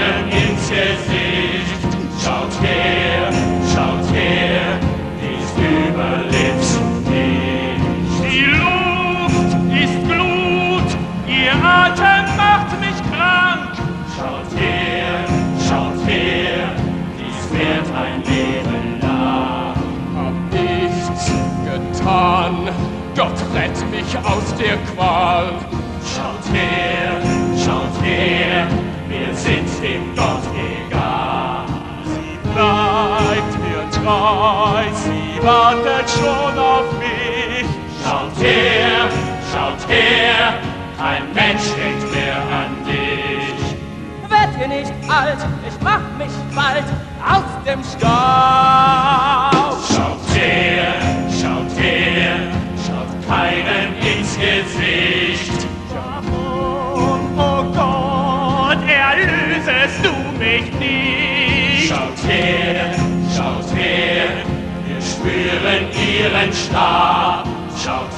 keinem ins Gesicht. Schaut her, dies überlebst nicht. Die Luft ist Glut, ihr Atem macht mich krank. Schaut her, dies währt ein Leben lang. Hab nichts getan, Gott rett mich aus der Qual. Schaut her, wir sind dem Gott egal. Sie bleibt mir treu, sie wartet schon auf mich. Schaut her, kein Mensch denkt mehr an dich. Werd ihr nicht alt, ich mach mich bald aus dem Staub. Schaut her, schaut keinem ins Gesicht. Oh Gott, erlösest du mich nicht. Schaut her, wir spüren ihren Stab. Schaut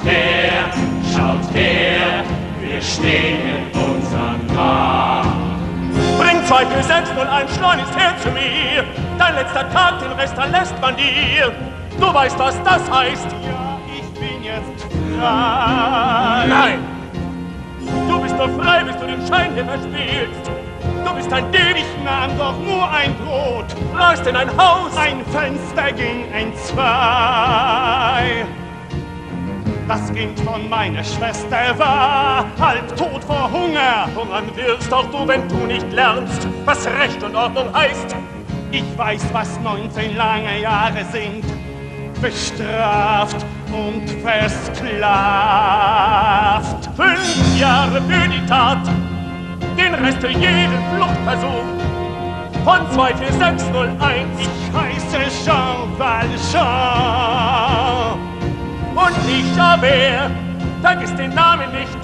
her, wir stehen in unserem Grab. Bring 24601 schleunigst her zu mir. Dein letzter Tag, den Rest erlässt man dir. Du weißt, was das heißt. Ja, ich bin jetzt frei. Nein! Du bist nur frei, bis du den Schein hier verspielst. Du bist ein Dieb. Ich nahm doch nur ein Brot. Brauchst in ein Haus. Ein Fenster ging entzwei. Das Kind von meiner Schwester war halb tot vor Hunger. Hungern wirst auch du, wenn du nicht lernst, was Recht und Ordnung heißt. Ich weiß, was 19 lange Jahre sind. Bestraft und versklavt. 5 Jahre für die Tat, den Rest für jeden Fluchtversuch. Von 24601. Ich heiße Jean Valjean. Und nicht Javert, vergiss den Namen nicht.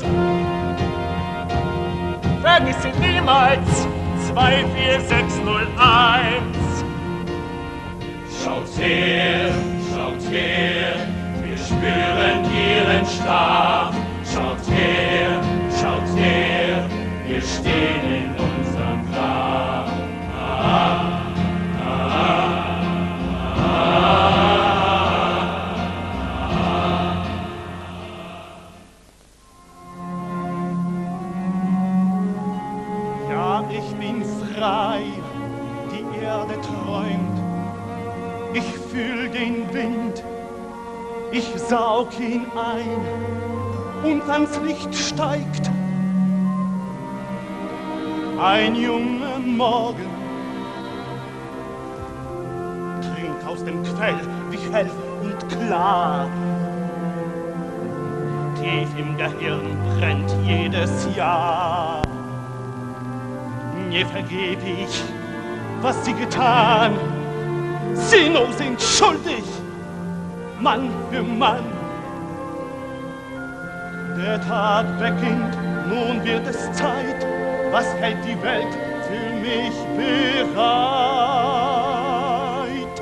Vergiss ihn niemals, 24601. Schaut her, wir spüren ihren Stab. Schaut her, wir stehen in unserem Grab. Ja, ich bin frei, die Erde träumt. Ich fühl den Wind, ich saug ihn ein und ans Licht steigt ein junger Morgen. Trinkt aus dem Quell, wie hell und klar. Tief im Gehirn brennt jedes Jahr. Mir vergeb ich, was sie getan. Sinnlos sind schuldig, Mann für Mann. Der Tag beginnt, nun wird es Zeit. Was hält die Welt für mich bereit?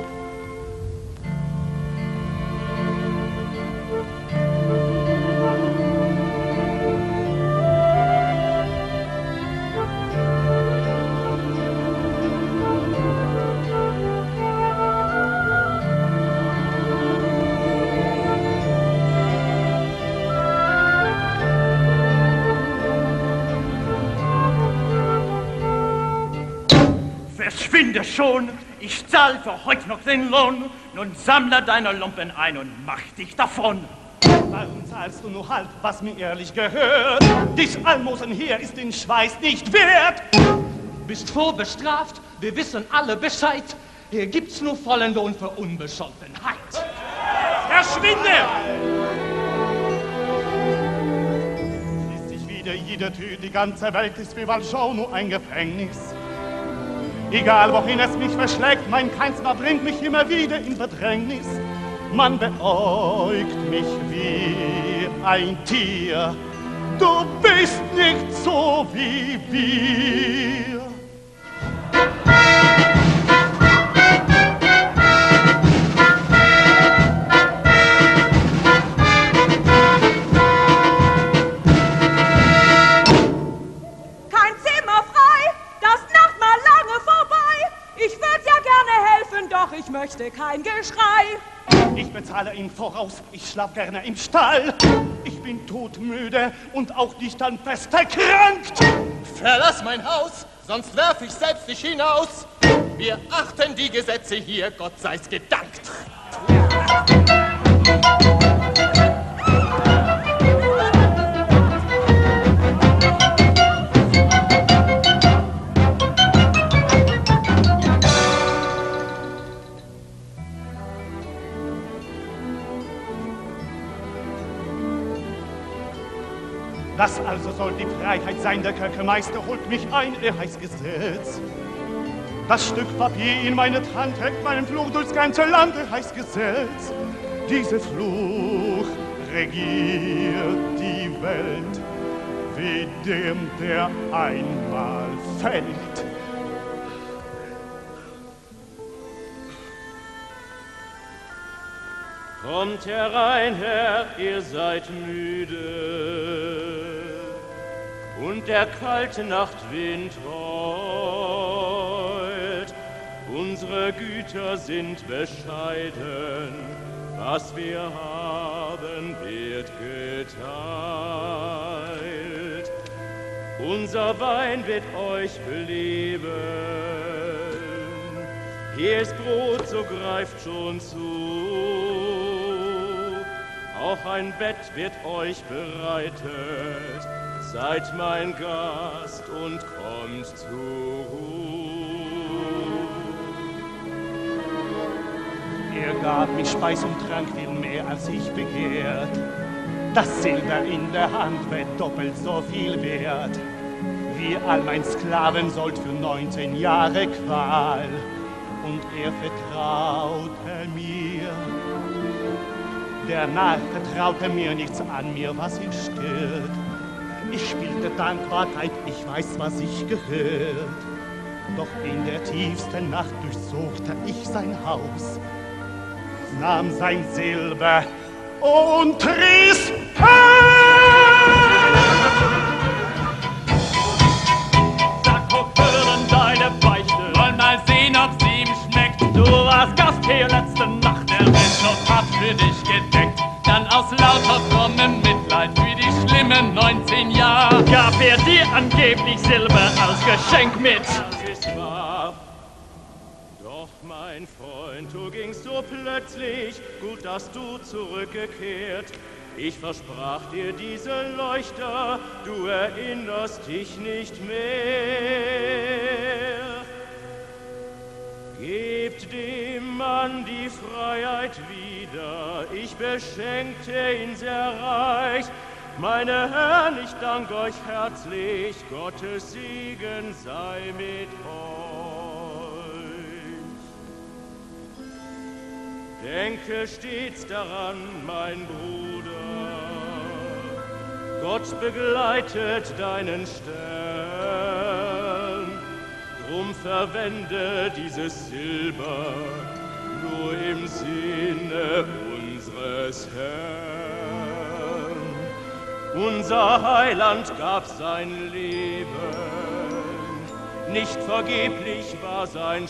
Verschwinde schon, ich zahl für heute noch den Lohn. Nun sammle deine Lumpen ein und mach dich davon. Warum zahlst du nur halb, was mir ehrlich gehört? Dies Almosen hier ist den Schweiß nicht wert. Bist vorbestraft, wir wissen alle Bescheid. Hier gibt's nur vollen Lohn für Unbescholtenheit. Verschwinde! Schließt sich wieder jede Tür, die ganze Welt ist wie Valjean nur ein Gefängnis. Egal wohin es mich verschlägt, mein Keinster bringt mich immer wieder in Bedrängnis. Man beäugt mich wie ein Tier. Du bist nicht so wie wir. Kein Zimmer frei, das Nachtmahl ich möchte kein Geschrei. Ich bezahle im Voraus, ich schlaf gerne im Stall. Ich bin todmüde und auch nicht an Pest erkrankt. Verlass mein Haus, sonst werf ich selbst dich hinaus. Wir achten die Gesetze hier, Gott sei's gedankt. Das also soll die Freiheit sein, der Kerkermeister holt mich ein, er heißt Gesetz. Das Stück Papier in meine Hand trägt meinen Fluch durchs ganze Land, er heißt Gesetz. Dieser Fluch regiert die Welt, wie dem, der einmal fällt. Kommt herein, Herr, ihr seid müde, und der kalte Nachtwind rollt. Unsere Güter sind bescheiden, was wir haben, wird geteilt. Unser Wein wird euch beleben, hier ist Brot, so greift schon zu. Auch ein Bett wird euch bereitet, seid mein Gast und kommt zur Ruhe. Er gab mir Speis und Trank viel mehr, als ich begehrt. Das Silber in der Hand wird doppelt so viel wert. Wie all mein Sklaven sollt für 19 Jahre Qual. Und er vertraute mir. Der Narr vertraute mir nichts an mir, was ihn stört. Ich spielte Dankbarkeit, ich weiß, was ich gehört. Doch in der tiefsten Nacht durchsuchte ich sein Haus, nahm sein Silber und riss Sag, wo führen deine Beichte? Wollen mal sehen, ob sie ihm schmeckt. Du warst Gast hier letzte Nacht, der Bischof hat für dich gedeckt. Dann aus lauter frommem Mitleid für die schlimmen 19 Jahre gab er dir angeblich Silber als Geschenk mit. Das ist wahr. Doch mein Freund, du gingst so plötzlich, gut, dass du zurückgekehrt. Ich versprach dir diese Leuchter, du erinnerst dich nicht mehr. Gebt dem Mann die Freiheit wieder, ich beschenkte ihn sehr reich. Meine Herren, ich danke euch herzlich, Gottes Segen sei mit euch. Denke stets daran, mein Bruder, Gott begleitet deinen Stern. Drum verwende dieses Silber nur im Sinne unseres Herrn. Unser Heiland gab sein Leben, nicht vergeblich war sein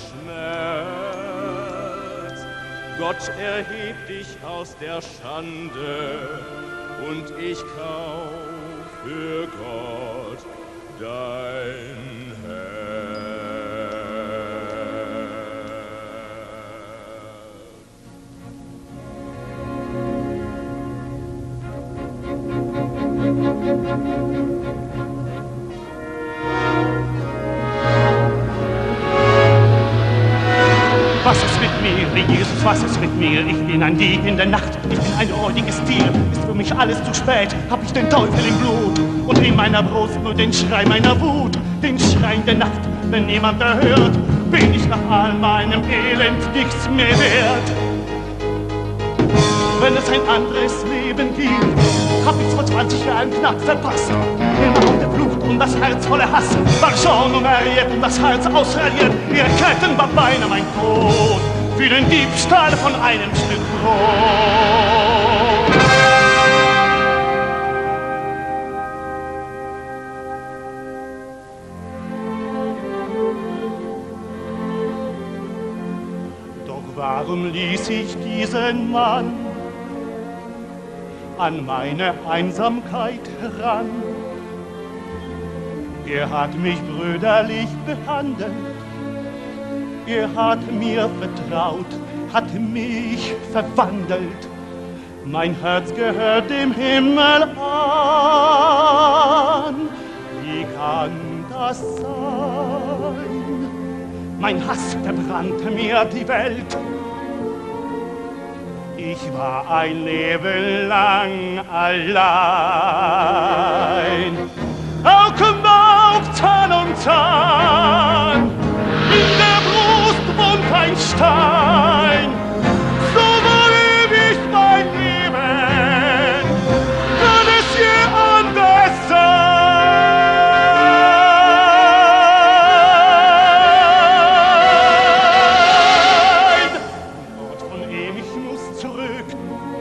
Schmerz. Gott erhebt dich aus der Schande und ich kauf für Gott dein Herz. Was ist mit mir, Jesus, was ist mit mir? Ich bin ein Dieb in der Nacht, ich bin ein räudiges Tier. Ist für mich alles zu spät, hab ich den Teufel im Blut und in meiner Brust nur den Schrei meiner Wut, den Schrei der Nacht, wenn niemand erhört, bin ich nach all meinem Elend nichts mehr wert. Wenn es ein anderes Leben gibt, hab ich's vor 20 Jahren knapp verpasst. Immer auf der Flucht und das Herz voller Hass, war schon umherriert und das Herz ausradiert. Ihre Ketten war beinahe mein Tod, für den Diebstahl von einem Stück Brot. Warum ließ ich diesen Mann an meine Einsamkeit heran? Er hat mich brüderlich behandelt, er hat mir vertraut, hat mich verwandelt. Mein Herz gehört dem Himmel an. Wie kann das sein? Mein Hass verbrannte mir die Welt. Ich war ein Leben lang allein. Augen auf Zahn und Zahn, in der Brust wohnt ein Stein. So war ewig mein Leben, kann es je anders sein. Ort von ewig muss zurück,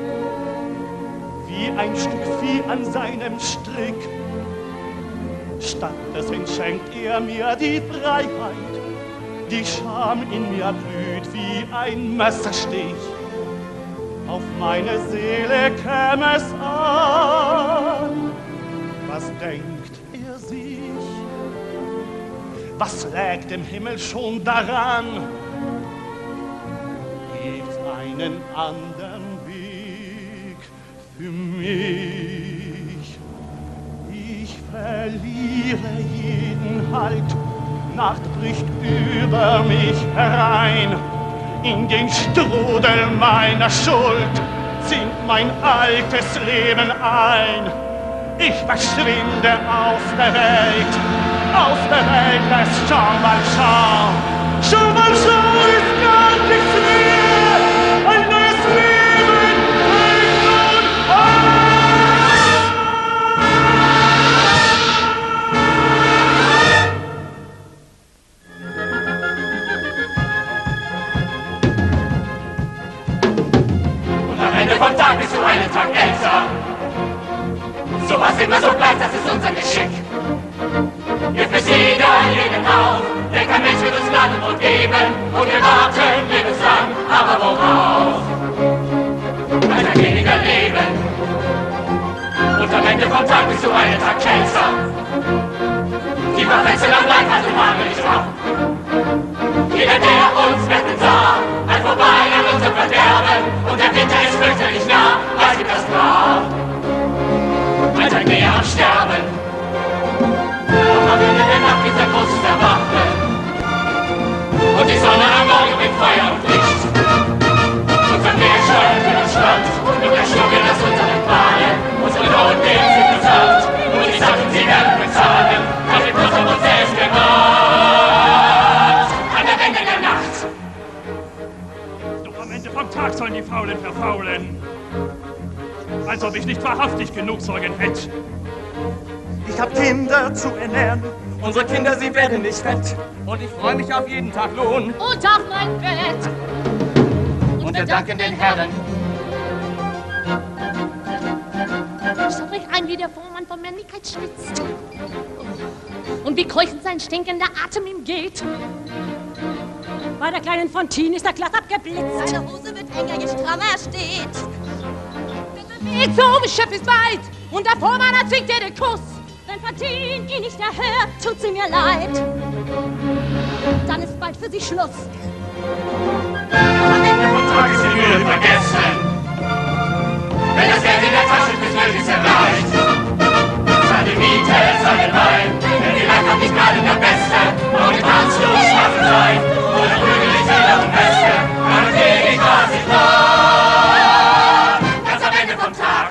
wie ein Stück Vieh an seinem Strick. Stattdessen schenkt er mir die Freiheit, die Scham in mir blüht wie ein Messerstich. Auf meine Seele käme es an. Was denkt er sich? Was lägt im Himmel schon daran? Gibt's einen anderen Weg für mich? Ich verliere jeden Halt, Nacht bricht über mich herein. In den Strudel meiner Schuld sinkt mein altes Leben ein. Ich verschwinde aus der Welt des Jean Valjean. Jean Valjean ist gar nichts mehr, ein neues Leben fängt nun an. Vom Tag bist du einen Tag älter. So was immer so bleibt, das ist unser Geschick. Wir fürs jeden auf, denn kein Mensch wird uns Land und geben. Und wir warten lebenslang, aber worauf? Ein weniger Leben. Und am Ende vom Tag bist du einen Tag kälter. Die Verwechslung am Leib hat den Mangel nicht ab. Jeder, der uns retten sah, ein vorbei an unserem Verderben. Und der Winter ist fürchterlich nah, es gibt das Grab. Ein Tag näher am Sterben. Doch am Ende der Nacht gibt ein großes Erwachen. Und die Sonne am Morgen bringt Feuer und Licht. Unser Meer schäumt in uns Stand. Und der Sturm wird aus unseren Bahnen. Unsere Not nehmen sie besandt. Und die Sachen, sie werden bezahlen. Doch wir bloß um uns selbst gemacht. An der Wende der Nacht. Doch am Ende vom Tag sollen die Faulen verfaulen. Als ob ich nicht wahrhaftig genug Sorgen hätte. Ich hab Kinder zu ernähren. Unsere Kinder, sie werden nicht fett. Und ich freue mich auf jeden Tag Lohn. Und auf mein Bett. Und wir danken den Herren. Schaut euch ein, wie der Vormann vor Männlichkeit schwitzt. Und wie keuchend sein stinkender Atem ihm geht. Bei der kleinen Fontine ist er glatt abgeblitzt. Seine Hose wird enger, je strammer er steht. Der Weg zum Schiff ist weit und der Vormann erzwingt dir den Kuss. Denn verdient ihn nicht erhört, tut sie mir leid. Dann ist bald für sie Schluss. Am Ende vom Tag ist die Mühe vergessen. Wenn das Geld in der Tasche bis nötig erreicht. Seine Miete, seine Wein, denn die Leib hat nicht gerade der Beste. Und die Tanzschluss schaffen sein. Oder prügelig Seele und Weste. Dann seh ich, was ich war. Ganz am Ende vom Tag.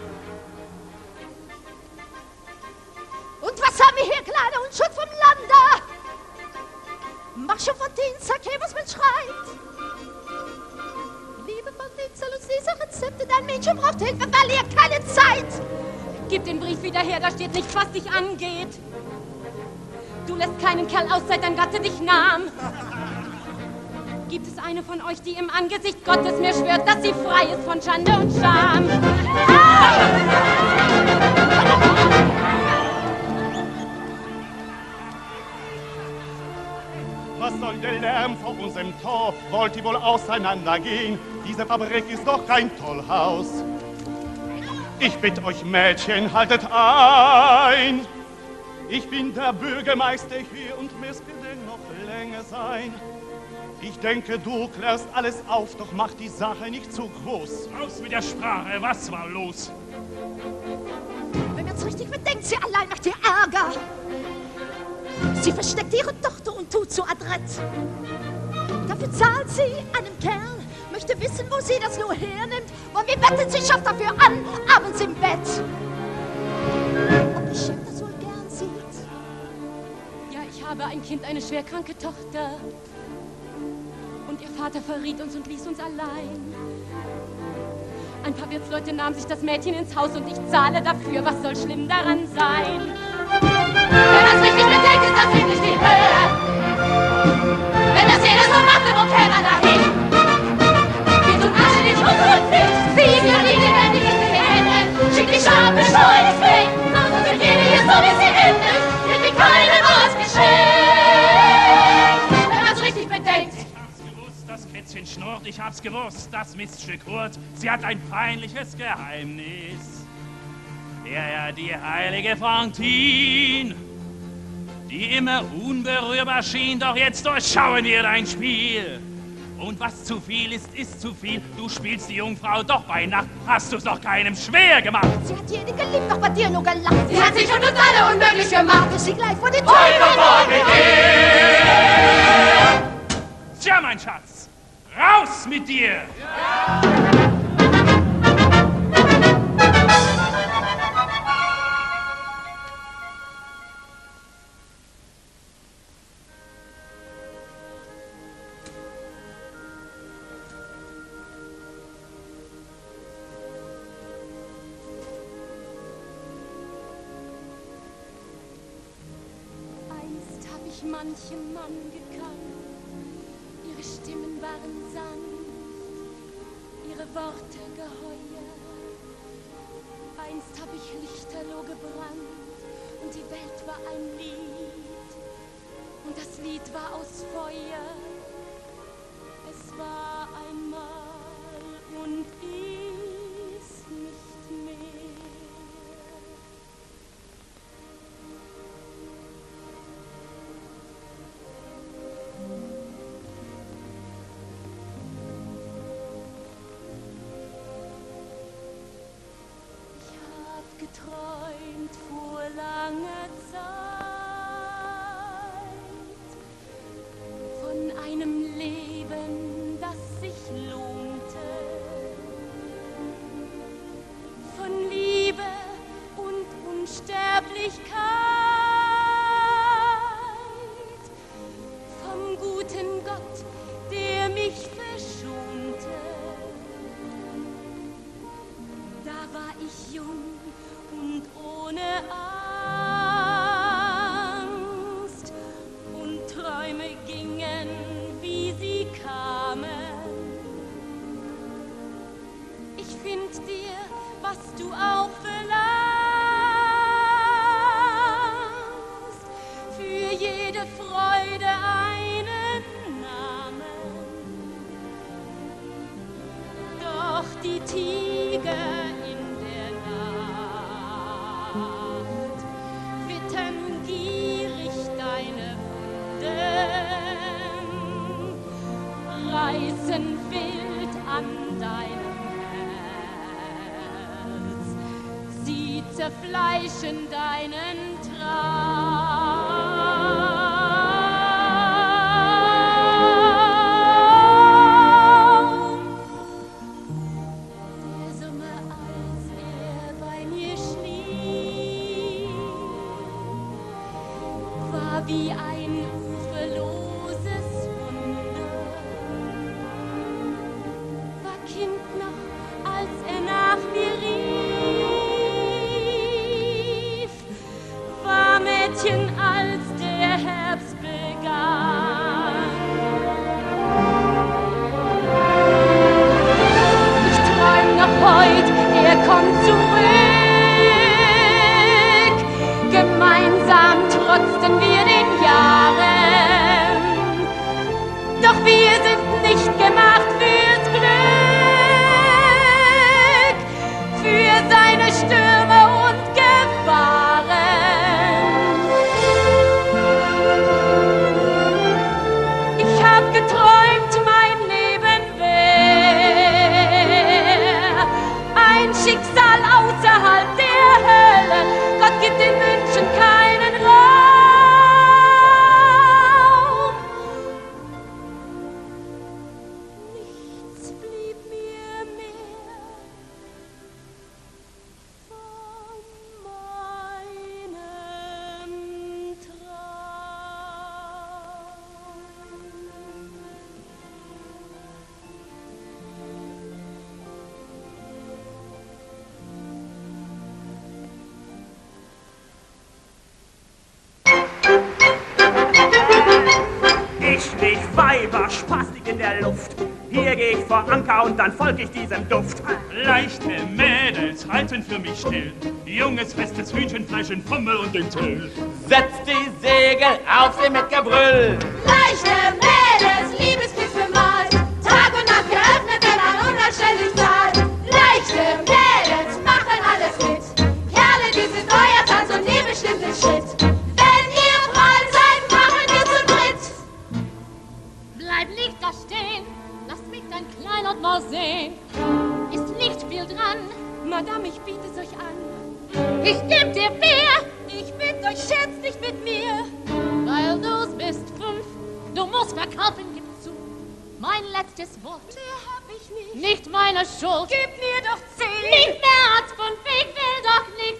Und was haben wir hier, Kleiner und Schutz vom Lande? Marche von den Sake, was man schreit. Liebe von den soll uns diese Rezepte, dein Mädchen braucht Hilfe, verliert keine Zeit. Gib den Brief wieder her, da steht nichts, was dich angeht. Du lässt keinen Kerl aus, seit dein Gatte dich nahm. Gibt es eine von euch, die im Angesicht Gottes mir schwört, dass sie frei ist von Schande und Scham? Was soll der Lärm vor unserem Tor. Wollt ihr wohl auseinandergehen? Diese Fabrik ist doch kein Tollhaus. Ich bitte euch, Mädchen, haltet ein. Ich bin der Bürgermeister hier und müsste denn noch länger sein. Ich denke, du klärst alles auf, doch mach die Sache nicht zu groß. Raus mit der Sprache, was war los? Wenn man es richtig bedenkt, sie allein macht ihr Ärger. Sie versteckt ihre Tochter und tut so adrett. Dafür zahlt sie einem Kerl, möchte wissen, wo sie das nur hernimmt. Und wir wetten, sie schafft dafür an, abends im Bett. Ob der Chef das wohl gern sieht? Ja, ich habe ein Kind, eine schwerkranke Tochter. Und ihr Vater verriet uns und ließ uns allein. Ein paar Wirtsleute nahmen sich das Mädchen ins Haus und ich zahle dafür. Was soll schlimm daran sein? Wenn man's richtig bedenkt, ist das ziemlich viel Höhe. Wenn das jeder so macht, wo käme man dahin? Wir tun alle nicht unsere Pflicht. Wir liegen lebendig in die Hände. Schickt die Scham, beschleunigt weg. Sonst wird jede hier so, wie sie endet. Wird wie keinem was geschenkt. Wenn man's richtig bedenkt. Das Kätzchen schnurrt, ich hab's gewusst, das Miststück hurt, sie hat ein peinliches Geheimnis. Ja, die heilige Fantine, die immer unberührbar schien, doch jetzt durchschauen wir dein Spiel. Und was zu viel ist, ist zu viel. Du spielst die Jungfrau, doch bei Nacht hast du's doch keinem schwer gemacht. Sie hat jeden geliebt, doch bei dir nur gelacht. Sie hat sich und uns alle unmöglich gemacht. Bis sie gleich vor die Tür Heute mit dir. Tja, mein Schatz, raus mit dir! Einst hab ich manchen Mann gekannt. Ihre Stimmen waren sanft, ihre Worte geheuer. Einst hab ich lichterloh gebrannt und die Welt war ein Lied und das Lied war aus Feuer. Es war einmal und ist nicht mehr. Geträumt vor langer Zeit von einem Leben, das sich lohnte, von Liebe und Unsterblichkeit, vom guten Gott, der mich verschonte. Da war ich jung und ohne Angst, und Träume gingen, wie sie kamen. Ich find dir, was du auch verlangst, für jede Freude einen Namen. Doch die Tiger reißen wild an deinem Herz, sie zerfleischen deinen Traum. Der Sommer, als bei mir schlief, war wie ein uferloses Kind noch, als nach mir rief, war Mädchen Doch wir sind nicht gemacht fürs Glück, für seine Stürme und Gefahren. Ich hab geträumt, mein Leben wär ein Schicksal außerhalb der Hölle. Gott gibt den Wünschen keinen Raum. Nichts blieb mir mehr von meinem Traum. Ich steh Weiber, Spastik in der Luft. Hier geh ich vor Anker und dann folg ich diesem Duft. Leichte Mädels halten für mich still. Junges, festes Hühnchenfleisch in Fummel und in Till. Setzt die Segel auf sie mit Gebrüll. Leichte Mädels, Liebeskiss bemalt, Tag und Nacht geöffnet, wenn ein unanständig zahlt. Leichte Mädels machen alles mit, Kerle, dies ist euer Tanz und ihr bestimmt den Schritt. Wenn ihr prall seid, machen wir zu dritt. Bleib nicht da stehen, lasst mich dein Kleinod mal sehen. Ist nicht viel dran, Madame, ich biete es euch an. Ich geb dir mehr, ich bitt euch, scherzt nicht mit mir. Weil du's bist 5, du musst verkaufen, gib zu. Mein letztes Wort. Mehr hab ich nicht. Nicht meine Schuld. Gib mir doch 10. Nicht mehr als 5, ich will doch nicht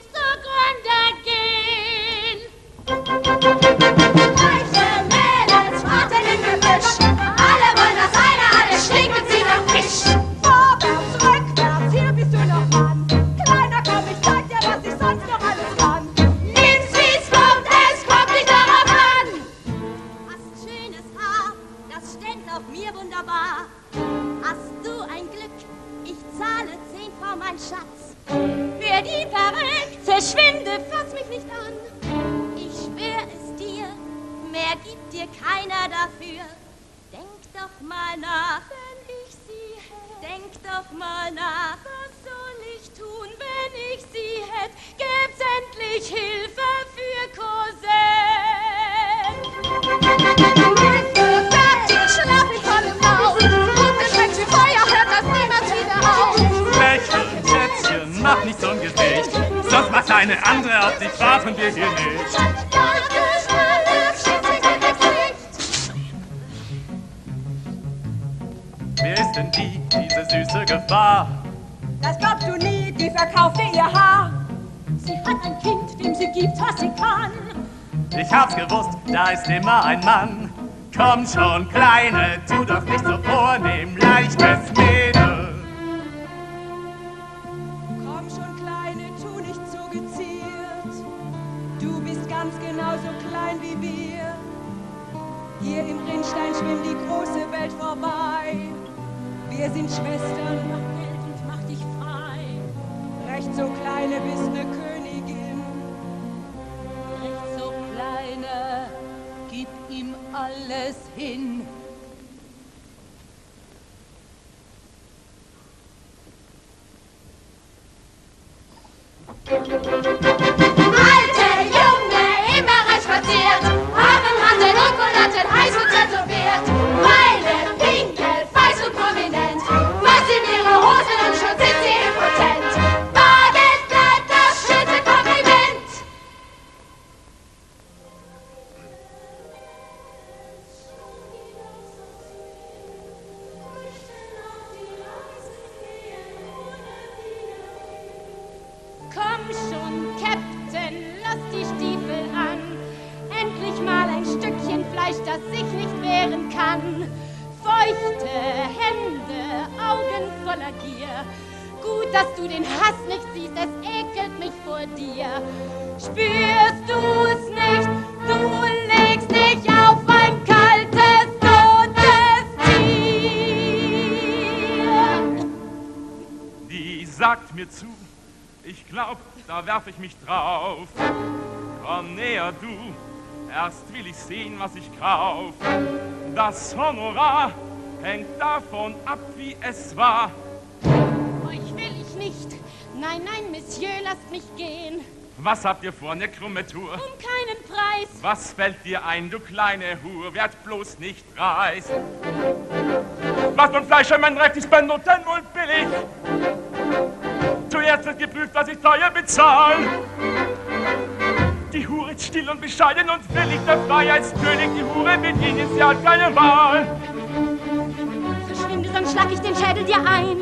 zugrunde gehen. Leichte Mädels warten im Gebüsch. Alle wollen das eine, alle stinken sie nach Fisch. Vorwärts, rückwärts, hier bist du noch Mann. Kleiner, komm, ich zeig dir, was ich sonst noch alles kann. Nimm's, wie's kommt, es kommt nicht darauf an. Hast schönes Haar, das steht auf mir wunderbar. Hast du ein Glück, ich zahle 10 vor mein Schatz. Für die Perücke, verschwinde, fass mich nicht an. Ich schwör es dir, mehr gibt dir keiner dafür. Denk doch mal nach, wenn ich sie hätt. Denk doch mal nach, was soll ich tun, wenn ich sie hätt? Gibt's endlich Hilfe für Cosette? Fertig, schlaf ich voll im Lauf. Und es schmeckt wie Feuer, hört das niemals wieder auf. Lächeln, Schätzchen, mach nicht so ein Gesicht. Sonst macht eine andere auf dich, warten wir hier nicht. Wer ist denn diese süße Gefahr? Das glaubst du nie, die verkaufte ihr Haar. Sie hat ein Kind, dem sie gibt, was sie kann. Ich hab's gewusst, da ist immer ein Mann. Komm schon, Kleine, tu doch nicht so vornehm, leichtes Mädel. Komm schon, Kleine, tu nicht so geziert. Du bist ganz genauso klein wie wir. Hier im Rinnstein schwimmt die große Welt vorbei. Wir sind Schwestern, mach Geld und mach dich frei. Recht so Kleine bist ne Königin. Recht so Kleine, gib ihm alles hin. Alte Junge, immer recht spaziert, haben Handeln und Kulatten, heiß und tätowiert. Meine Pinkel, weiß und prominent, was in ihre Hosen und schon sind sie impotent. Badet bleibt das schönste Kompliment. Komm schon, Captain, lass die Stiefel an. Endlich mal ein Stückchen Fleisch, das sich nicht wehren kann. Feuchte Hände, Augen voller Gier. Gut, dass du den Hass nicht siehst, es ekelt mich vor dir. Spürst du es nicht? Du legst dich auf ein kaltes, totes Tier. Die sagt mir zu, ich glaub, da werf ich mich drauf. Komm näher, du, erst will ich sehen, was ich kauf. Das Honorar hängt davon ab, wie es war. Euch will ich nicht. Nein, nein, Monsieur, lasst mich gehen. Was habt ihr vor, eine krumme Tour? Um keinen Preis. Was fällt dir ein, du kleine Hure? Werd bloß nicht dreist. Was nun Fleisch und mein Recht ist bei Not denn wohl billig. Zuerst wird geprüft, was ich teuer bezahl. Die Hure ist still und bescheiden und willig, der Freiheitskönig. Die Hure bedient, sie hat keine Wahl. Verschwinde, sonst schlag ich den Schädel dir ein.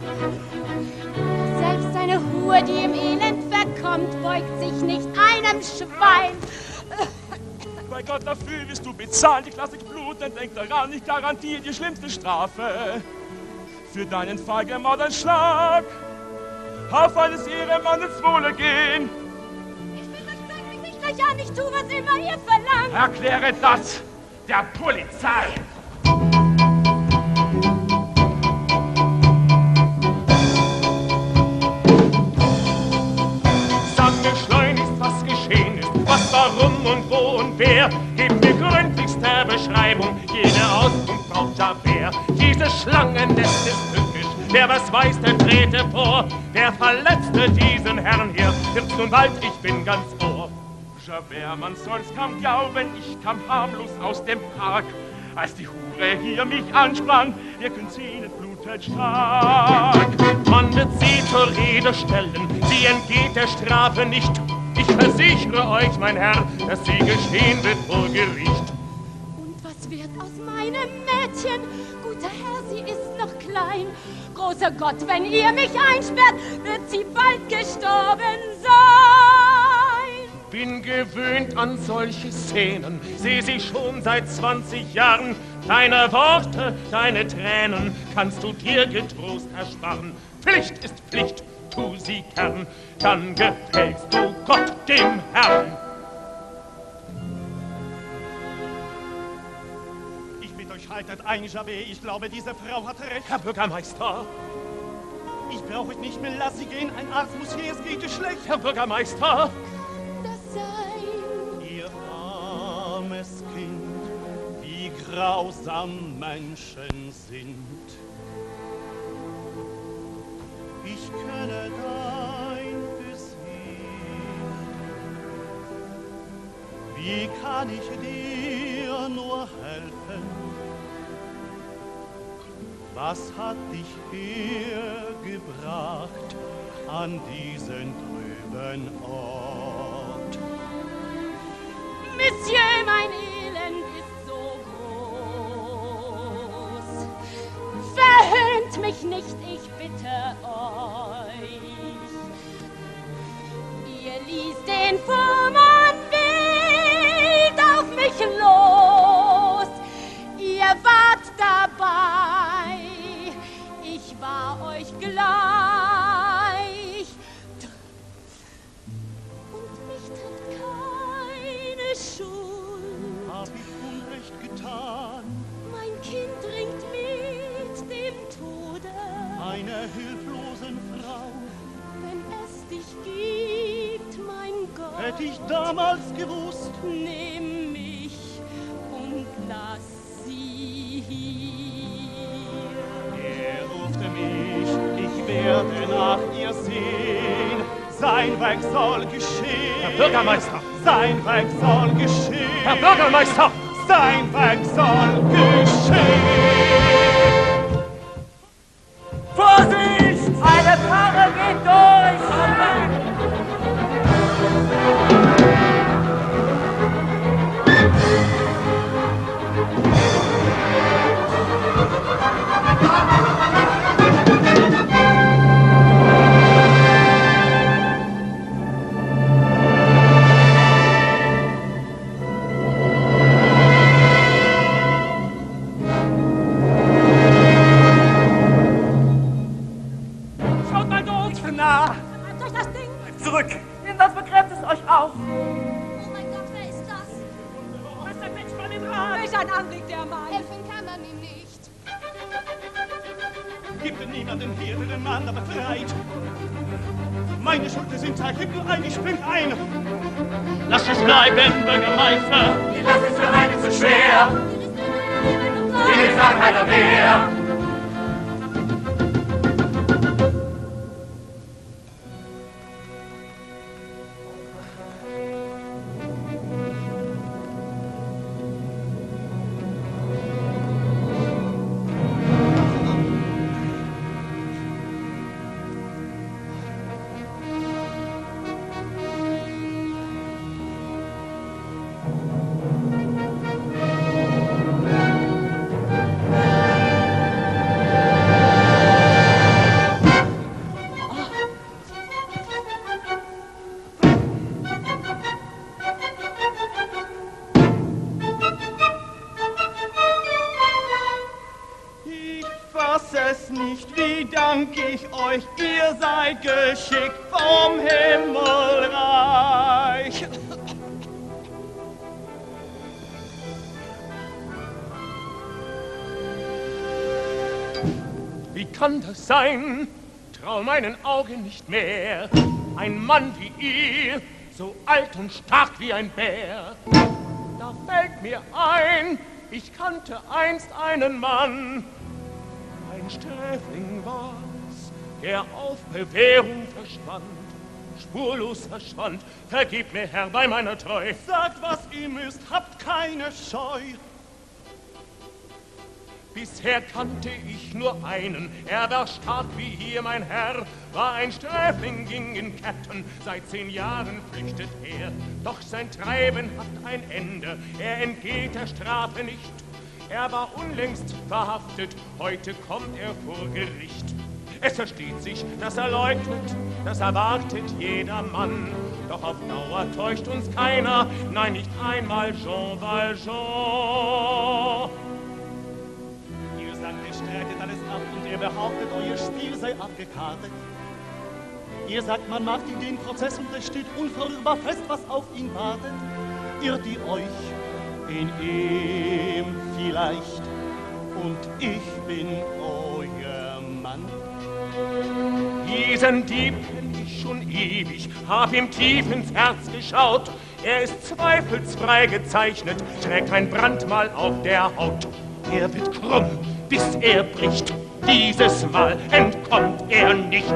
Selbst eine Hure, die im Elend verkommt, beugt sich nicht einem Schwein. Bei Gott, dafür wirst du bezahlen, die Klassik Blut, denn denk daran, ich garantiere die schlimmste Strafe. Für deinen feigen Mordanschlag, auf eines Ehemannes Wohlergehen. Ich will das Zeug mich nicht gleich an, ich tu, was immer ihr verlangt. Erkläre das der Polizei. Was, warum und wo und wer, gib mir gründlichste Beschreibung, jede Auskunft braucht Javert. Dieses Schlangennest ist tückisch, wer was weiß, der trete vor. Wer verletzte diesen Herrn hier, wird's nun bald, ich bin ganz ohr. Javert, man soll's kaum glauben, ich kam harmlos aus dem Park. Als die Hure hier mich ansprang, ihr könnt sehen, es blutet stark. Man wird sie zur Rede stellen, sie entgeht der Strafe nicht. Ich versichere euch, mein Herr, dass sie gestehen wird vor Gericht. Und was wird aus meinem Mädchen? Guter Herr, sie ist noch klein. Großer Gott, wenn ihr mich einsperrt, wird sie bald gestorben sein. Bin gewöhnt an solche Szenen, seh sie schon seit 20 Jahren. Deine Worte, deine Tränen kannst du dir getrost ersparen. Pflicht ist Pflicht, tu sie gern, dann gefällst du Gott dem Herrn. Ich bitte euch, haltet ein, Javert, ich glaube, diese Frau hat recht. Herr Bürgermeister! Ich brauche euch nicht mehr, lass sie gehen, ein Arzt muss hier, es geht ihr schlecht. Herr Bürgermeister! Das sein. Ihr armes Kind, wie grausam Menschen sind. Ich kenne dein Gesicht. Wie kann ich dir nur helfen? Was hat dich hergebracht an diesen trüben Ort? Monsieur, mein Elend ist so groß. Verhöhnt mich nicht, ich bitte euch. Ihr ließt den Fuhrmann wild auf mich los. Ihr wart dabei, ich war euch gleich. Und mich trifft keine Schuld. Hab ich Unrecht getan? Mein Kind ringt mit dem Tode. Einer hilflosen Frau. Wenn es dich gibt, mein Gott, Hätte ich damals gewusst, nimm mich und lass sie hier. er rufte mich, ich werde nach ihr sehen. Sein Werk soll geschehen. Herr Bürgermeister! Sein Werk soll geschehen. Herr Bürgermeister! Sein Werk soll geschehen. Vorsicht! Eine Karre geht durch! Schaut mal durch! Ich bin nah! Durch das Ding! Zurück! Das begräbt es euch auch! Oh mein Gott, wer ist das? Was ist der Mensch von dem Rad? Welch ein Anblick der Mann! Helfen kann man ihm nicht. Gibt es niemanden hier, der den Mann da befreit? Meine Schulter sind zart, gib nur ein, ich spring ein. Lass es bleiben, Bürgermeister! Die Last ist für einen zu schwer. Hier ist eine oder wer. Ihr seid geschickt vom Himmelreich. Wie kann das sein? Trau meinen Augen nicht mehr. Ein Mann wie ihr, so alt und stark wie ein Bär. Da fällt mir ein, ich kannte einst einen Mann. Ein Sträfling war's, der auf Bewährung verschwand, spurlos verschwand. Vergib mir, Herr, bei meiner Treu. Sagt, was ihr müsst, habt keine Scheu. Bisher kannte ich nur einen, er war stark wie hier mein Herr, war ein Sträfling, ging in Ketten, seit 10 Jahren flüchtet er. Doch sein Treiben hat ein Ende, er entgeht der Strafe nicht. Er war unlängst verhaftet, heute kommt er vor Gericht. Es versteht sich, dass er leugnet, das erwartet jeder Mann. Doch auf Dauer täuscht uns keiner, nein, nicht einmal Jean Valjean. Ihr sagt, ihr streitet alles ab und ihr behauptet, euer Spiel sei abgekartet. Ihr sagt, man macht ihn den Prozess und es steht unverrückbar fest, was auf ihn wartet. Irrt ihr euch in ihm vielleicht und ich bin euer Mann? Diesen Dieb kenn ich schon ewig, hab ihm tief ins Herz geschaut. Er ist zweifelsfrei gezeichnet, trägt ein Brandmal auf der Haut. Er wird krumm, bis er bricht, dieses Mal entkommt er nicht.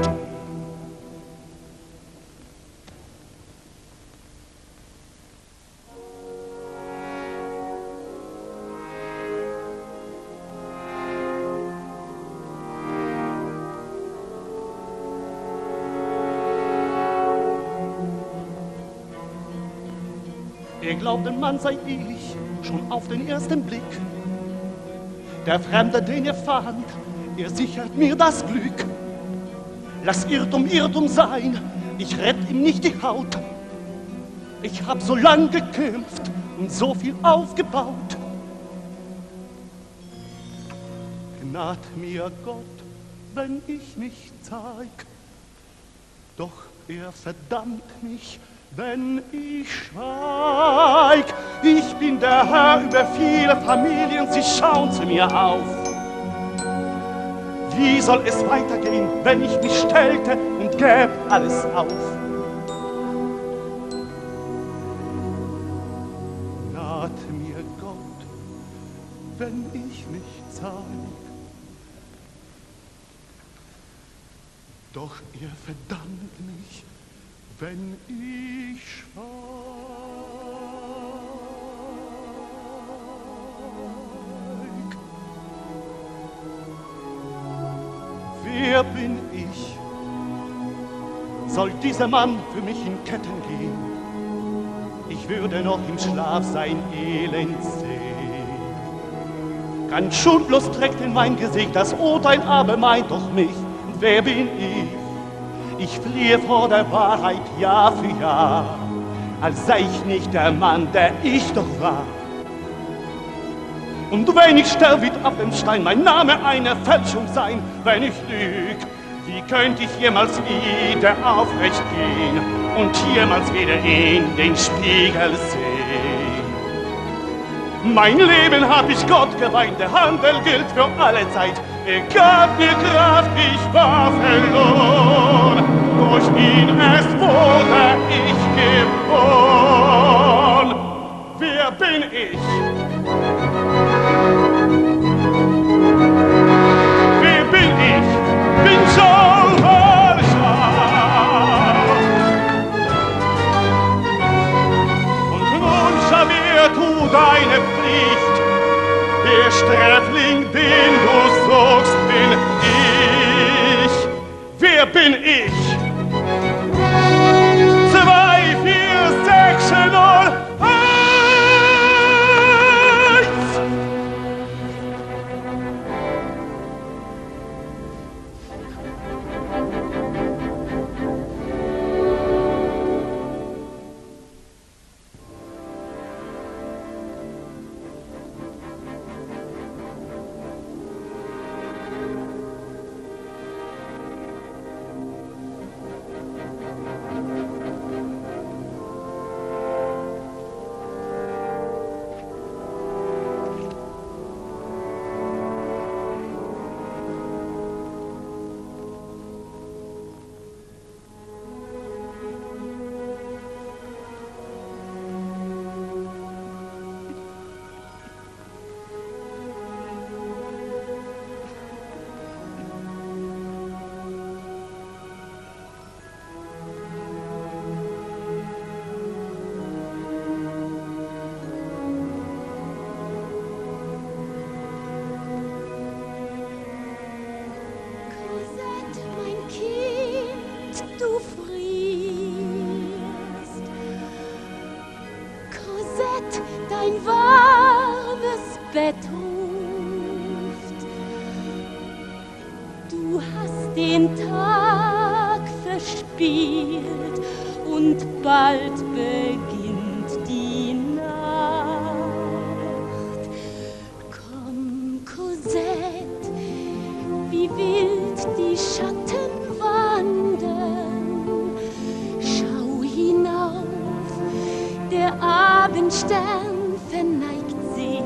Ihr glaubt, ein Mann sei ich, schon auf den ersten Blick. Der Fremde, den ihr fand, ihr sichert mir das Glück. Lass Irrtum Irrtum sein, ich rett ihm nicht die Haut. Ich hab so lang gekämpft und so viel aufgebaut. Gnad mir Gott, wenn ich mich zeig, doch er verdammt mich, wenn ich schweig. Ich bin der Herr über viele Familien, sie schauen zu mir auf. Wie soll es weitergehen, wenn ich mich stellte und gäb alles auf? Naht mir Gott, wenn ich mich zeig, doch ihr verdammt mich, wenn ich schweig. Wer bin ich? Soll dieser Mann für mich in Ketten gehen? Ich würde noch im Schlaf sein Elend sehen. Ganz schuldlos trägt in mein Gesicht das Urteil, aber meint doch mich. Und wer bin ich? Ich fliehe vor der Wahrheit Jahr für Jahr, als sei ich nicht der Mann, der ich doch war. Und wenn ich sterb, wird auf dem Stein mein Name eine Fälschung sein. Wenn ich lüg, wie könnte ich jemals wieder aufrecht gehen und jemals wieder in den Spiegel sehen? Mein Leben hab ich Gott geweiht, der Handel gilt für alle Zeit. Er gab mir Kraft, ich war verloren. Durch ihn es wurde ich geboren. Wer bin ich? Du hast den Tag verspielt und bald beginnt die Nacht. Komm, Cosette, wie wild die Schatten wandern. Schau hinauf, der Abendstern verneigt sich.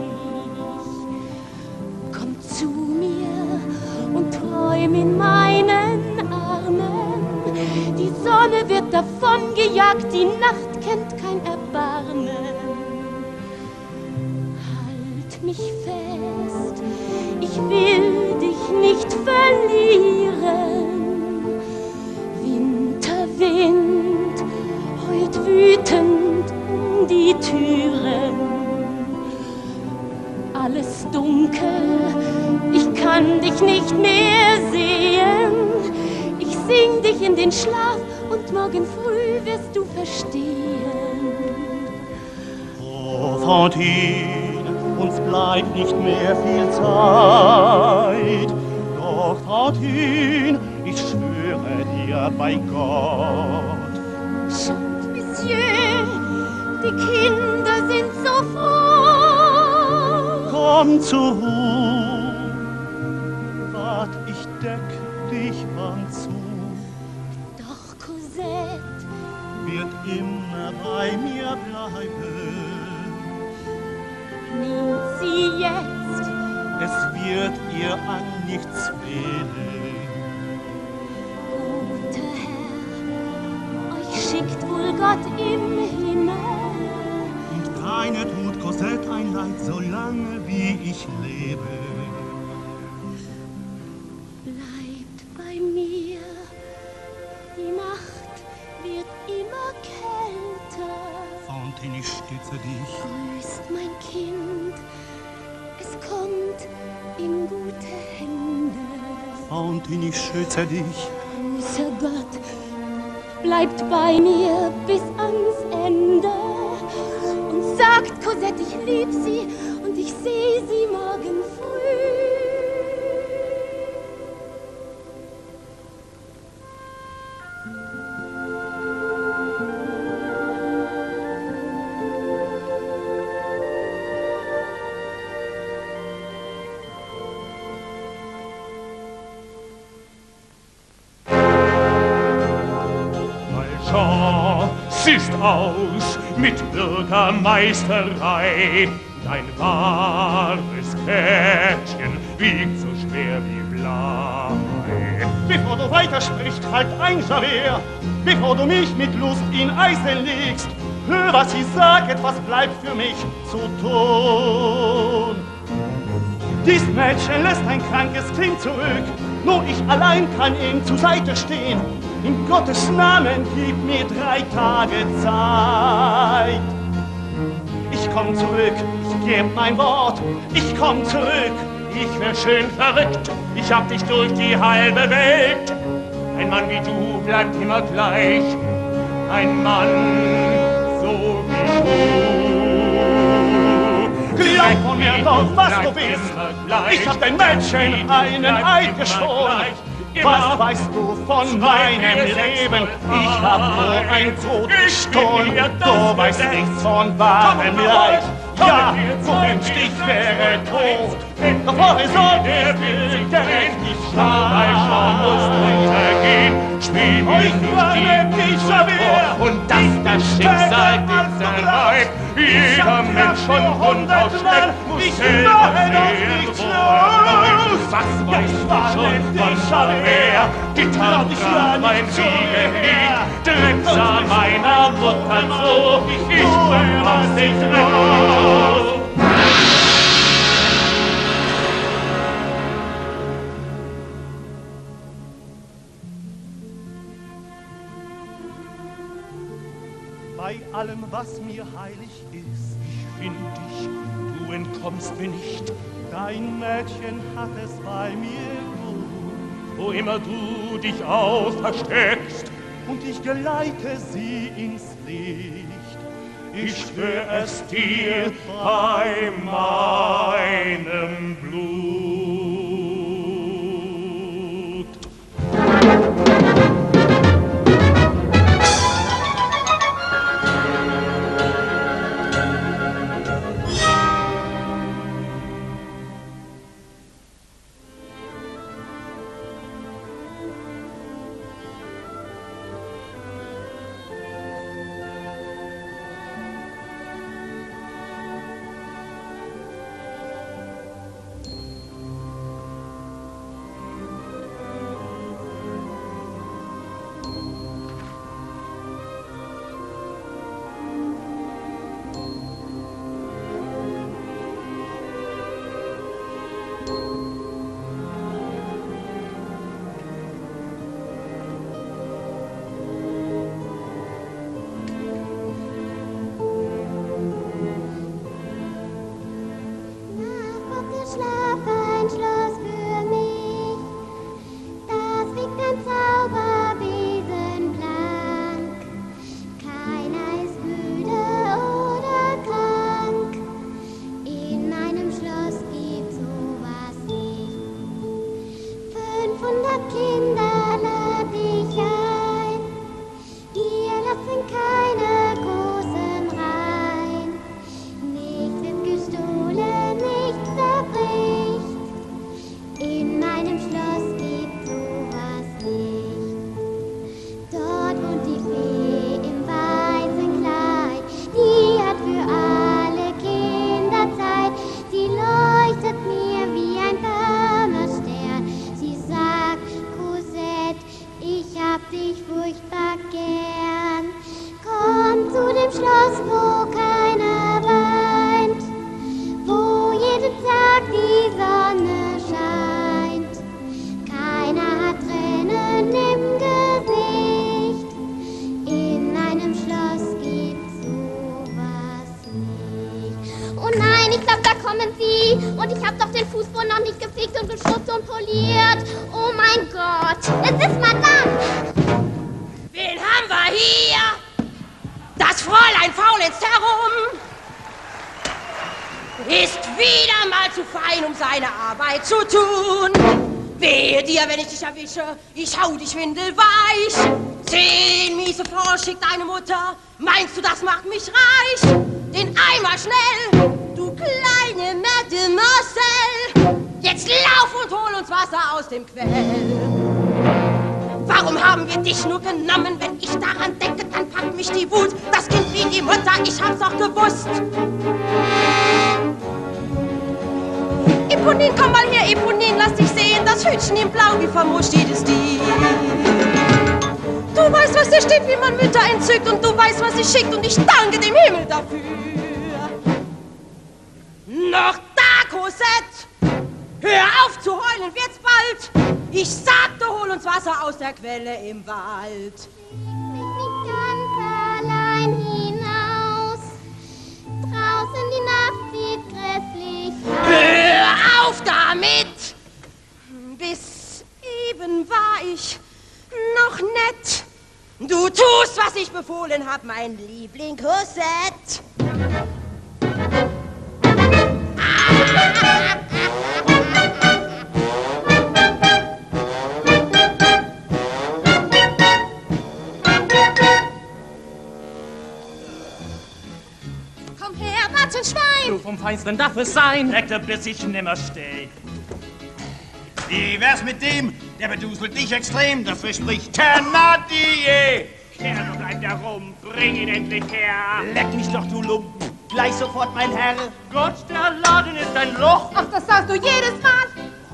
Komm zu mir und träum in meinen Armen. Die Sonne wird davon gejagt, die Nacht kennt kein Erbarmen. Halt mich fest, ich will dich nicht verlieren. Winterwind heult wütend um die Türen. Alles dunkel, ich kann dich nicht mehr sehen. Ich sing dich in den Schlaf und morgen früh wirst du verstehen. Oh, Fantine, uns bleibt nicht mehr viel Zeit. Doch, Fantine, ich schwöre dir bei Gott. Schaut, Monsieur, die Kinder sind so froh. Komm zur Ruhe, wart, ich deck dich warm zu. Doch Cosette wird immer bei mir bleiben. Nimmt sie jetzt, es wird ihr an nichts fehlen. Guter Herr, euch schickt wohl Gott im Himmel. Und keiner tut Cosette ein Leid, solange wie ich lebe. Bleibt bei mir, die Nacht wird immer kälter. Fantine, ich stütze dich. Grüßt mein Kind, es kommt in gute Hände. Fantine, ich schütze dich. Großer Gott, bleibt bei mir bis ans Ende. Und sagt Cosette, ich lieb sie und ich seh sie morgen früh. Ist aus mit Bürgermeisterei. Dein wahres Kettchen wiegt so schwer wie Blei. Bevor du weitersprichst, halt ein Javert. Bevor du mich mit Lust in Eisen legst, hör, was ich sag, etwas bleibt für mich zu tun. Dies Mädchen lässt ein krankes Kind zurück, nur ich allein kann ihm zur Seite stehen. In Gottes Namen gib mir 3 Tage Zeit. Ich komm zurück, ich geb mein Wort, ich komm zurück. Ich wär schön verrückt, ich hab dich durch die halbe Welt. Ein Mann wie du bleibt immer gleich, ein Mann so wie du. Glaub von mir doch, was du bist, ich hab dein Mädchen einen Eid geschworen. Was weißt du von meinem Leben? Ich hab nur ein Brot gestohlen. Du weißt nichts von wahrem Leid. Ja, du wünschst, ich wäre tot. Doch vor Sorge will gerechtig dabei schon muss untergehen. Spiel mich nicht die und das Schicksal dieser Weib. Jeder Mensch von Grund auf steckt, muss selber sehen, wo was weißt du schon von Javert? Gitarre, mein Siegerlied, Drechsler meiner Mutter so, ich komm aus nicht raus. Bei allem, was mir heilig ist, ich find dich, du entkommst mir nicht. Dein Mädchen hat es bei mir gut, wo immer du dich auch versteckst, und ich geleite sie ins Licht. Ich schwör es dir bei meinem Blut. verliert. Oh mein Gott, es ist Madame. Wen haben wir hier? Das Fräulein faulenzt herum. Ist wieder mal zu fein, um seine Arbeit zu tun. Wehe dir, wenn ich dich erwische, ich hau dich windelweich. 10 miese Francs schickt deine Mutter, meinst du, das macht mich reich? Den Eimer schnell, du kleine Mademoiselle. Jetzt lauf und hol uns Wasser aus dem Quell. Warum haben wir dich nur genommen? Wenn ich daran denke, dann packt mich die Wut. Das Kind wie die Mutter, ich hab's doch gewusst. Eponine, komm mal her, Eponine, lass dich sehen. Das Hütchen in Blau, wie famos steht es dir. Du weißt, was da steht, wie man Mütter entzückt. Und du weißt, was sie schickt. Und ich danke dem Himmel dafür. Noch da, Cosette! Hör auf zu heulen, wird's bald! Ich sagte, hol uns Wasser aus der Quelle im Wald. Ganz allein hinaus. Draußen die Nacht sieht grässlich aus. Hör auf damit! Bis eben war ich noch nett. Du tust, was ich befohlen hab, mein Liebling Cosette. Komm her, Watschenschwein! Du vom Feinsten darf es sein. Leckte, bis ich nimmer steh. Wie wär's mit dem? Der beduselt dich extrem, das verspricht Thénardier. Kerl, du bleib da rum, bring ihn endlich her. Leck mich doch, du Lump. Gleich sofort, mein Herr. Gott, der Laden ist ein Loch. Ach, das sagst du jedes Mal.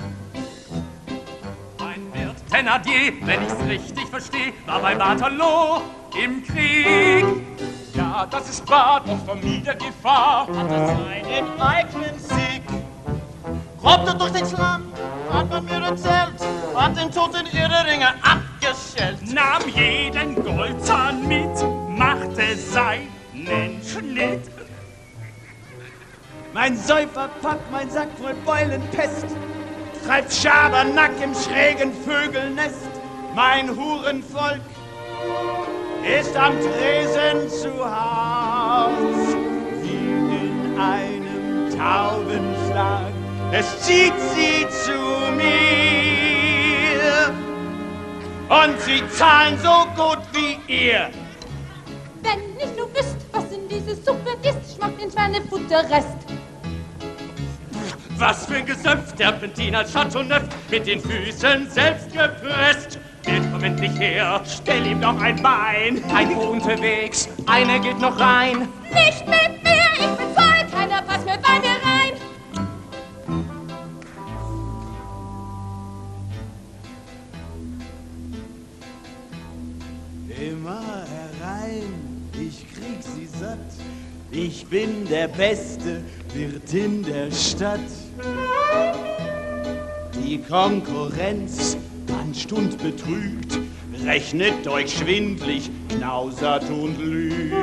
Mein Wirt Thénardier, wenn ich's richtig versteh, war bei Waterloo im Krieg. Ja, das ist wahr, doch vermied er Gefahr. Hatte seinen eigenen Sieg. Robbte durch den Schlamm, hat man mir erzählt, hat den toten Irreringer abgeschellt. Nahm jeden Goldzahn mit, machte seinen Schnitt. Mein Säufer packt mein Sack voll Beulenpest, treibt Schabernack im schrägen Vögelnest. Mein Hurenvolk ist am Tresen zu Haus, wie in einem Taubenschlag. Es zieht sie zu mir und sie zahlen so gut wie ihr. Wenn ich nur wüsst, was in diese Suppe ist, schmeckt ins Schweinefutterrest. Was für ein Gesöpf, Terpentin als Chateauneuf, mit den Füßen selbst gepresst. Wirt, komm endlich her, stell ihm doch ein Bein. Ein Uhr unterwegs, eine geht noch rein. Nicht mit mir, ich bin voll, keiner passt mehr bei mir rein. Immer herein, ich krieg sie satt. Ich bin der beste Wirt in der Stadt. Die Konkurrenz an Stund betrügt, rechnet euch schwindlig, knausert und lügt.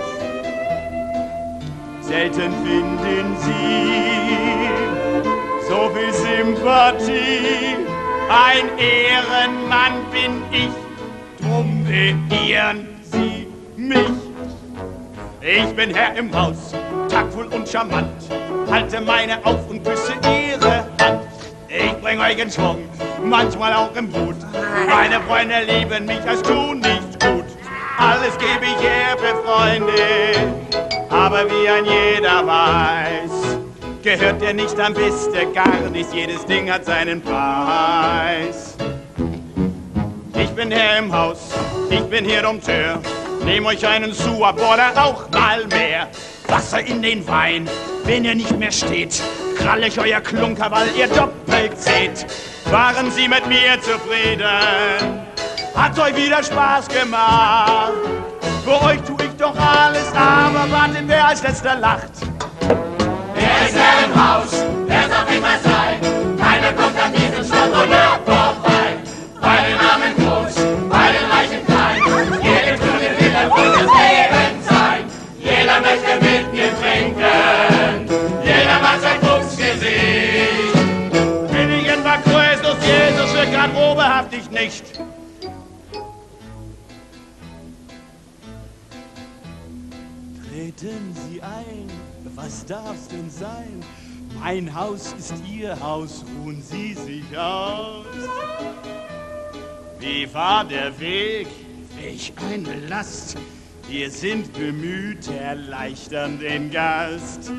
Selten finden sie so viel Sympathie. Ein Ehrenmann bin ich, drum beehren sie mich. Ich bin Herr im Haus, taktvoll und charmant, halte meine auf und küsse ihre Hand. Ich bring euch in Schwung, manchmal auch im Wut. Meine Freunde lieben mich, das tun nicht gut. Alles gebe ich her für Freunde, aber wie ein jeder weiß, gehört ihr nicht, dann wisst ihr gar nichts. Jedes Ding hat seinen Preis. Ich bin Herr im Haus, ich bin hier Dompteur. Nehm euch einen Sou oder auch mal mehr. Wasser in den Wein, wenn ihr nicht mehr steht, krall ich euer Klunker, weil ihr doppelt seht. Waren Sie mit mir zufrieden? Hat euch wieder Spaß gemacht? Für euch tu ich doch alles, aber wartet, wer als letzter lacht. Wer ist Herr im Haus? Wer soll immer sein? Keiner kommt an diesem Chateauneuf vorbei. Bei den Armen groß, bei den Reichen klein. Jede Stunde will er wohl das Leben sein. Jeder möchte mit mir trinken. Jeder macht sein Fuchsgesicht. Bin ich etwa größlos darf dich nicht. Treten Sie ein, was darf's denn sein? Mein Haus ist Ihr Haus, ruhen Sie sich aus. Wie war der Weg? Welch eine Last. Wir sind bemüht, erleichtern den Gast.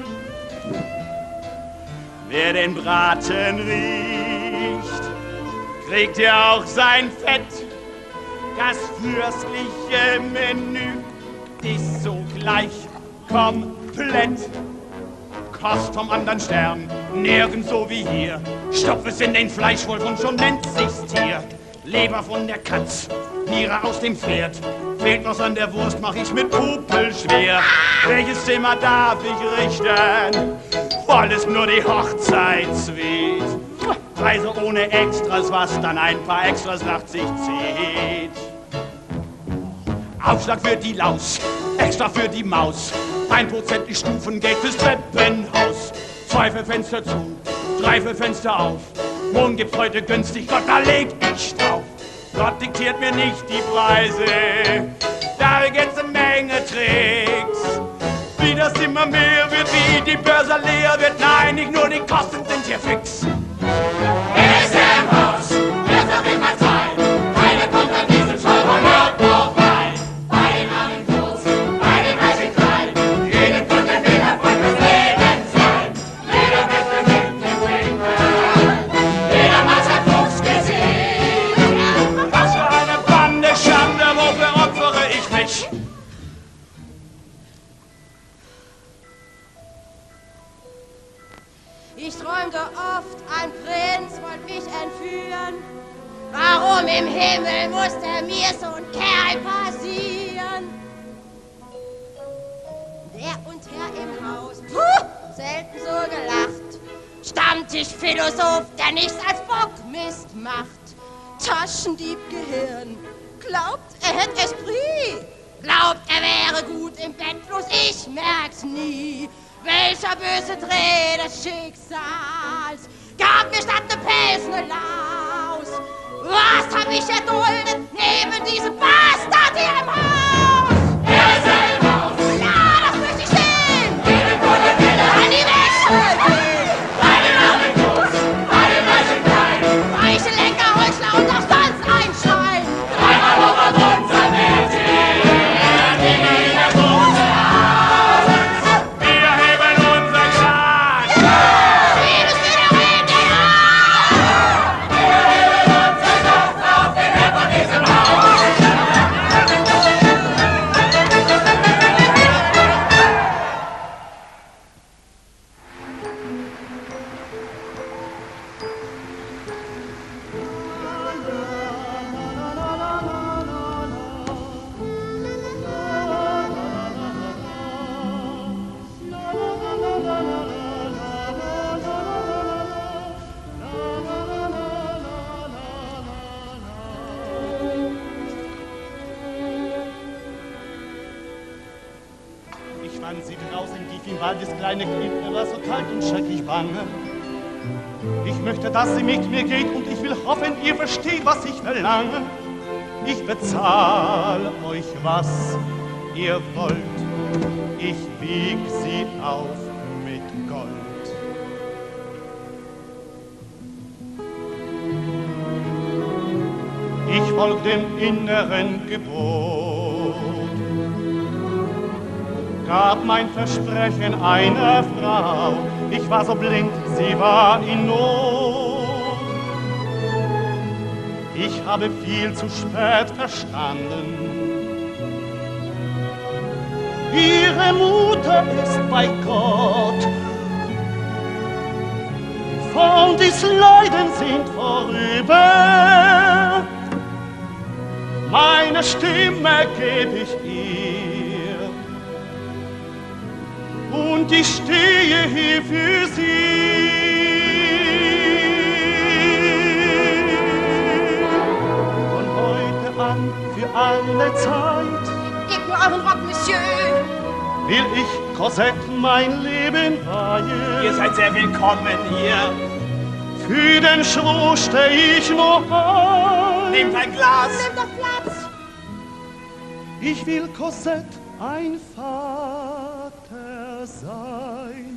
Wer den Braten riecht, kriegt ja auch sein Fett. Das fürstliche Menü ist sogleich komplett. Kost vom anderen Stern, nirgends so wie hier. Stopf es in den Fleischwolf und schon nennt sich's Tier. Leber von der Katz, Niere aus dem Pferd. Fehlt was an der Wurst, mach ich mit Pupel schwer. Welches Zimmer darf ich richten? Voll ist nur die Hochzeitssuite. Preise ohne Extras, was dann ein paar Extras nach sich zieht. Aufschlag für die Laus, extra für die Maus. 1% ist Stufengeld fürs Treppenhaus. 2 für Fenster zu, 3 für Fenster auf. Wohnen gibt's heute günstig, Gott, da leg ich drauf. Gott diktiert mir nicht die Preise, da gibt's eine Menge Tricks. Wie das immer mehr wird, wie die Börse leer wird, nein, nicht nur die Kosten sind hier fix. Er ist im Haus, er ist auch immer frei. Keiner kommt an diesen Schauber nur vorbei. Bei den armen Groß, bei den reichen Klein. Jeder Kunde will Erfolg des Lebens sein. Jeder möchte mit dem Trinken. Jeder Mann hat Fuchs gesehen. Was für eine Bande Schande, wofür opfere ich mich? Ich träumte oft, ein Prinz wollte mich entführen. Warum im Himmel musste mir so ein Kerl passieren? Der und Herr im Haus, puh, selten so gelacht. Stammtischphilosoph, der nichts als Bockmist macht. Taschendieb Gehirn, glaubt, er hätt Esprit. Glaubt, er wäre gut im Bett, bloß ich merk's nie. Welcher böse Dreh des Schicksals gab mir statt ne Pelz ne Laus? Was hab ich erduldet neben diesem Bastard hier im Haus? Er ist im Haus. Ja, das möchte ich sehen. Jeder Kunde will An die Wäsche gehen. bei den armen Groß, bei den reichen Klein. Weiche Lenker, Heuchler und auch sonst ein Schwein. Dreimal hoch auf unser Mädchen, die der große Haus. Wir heben unser Glas. Jedes Wiederreden, ja! Wir heben unser Kopf auf den Herr von diesem Haus. Ich fand sie draußen tief im Wald, das kleine Kind, mir war so kalt und schrecklich bange. Ich möchte, dass sie mit mir geht und ich will hoffen, ihr versteht, was ich verlange. Ich bezahl euch, was ihr wollt, ich wieg sie auf mit Gold. Ich folg dem inneren Gebot, gab mein Versprechen einer Frau. Ich war so blind, sie war in Not. Ich habe viel zu spät verstanden. Ihre Mutter ist bei Gott. Von dies Leiden sind vorüber. Meine Stimme geb ich ihr. Und ich stehe hier für sie. Von heute an, für alle Zeit, Gebt mir euren Rock, Monsieur. will ich Cosette mein Leben weihen. Ihr seid sehr willkommen hier. Für den Schroh steh ich noch ein. Nehmt ein Glas. Nimm doch Platz. Ich will Cosette ein Vater sein.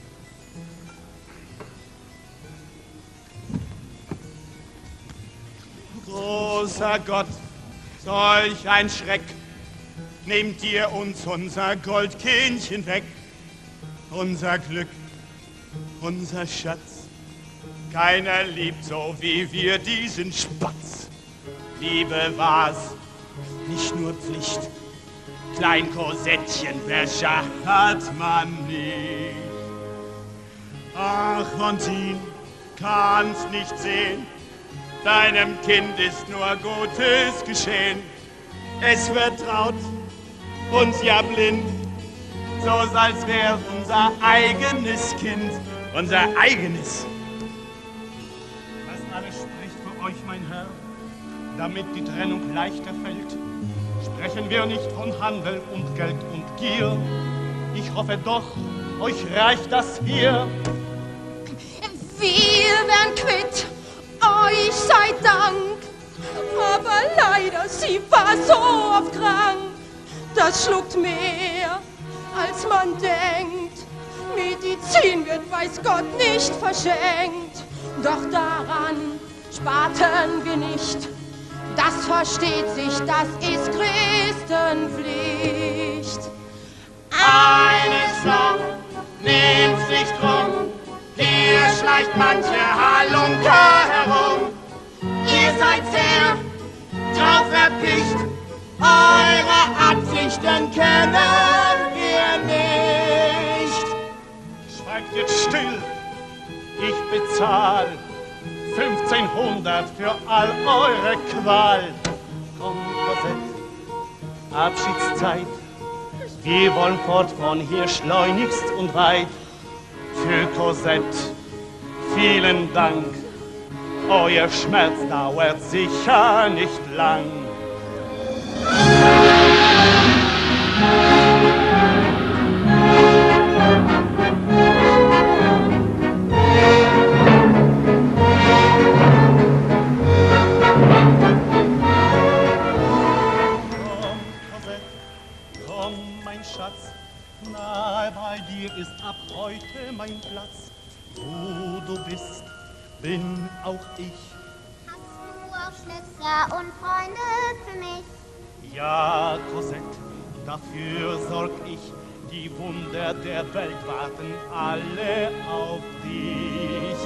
Großer Gott, solch ein Schreck. Nehmt ihr uns unser Goldkindchen weg. Unser Glück, unser Schatz. Keiner liebt so wie wir diesen Spatz. Liebe war's, nicht nur Pflicht. Klein Cosettchen, welcher hat man nicht? Ach, Fantine, kannst nicht sehen, deinem Kind ist nur Gutes geschehen. Es vertraut uns ja blind, so als wär unser eigenes Kind, unser eigenes. Das alles spricht für euch, mein Herr, damit die Trennung leichter fällt. Sprechen wir nicht von Handel und Geld und Gier. Ich hoffe doch, euch reicht das hier. Wir werden quitt, euch sei Dank. Aber leider, sie war so oft krank. Das schluckt mehr, als man denkt. Medizin wird, weiß Gott, nicht verschenkt. Doch daran sparten wir nicht. Das versteht sich, das ist Christenpflicht. Eines noch, nehmt's nicht drum, hier schleicht manche Halunke herum. Ihr seid sehr drauf erpicht, eure Absichten kennen wir nicht. Schweigt jetzt still, ich bezahl 1500 für all eure Qual. Kommt, Cosette, Abschiedszeit. Wir wollen fort von hier schleunigst und weit. Für Cosette, vielen Dank. Euer Schmerz dauert sicher nicht lang. Nahe bei dir ist ab heute mein Platz. Wo du bist, bin auch ich. Hast du auch Schwester und Freunde für mich? Ja, Cosette, dafür sorg ich. Die Wunder der Welt warten alle auf dich.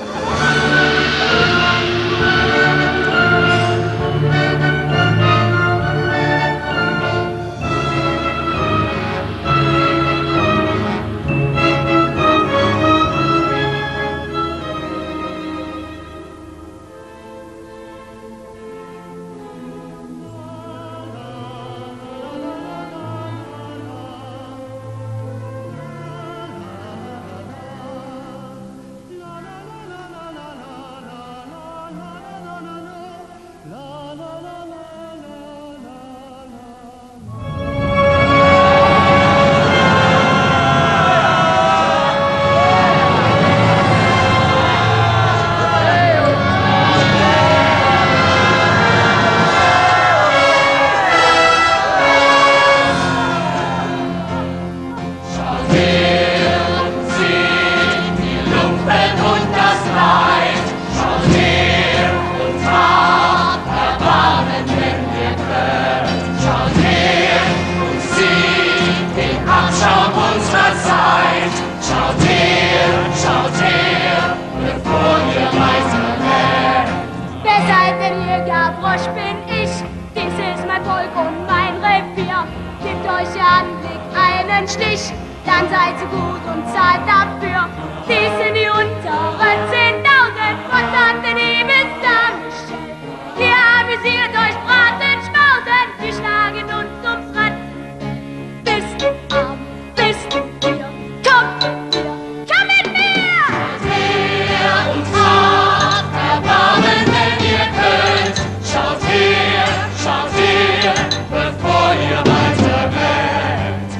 Stich, dann seid so gut und zahlt dafür. Dies sind die unteren 10.000, was hat denn die bis dann gestellt? Ihr amüsiert euch, braten, schmauten, wir schlagen uns ums Rad. Bist arm, bist ihr, kommt mit mir! Her und fahrt, erbarmen, wenn ihr könnt. Schaut her, bevor ihr weiter brennt.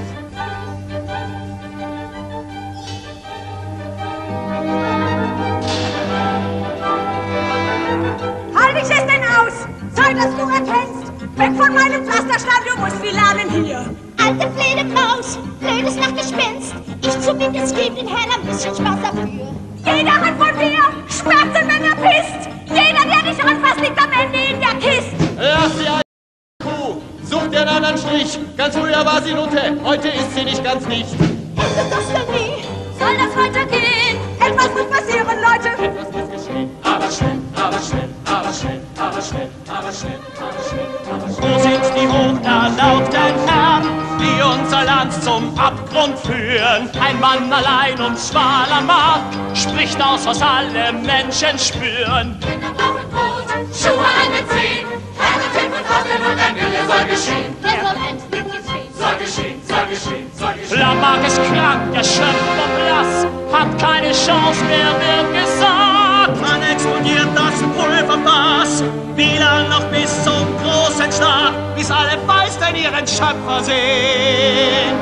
Halt ich es denn aus? Fuß. Zeit, dass du erkennst. Weg von meinem Pflasterstein, du musst viel lernen hier. Alte Fledermaus, blödes Nachtgespenst. Ich zumindest geb den Herrn ein bisschen Spaß dafür. Jeder hat von dir Schmerzen, wenn er pisst. Jeder, der dich anfasst, liegt am Ende in der Kiste. Lass die alte Kuh, such dir einen anderen Strich. Ganz früher war sie Nutte, heute ist sie nicht ganz nicht. Endet das denn nie? Soll das weitergehen? Etwas muss passieren, Leute. Etwas muss geschehen, aber schnell, aber schnell, aber schnell, aber schnell, aber schnell, aber schnell, aber schnell. Wo sind die hocherlaubten Herren, die unser Land zum Abgrund führen? Ein Mann allein und schmaler Markt spricht aus, was alle Menschen spüren. Kinder brauchen Brot, Schuhe an den Zehen, keine Tipp und Hoffen und ein Wille soll geschehen. Der soll endlich geschehen. Soll geschehen, soll geschehen, soll geschehen. Lamarck ist krank, erschöpft und blass, hat keine Chance mehr, wird gesagt. Man explodiert das Pulverfass, wie lang noch bis zum großen Schlag, bis alle Meister ihren Schöpfer sehen.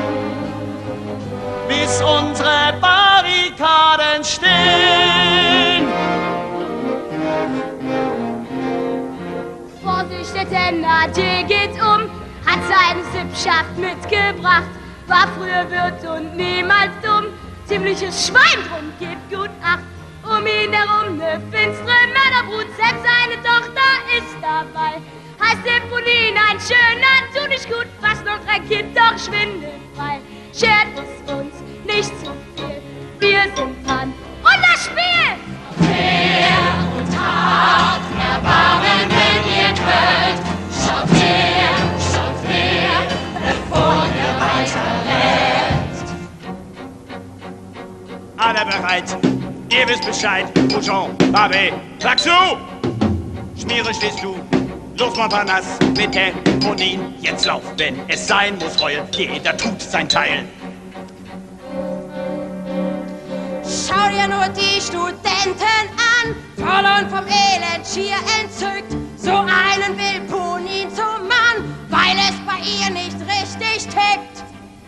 Bis unsere Barrikaden stehen. Vorsicht, der Thénardier geht um, hat seine Sippschaft mitgebracht, war früher Wirt und niemals dumm, ziemliches Schwein drum, gibt gut Acht. Um ihn herum ne finstere Mörderbrut, selbst seine Tochter ist dabei. Heißt Eponine, ein schöner, tu nicht gut, fast noch ein Kind, doch schwindelfrei. Schert es uns nicht zu viel, wir sind dran und das Spiel! Fair und hart, Erbarmen, wenn ihr könnt. Schaut her, bevor ihr weiter rennt. Alle bereit, ihr wisst Bescheid. Bouchon, Babé, sag zu! Schmiere stehst du, los Montparnasse, mit Eponine. Jetzt lauf, wenn es sein muss, heulen, jeder tut sein Teil. Schau dir nur die Studenten an, voll und vom Elend schier entzückt. So einen will Eponine zum Mann, weil es bei ihr nicht richtig tickt.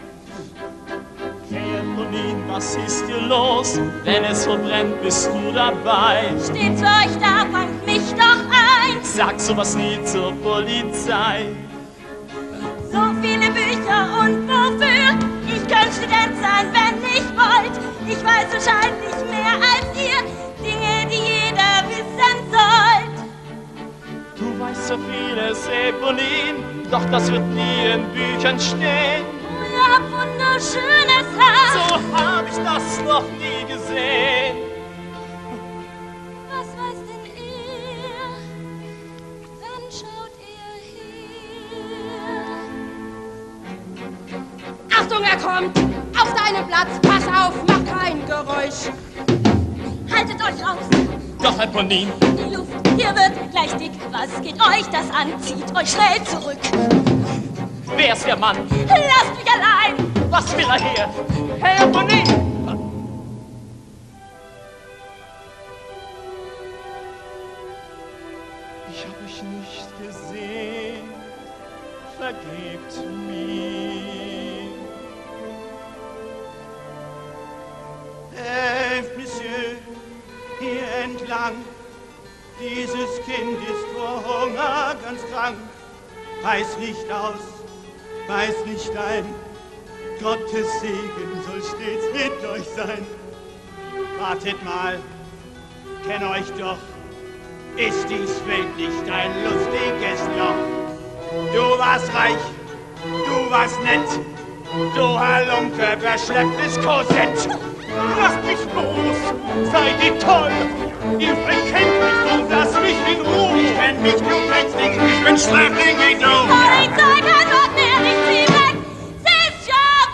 Hey Eponine, was ist hier los? Wenn es so brennt, bist du dabei. Steht's euch da, fangt mich doch ein. Sag sowas nie zur Polizei. So viele Bücher und wofür? Ich könnte Student sein, wenn ich wollt. Ich weiß wahrscheinlich mehr als ihr, Dinge, die jeder wissen sollt. Du weißt so vieles, Eponine, doch das wird nie in Büchern stehen. Ihr habt wunderschönes Haar. So hab ich das noch nie gesehen. Was weiß denn ihr? Dann schaut ihr hier. Achtung, er kommt! Auf deinen Platz, pass auf, mach kein Geräusch. Haltet euch raus! Doch, Eponine, Die Luft hier wird gleich dick. Was geht euch das an? Zieht euch schnell zurück. wer ist der Mann? Lasst mich allein! Was will er hier? Hey, Eponine! Ich hab euch nicht gesehen, vergebt mir. Helft, Monsieur, hier entlang. Dieses Kind ist vor Hunger ganz krank. Reiß nicht aus, reiß nicht ein. Gottes Segen soll stets mit euch sein. Wartet mal, kenn euch doch. Ist dies wirklich ein lustiges Loch? Du warst reich, du warst nett, du Halunke, verschlepptes Korsett. Lasst mich los, seid ihr toll, ihr verkennt mich und lasst mich in Ruhe. Ich kenn mich, du kennst dich, ich bin Sträfling wie du. Polizei kann dort mehr nicht ziehen weg, sie ist ja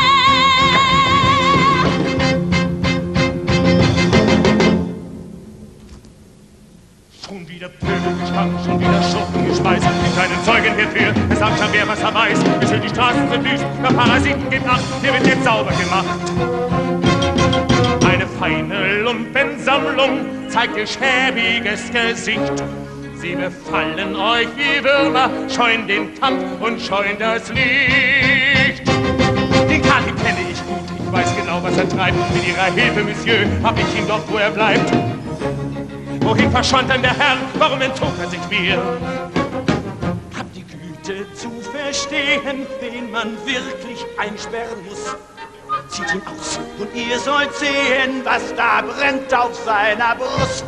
weg. Schon wieder Pöbelgestank, schon wieder Schurkengespeis. Keinen Zeugen hierfür, es sagt schon wer was er weiß. Wie schön die Straßen sind wüst, der Parasiten gibt Acht, hier wird jetzt sauber gemacht. Eine feine Lumpensammlung zeigt ihr schäbiges Gesicht. Sie befallen euch wie Würmer, scheuen den Kampf und scheuen das Licht. Den Kati kenne ich gut, ich weiß genau, was er treibt. Mit ihrer Hilfe, Monsieur, hab ich ihn doch, wo er bleibt. Wohin verschwand denn der Herr? Warum entzog er sich mir? Habt die Güte zu verstehen, wen man wirklich einsperren muss. Zieht ihn aus und ihr sollt sehen, was da brennt auf seiner Brust.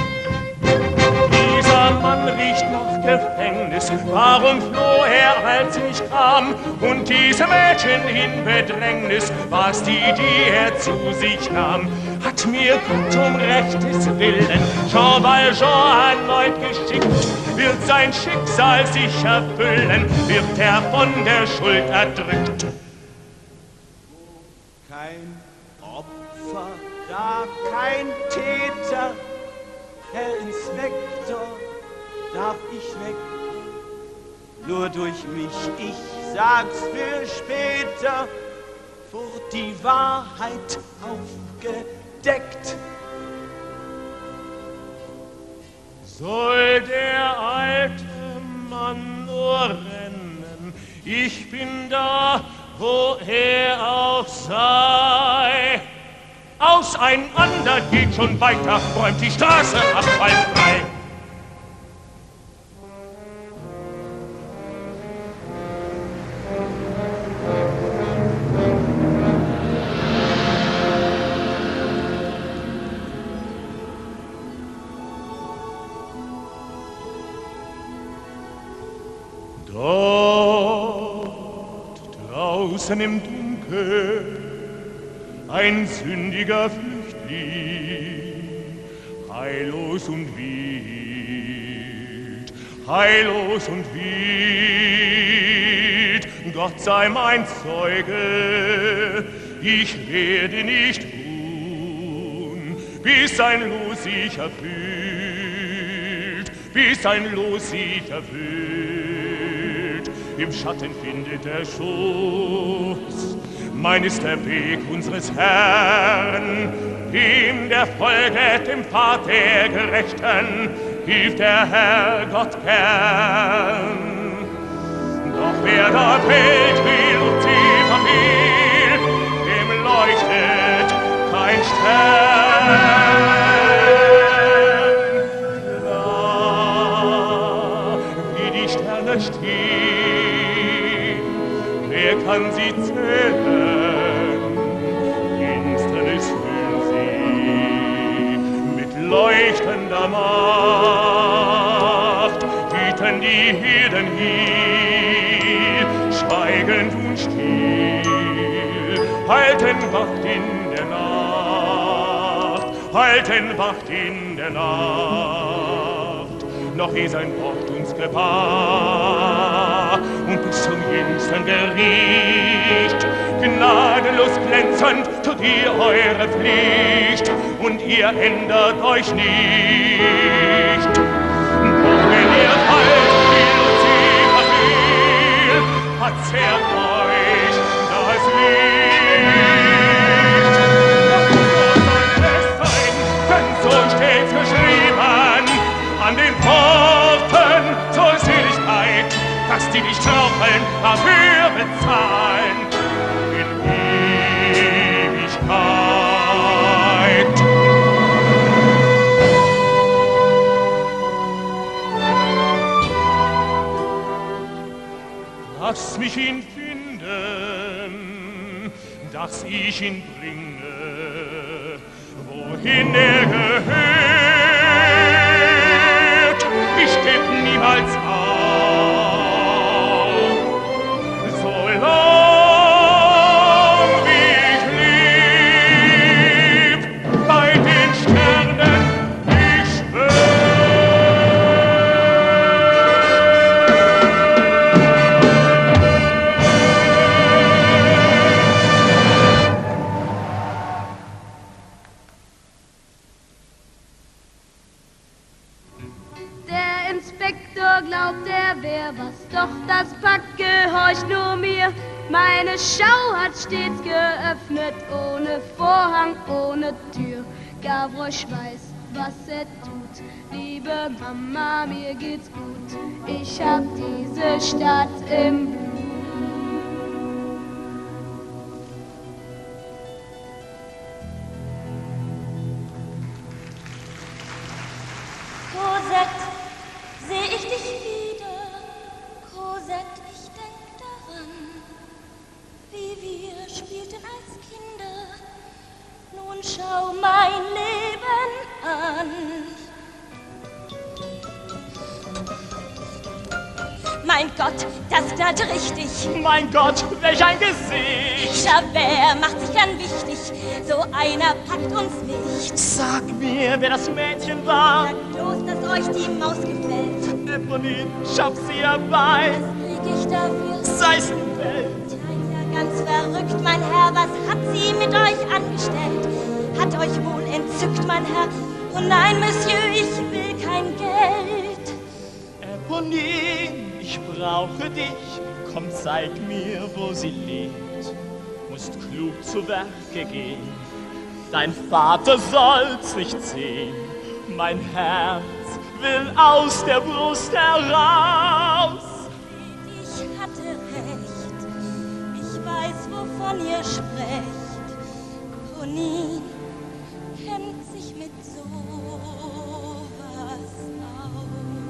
Dieser Mann riecht nach Gefängnis, warum floh er, als ich kam? Und diese Mädchen in Bedrängnis, war's die er zu sich nahm? Hat mir Gott um Rechtes Willen Jean Valjean erneut geschickt, wird sein Schicksal sich erfüllen, wird er von der Schuld erdrückt. Kein Opfer, da kein Täter, Herr Inspektor, darf ich weg? Nur durch mich, ich sag's für später, wird die Wahrheit aufgedeckt. Soll der alte Mann nur rennen, ich bin da, wo er auch sei. Auseinander geht schon weiter, räumt die Straße abfallfrei. Dort draußen im Dunkel ein sündiger Flüchtling, heillos und wild, heillos und wild. Gott sei mein Zeuge, ich werde nicht ruhen, bis sein Los sich erfüllt, bis sein Los sich erfüllt. Im Schatten findet er Schutz, mein ist der Weg unseres Herrn, ihm der folget, dem Pfad der Gerechten, hilft der Herr Gott gern. Doch wer da fällt, wie Luzifer fiel, dem leuchtet kein Stern. Klar, wie die Sterne stehen, wer kann sie zählen? Finsternis füllen sie mit leuchtender Macht, hüten die Hirten hier, schweigend und still, halten Wacht in der Nacht, halten Wacht in der Nacht, noch ehe sein Wort uns gewahr und bis zum jüngsten Gericht gnadenlos glänzend tut ihr eure Pflicht und ihr ändert euch nicht. Doch wenn ihr fallt, wie Luzifer fiel, verzehrt euch das Licht. Doch so soll es sein, denn so steht's geschrieben an den Pforten zur Seligkeit, dass die nicht rauchen, dafür bezahlen in Ewigkeit. Lass mich ihn finden, dass ich ihn bringe, wohin er gehört. Ich geb niemals auf, solang wie ich lieb, bei den Sternen ich Der Inspektor glaubt, er wär was, doch das Pack gehorcht nur mir. Meine Schau hat stets geöffnet, ohne Vorhang, ohne Tür. Gavroche weiß, was er tut. Liebe Mama, mir geht's gut. Ich hab diese Stadt im Blut. dich wieder, Cosette, ich denk daran, wie wir spielten als Kinder. Nun schau mein Leben an. Mein Gott, das knallte richtig. Mein Gott, welch ein Gesicht! Javert macht sich dann wichtig, so einer packt uns nicht. Sag mir, wer das Mädchen war. Sag bloß, dass euch die Maus gefällt. Eponine, schaff sie herbei. Was krieg ich dafür? Sei's die Welt. Ja, ganz verrückt, mein Herr, was hat sie mit euch angestellt? Hat euch wohl entzückt, mein Herr? Oh nein, Monsieur, ich will kein Geld. Eponine, ich brauche dich, komm, zeig mir, wo sie lebt. Musst klug zu Werke gehen, dein Vater soll's nicht sehen. Mein Herz will aus der Brust heraus. Ich hatte recht, ich weiß, wovon ihr sprecht. Eponine kennt sich mit sowas aus.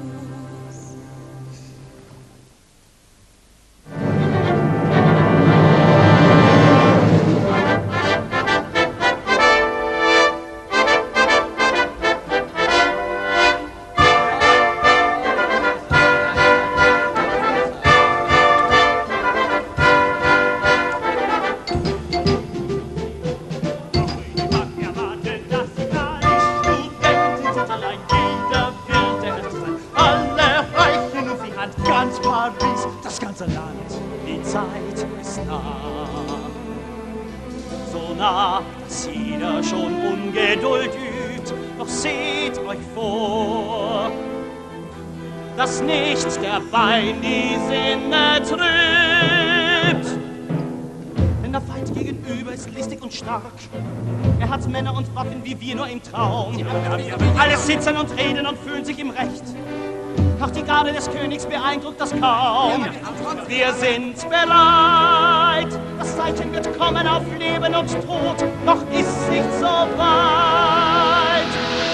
Dass nichts der Wein die Sinne trübt. Denn der Feind gegenüber ist listig und stark. Er hat Männer und Waffen wie wir nur im Traum. Alle sitzen und reden und fühlen sich im Recht. Doch die Garde des Königs beeindruckt das kaum. Wir sind bereit. Das Zeichen wird kommen auf Leben und Tod. Noch ist nicht so weit.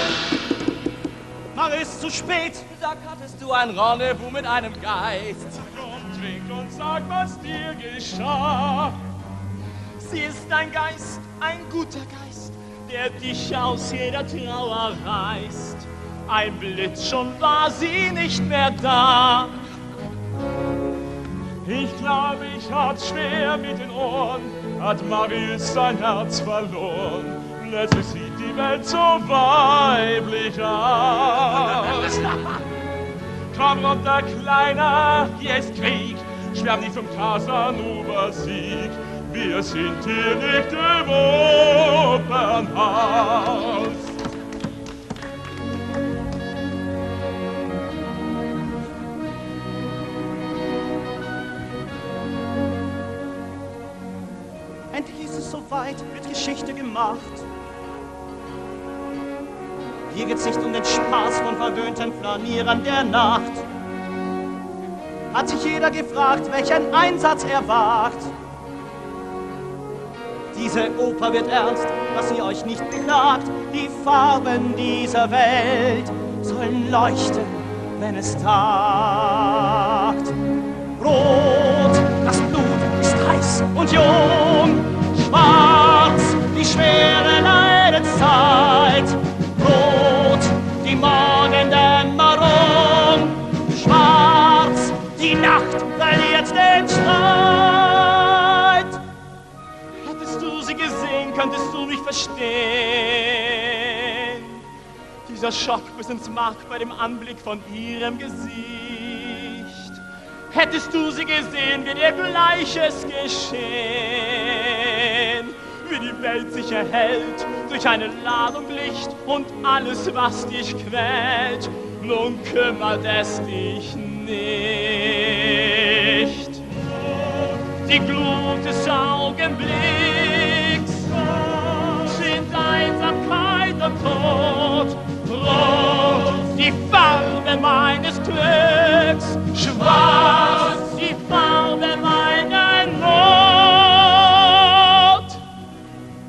Mach es zu spät. Sag, hattest du ein Rendezvous mit einem Geist? Komm, trink und sag, was dir geschah. Sie ist ein Geist, ein guter Geist, der dich aus jeder Trauer reißt. Ein Blitz, schon war sie nicht mehr da. Ich glaube, ich hab's schwer mit den Ohren, hat Marius sein Herz verloren. Plötzlich sieht die Welt so weiblich aus. Komm runter, Kleiner, hier ist Krieg. Schwärm nicht vom Casanova-Sieg. Wir sind hier nicht im Opernhaus. Endlich ist es soweit, wird Geschichte gemacht. Hier geht's nicht um den Spaß von verwöhnten Flanierern der Nacht. Hat sich jeder gefragt, welchen Einsatz er wagt. Diese Oper wird ernst, dass ihr euch nicht beklagt. Die Farben dieser Welt sollen leuchten, wenn es tagt. Rot, das Blut ist heiß und jung. Schwarz, die schwere Leidenzeit. Rot, die Morgendämmerung. Schwarz, die Nacht verliert den Streit. Hättest du sie gesehen, könntest du mich verstehen. Dieser Schock bis ins Mark bei dem Anblick von ihrem Gesicht. Hättest du sie gesehen, wird ihr Gleiches geschehen. Wie die Welt sich erhellt durch eine Ladung Licht und alles, was dich quält, nun kümmert es dich nicht. Die Glut des Augenblicks sind Einsamkeit und Tod. Rot, die Farbe meines Glücks, schwarz, die Farbe meiner Not.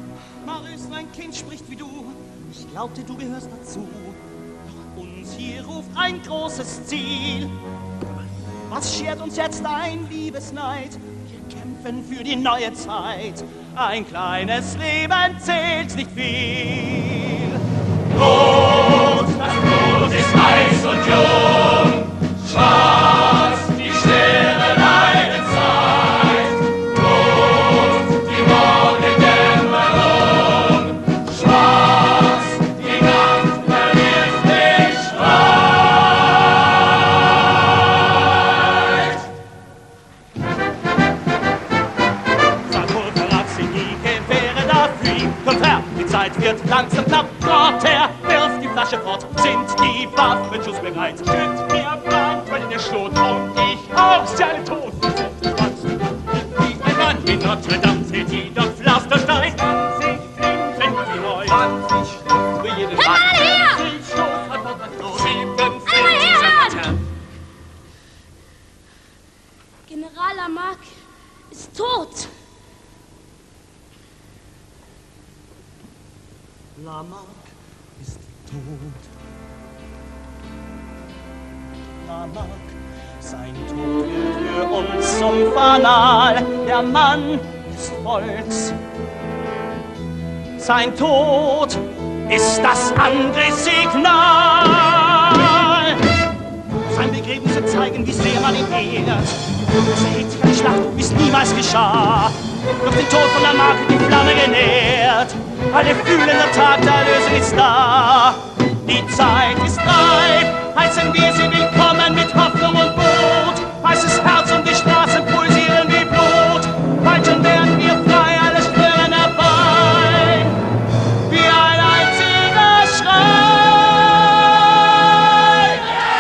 Marius, mein Kind spricht wie du, ich glaubte, du gehörst dazu. Doch uns hier Beruf, ein großes Ziel. Was schert uns jetzt ein Liebesneid? Wir kämpfen für die neue Zeit. Ein kleines Leben zählt nicht viel. Blut, das Blut ist heiß und jung. Schwarz, die schwere Leidenzeit. Blut, die Morgendämmerung. Schwarz, die Nacht verliert sich weit. Sakur Parazzi, die Gewehre dafür ihn. Kommt her, die Zeit wird langsam knapp. Dort her, wirf die Flasche fort. Sind die Waffen schussbereit? Schütt mir Plan, wenn ihr Schlot und ich auch seinen Tod. Wie ein Mann in Notre Dame seht ihr doch Pflasterstein. 20 Flinten wie neu. 20 Stoß für jeden Mann. 20 Stoß an Bord an Bord. 7 General Lamarck ist tot. Lamarck ist tot. Lamarck, sein Tod wird für uns zum Fanal. Der Mann des Volks. Sein Tod ist das Angriffssignal. Sein Begräbnis wird zeigen, wie sehr man ihn ehrt. Seht eine Schlacht, wie es niemals geschah. Durch den Tod von Lamarck die Flamme genährt. Alle fühlen, der Tag der Erlösung ist da. Die Zeit ist reif, heißen wir sie willkommen mit Hoffnung und Mut. Heißes Herz und die Straßen pulsieren wie Blut. Bald schon werden wir frei, alle schwören herbei. Wie ein einziger Schrei.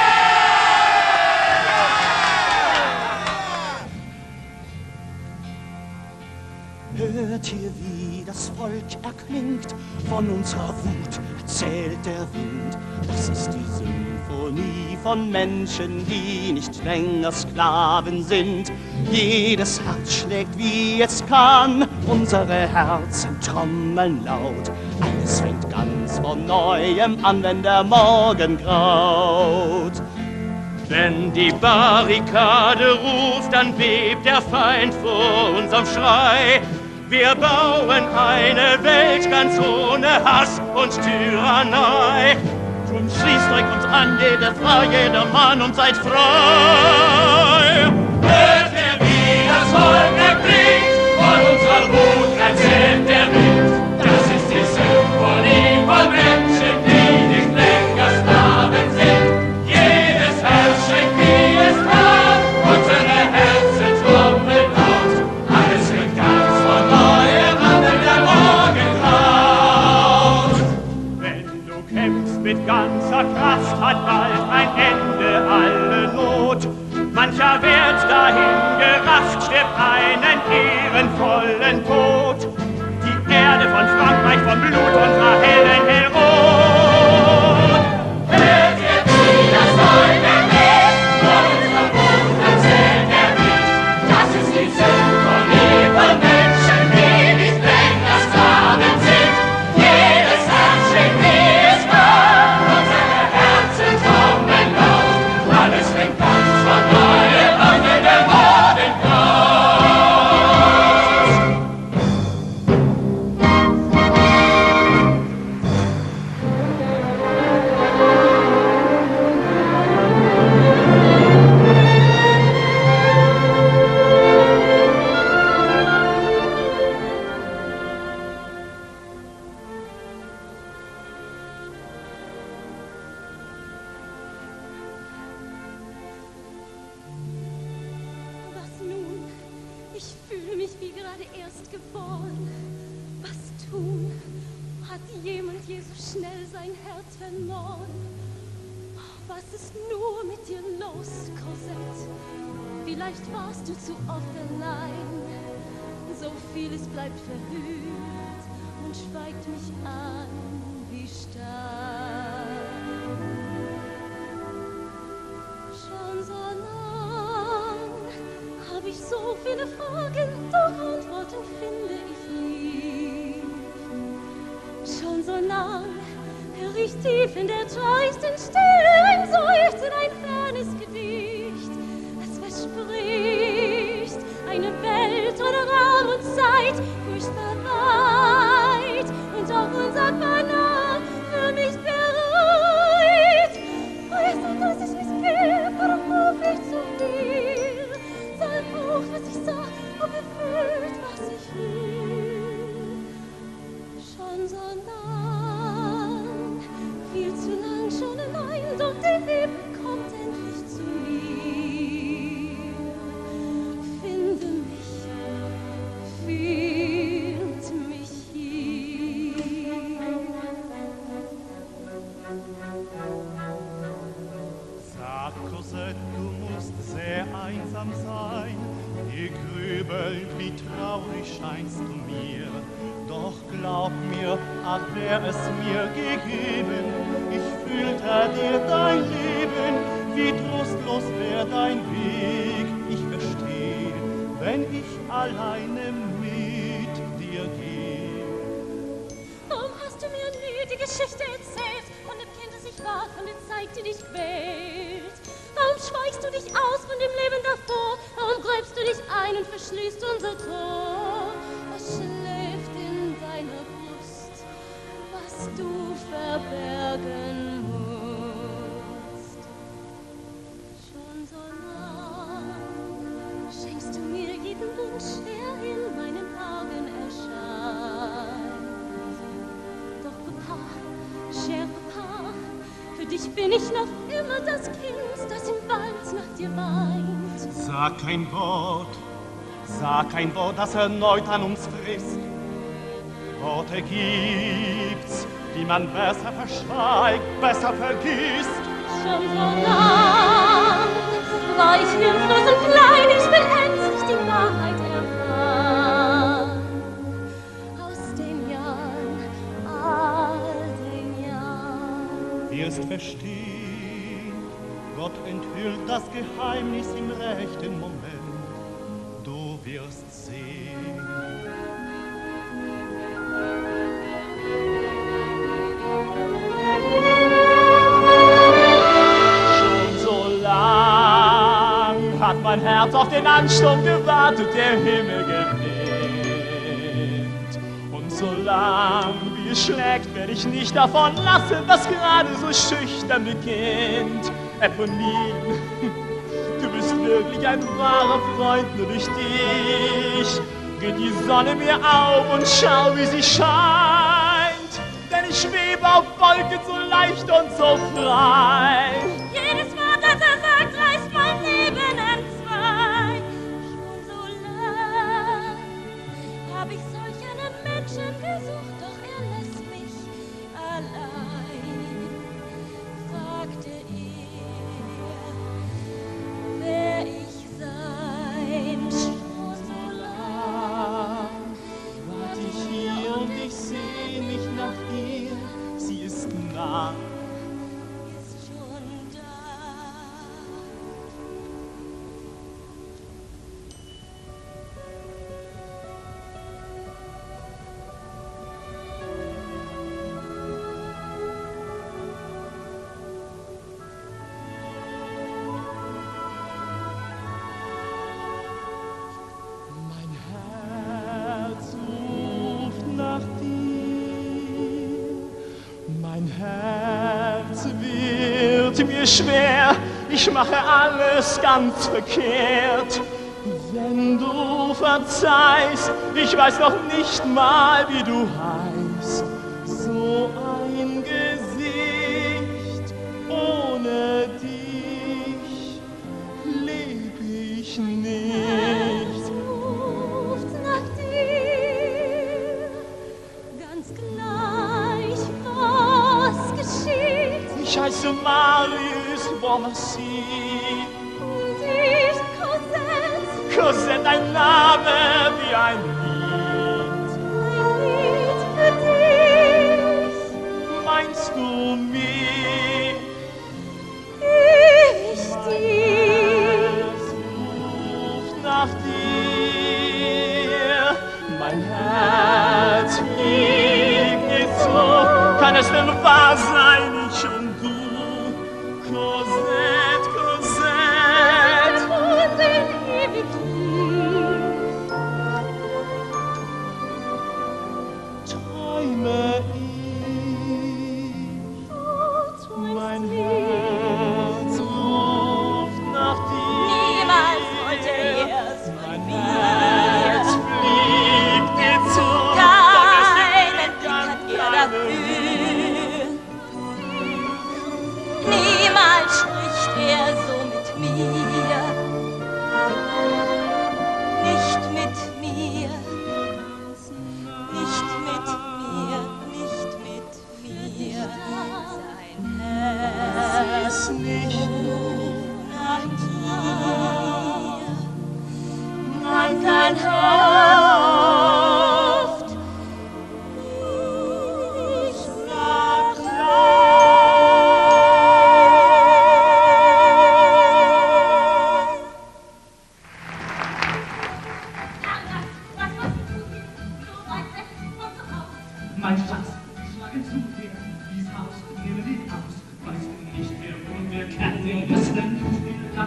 Hört ihr, wie das Volk erklingt? Von unserer Wut erzählt der Wind. Das ist die Symphonie von Menschen, die nicht länger Sklaven sind. Jedes Herz schlägt, wie es kann. Unsere Herzen trommeln laut. Alles fängt ganz von Neuem an, wenn der Morgen graut. Wenn die Barrikade ruft, dann bebt der Feind vor unserem Schrei. Wir bauen eine Welt ganz ohne Hass und Tyrannei. Drum schließt euch uns an, jede Frau, jeder Mann, und seid frei. Hört ihr, wie das Volk erklingt? Von unserer Wut erzählt der Wind. Das ist die Symphonie von Menschen, die nicht länger Sklaven sind. Jedes Herz schlägt, wie es kann. Unsere Herzen trommeln laut. Alles wird ganz von neuem an, wenn der Morgen graut. Wenn du kämpfst mit ganzer Kraft, hat bald ein Ende alle Not. Mancher wird dahin gerafft, stirbt einen ehrenvollen Tod. Die Erde von Frankreich vom Blut unserer Helden hellrot. Hört ihr, wie das Volk erklingt? Von unserer Wut erzählt der Wind. Das ist die Symphonie von Menschen, die nicht länger Sklaven sind. Jedes Herz schlägt, wie es kann. Unsere Herzen trommeln laut. Alles fängt ganz von neuem an, wenn der Morgen graut. Was nun? Ich fühle mich wie gerade erst geboren. Was tun? Hat jemand je so schnell sein Herz verloren? Was ist nur mit dir los, Cosette? Vielleicht warst du zu oft allein. So vieles bleibt verhüllt und schweigt mich an wie Stein. Schon so lang hab ich so viele Fragen, doch Antworten finde ich nie. Schon so lang hör ich tief in der treuesten Stille ein seufzen ein fernes Gedicht. Es verspricht eine Welt ohne Raum und Zeit, furchtbar weit und doch unser Banner für mich bereut. Oh, es ist, dass ich mich will, warum ruf ich zu viel? Sei hoch, was ich sah, ob erfüllt, was ich will. Schon so lang, viel zu lang schon allein, doch die Liebe kommt endlich zu mir. Finde mich, fühlt mich hier. Sag, Cosette, du musst sehr einsam sein, gegrübelt, wie traurig scheinst du mir. Doch glaub mir, ach, wär es mir gegeben, ich fühlte dir dein Leben, wie trostlos wär dein Weg. Ich versteh, wenn ich alleine mit dir geh. Warum hast du mir nie die Geschichte erzählt von dem Kind, das ich war, von der Zeit, die dich quält? Warum schweigst du dich aus von dem Leben davor? Warum gräbst du dich ein und verschließt unser Tor? Was schläft in deiner Brust, was du verbergen musst? Schon so lang schenkst du mir jeden Wunsch, der in meinen Augen erscheint. Doch Papa, cher Papa, für dich bin ich noch immer das Kind, das im Wald nach dir weint. Sag kein Wort, das erneut an uns frisst. Worte gibt's, die man besser verschweigt, besser vergisst. Schon so lang war ich hilflos und klein, ich will endlich die Wahrheit erfahren. Aus den Jahren, all den Jahren. Wirst verstehen, Gott enthüllt das Geheimnis im rechten Moment. Du wirst sehen. Schon so lang hat mein Herz auf den Ansturm gewartet, der Himmel gewählt. Und so lang wie es schlägt, werde ich nicht davon lassen, was gerade so schüchtern beginnt. Eponine, du bist wirklich ein wahrer Freund, nur durch dich geht die Sonne mir auf und schau, wie sie scheint. Denn ich schwebe auf Wolken so leicht und so frei. Jedes Wort, das sagt, reißt mein Leben entzwei. Schon so lang hab ich solch einen Menschen gesucht, doch er lässt mich allein. Fragte wer ich sein, schon so lang wart ich hier und ich seh mich nach ihr, sie ist nah. ist schon da. Mein Herz ruft nach dir, mein Herz wird mir schwer, ich mache alles ganz verkehrt. Wenn du verzeihst, ich weiß noch nicht mal, wie du heißt, so ein Gesicht ohne dich leb ich nicht. Ruft nach dir, ganz gleich, was geschieht. Ich heiße Marius Bonacy. Und ich, Cosette, Cosette, ein Name wie ein Lied. ein Lied für dich. Meinst du mich? Ich dich. Es ruft nach dir. Mein Herz fliegt nicht so. Kann es denn wahr sein, ich und du, Cosette?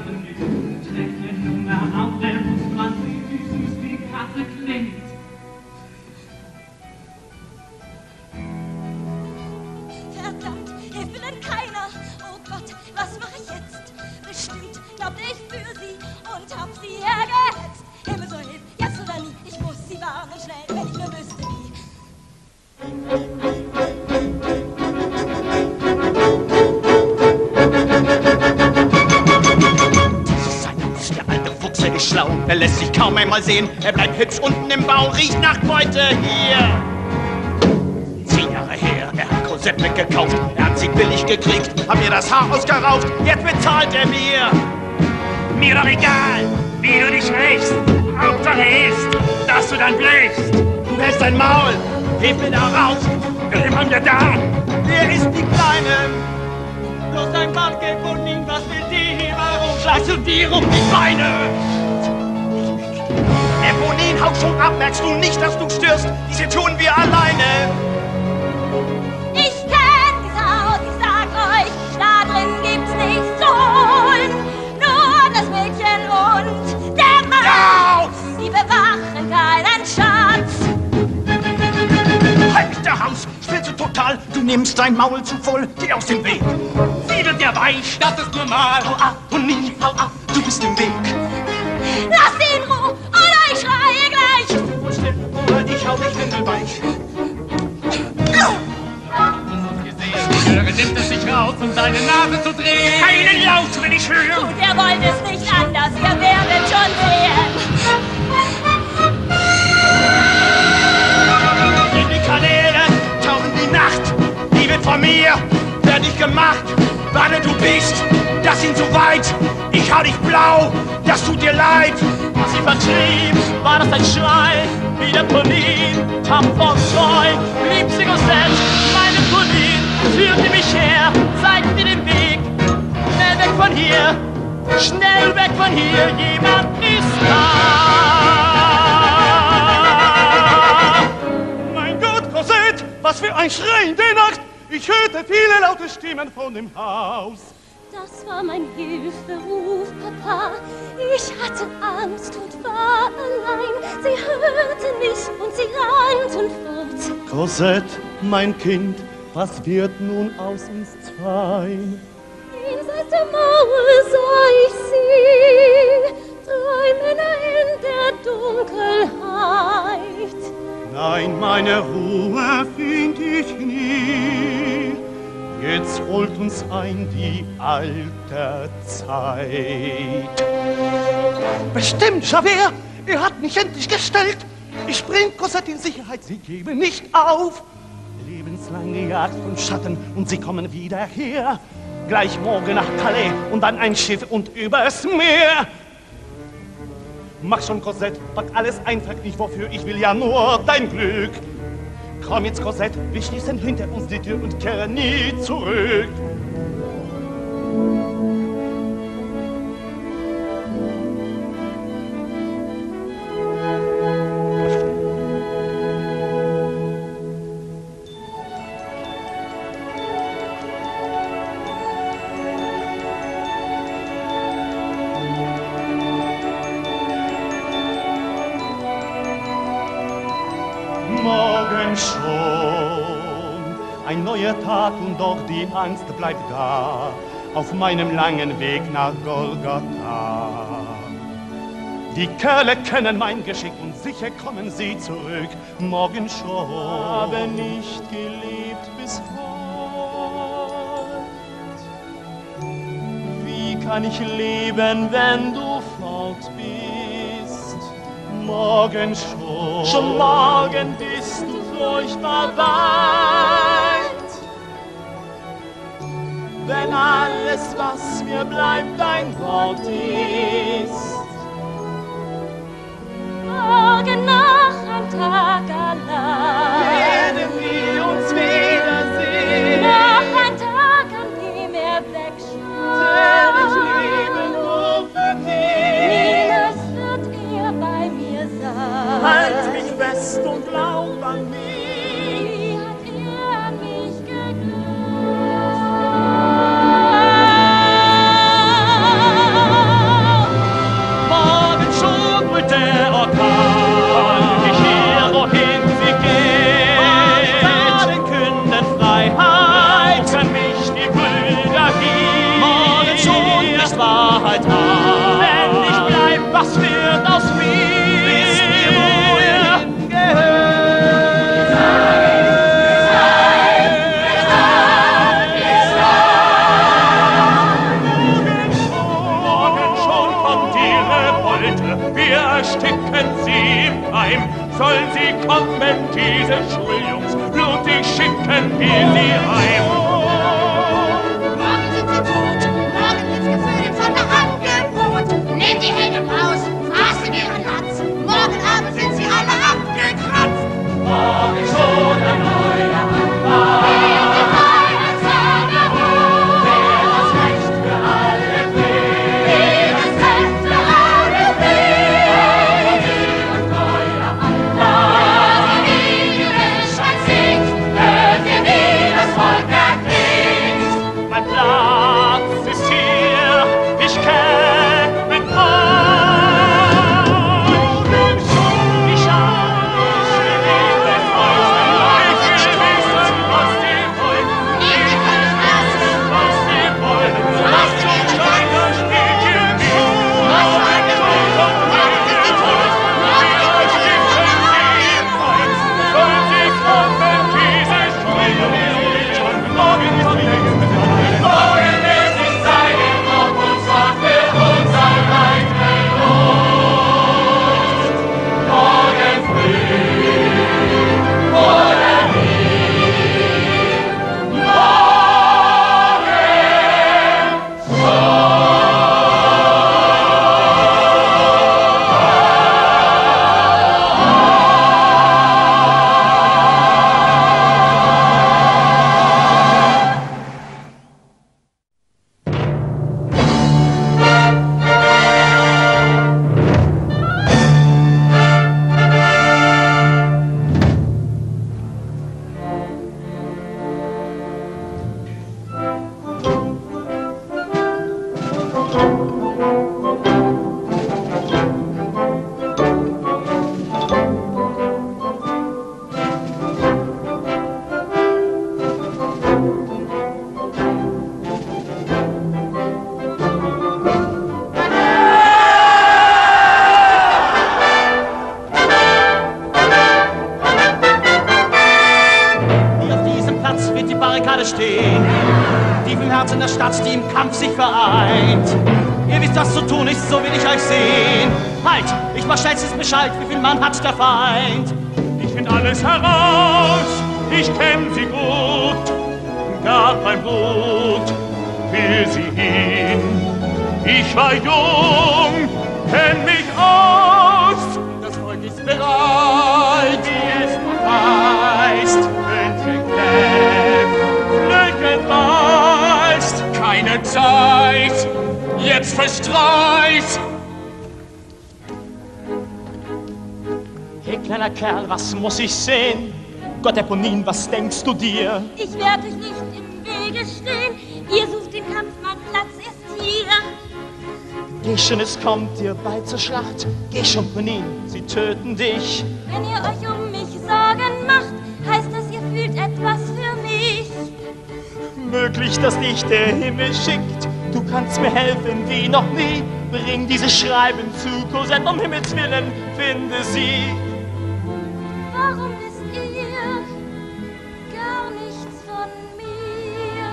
Ratten gibt, trägt den Hunger auf der Brust, man sieht, wie süß die Katze klingt. Verdammt, hilft mir denn keiner? Oh Gott, was mache ich jetzt? Bestimmt glaubte ich für sie und hab sie hergehetzt. Himmel so hilf, jetzt oder nie, ich muss sie warnen schnell, wenn ich nur wüsste wie. Ist schlau, er lässt sich kaum einmal sehen. Er bleibt hübsch unten im Bau, riecht nach Beute hier. 10 Jahre her, er hat Cosette mitgekauft. Er hat sie billig gekriegt, hat mir das Haar ausgerauft. Jetzt bezahlt er mir. Mir doch egal, wie du dich riechst. Hauptsache ist, dass du dann blickst. Du hältst dein Maul, heb mir da raus. Wen haben wir da? Wer ist die Kleine? Bloß ein Mann gefunden, was will die? Warum Schleichst du dir um die Beine? Eponin, hau schon ab, merkst du nicht, dass du störst? Diese tun wir alleine. Ich kenn dieses Haus, ich sag euch, da drin gibt's nichts zu holen. Nur das Mädchen und der Mann. Raus! Sie bewachen keinen Schatz. Halt mich da raus, spielst du total? Du nimmst dein Maul zu voll, geh aus dem Weg. Sie wird ja weich, das ist normal. Hau ab und nie, hau ab, du bist im Weg. Lass sie in Ruhe, oder ich schreie gleich. Und still, oder ich hau dich windelweich. Höre, nimmt es sich raus, um seine Nase zu drehen. Keinen Laut will ich hören. Gut, ihr wollt es nicht anders, ihr werdet schon sehen. In die Kanäle tauchen die Nacht. Die wird von mir fertig gemacht. Warte, du bist, das sind so weit. Ich hau dich blau, das tut dir leid. Was sie vertrieb, war das ein Schrei. Wie der Pauline, tapfer treu. Blieb sie Cosette, meine Pauline. Führte mich her, zeigte mir den Weg. Schnell weg von hier, schnell weg von hier. Jemand ist da. Mein Gott, Cosette, was für ein schreiende Nacht. Ich hörte viele laute Stimmen von dem Haus. Das war mein Hilferuf, Papa. Ich hatte Angst und war allein. Sie hörten mich und sie rannten fort. Cosette, mein Kind, was wird nun aus uns zwei? Jenseits der Mauer sah ich sie, 3 Männer in der Dunkelheit. Nein, meine Ruhe find ich nie. Jetzt holt uns ein die alte Zeit. Bestimmt, Javert, er hat mich endlich gestellt. Ich bring Cosette in Sicherheit, sie geben nicht auf. Lebenslang gejagt von Schatten und sie kommen wieder her. Gleich morgen nach Calais und dann ein Schiff und übers Meer. Mach schon, Cosette, pack alles ein, frag nicht wofür, ich will ja nur dein Glück. Komm jetzt, Cosette, wir schließen hinter uns die Tür und kehren nie zurück. Morgen schon, ein neuer Tag und doch die Angst bleibt da, auf meinem langen Weg nach Golgatha. Die Kerle kennen mein Geschick und sicher kommen sie zurück, morgen schon. Habe nicht gelebt bis heute. Wie kann ich leben, wenn du fort bist? Morgen schon. Schon morgen bist du furchtbar weit. Wenn alles, was mir bleibt, dein Wort ist. Morgen noch ein Tag allein. Werden wir uns wiedersehen. Noch ein Tag, an dem er wegschaut. Denn ich lebe nur für dich. Niemals wird er bei mir sein. Halt mich fest und glaub an mich. Wie hat er an mich geglaubt? was wird aus mir? Wisst ihr, wo ihr hingehört? Morgen schon kommt die Revolte, wir ersticken sie im Keim. Sollen sie kommen, diese Schuljungs, blutig schicken wir sie heim. Morgen sind sie tot, morgen wird's gefüllt von der Angebot. Nehmt die Hände raus, fassen ihren Latz. Morgen Abend sind sie alle abgekratzt. Morgen schon ein neuer Anfang. Wer das Recht für alle will. Wer das Recht für alle will. Ein neuer Anfang. Wie die Menschheit singt, hört ihr, wie das Volk erklingt. Mein Platz ist hier, ich kämpf mit euch. Ich will es euch, ich will wissen, was ihr wollt. Ich will wissen, was ihr wollt. Lasst schon Steine steht hier nicht. Morgen schon kommt die Revolte, wir ersticken sie im Keim. Sollen sie kommen, diese Schuljungs, morgen kommt der Morgen wird sich zeigen, ob uns Gott für unser Leid belohnt. Morgen früh oder nie. Hier auf diesem Platz wird die Barrikade stehen. Die vom Herzen der Stadt, die im Kampf sich vereint. Ihr wisst, was zu tun ist, so will ich euch sehen. Halt, ich mach schnellstens Bescheid, wie viel Mann hat der Feind? Ich find alles heraus, ich kenn sie gut, gab mein Blut für sie hin. Ich war jung, kenn mich aus, Das Volk ist bereit, wie es heißt, München kämpft, Lücken weist, keine Zeit, jetzt für Streit. Hey, kleiner Kerl, was muss ich sehen? Gott, Eponin, was denkst du dir? Ich werde euch nicht im Wege stehen. Ihr sucht den Kampf, mein Platz ist hier. Geh schon, es kommt dir bald zur Schlacht. Geh schon, Eponin, sie töten dich. Wenn ihr euch um mich Sorgen macht, heißt das, ihr fühlt etwas für mich. Möglich, dass dich der Himmel schickt. Du kannst mir helfen wie noch nie. Bring dieses Schreiben zu Cosette, um Himmels Willen, finde sie. Warum wisst ihr gar nichts von mir?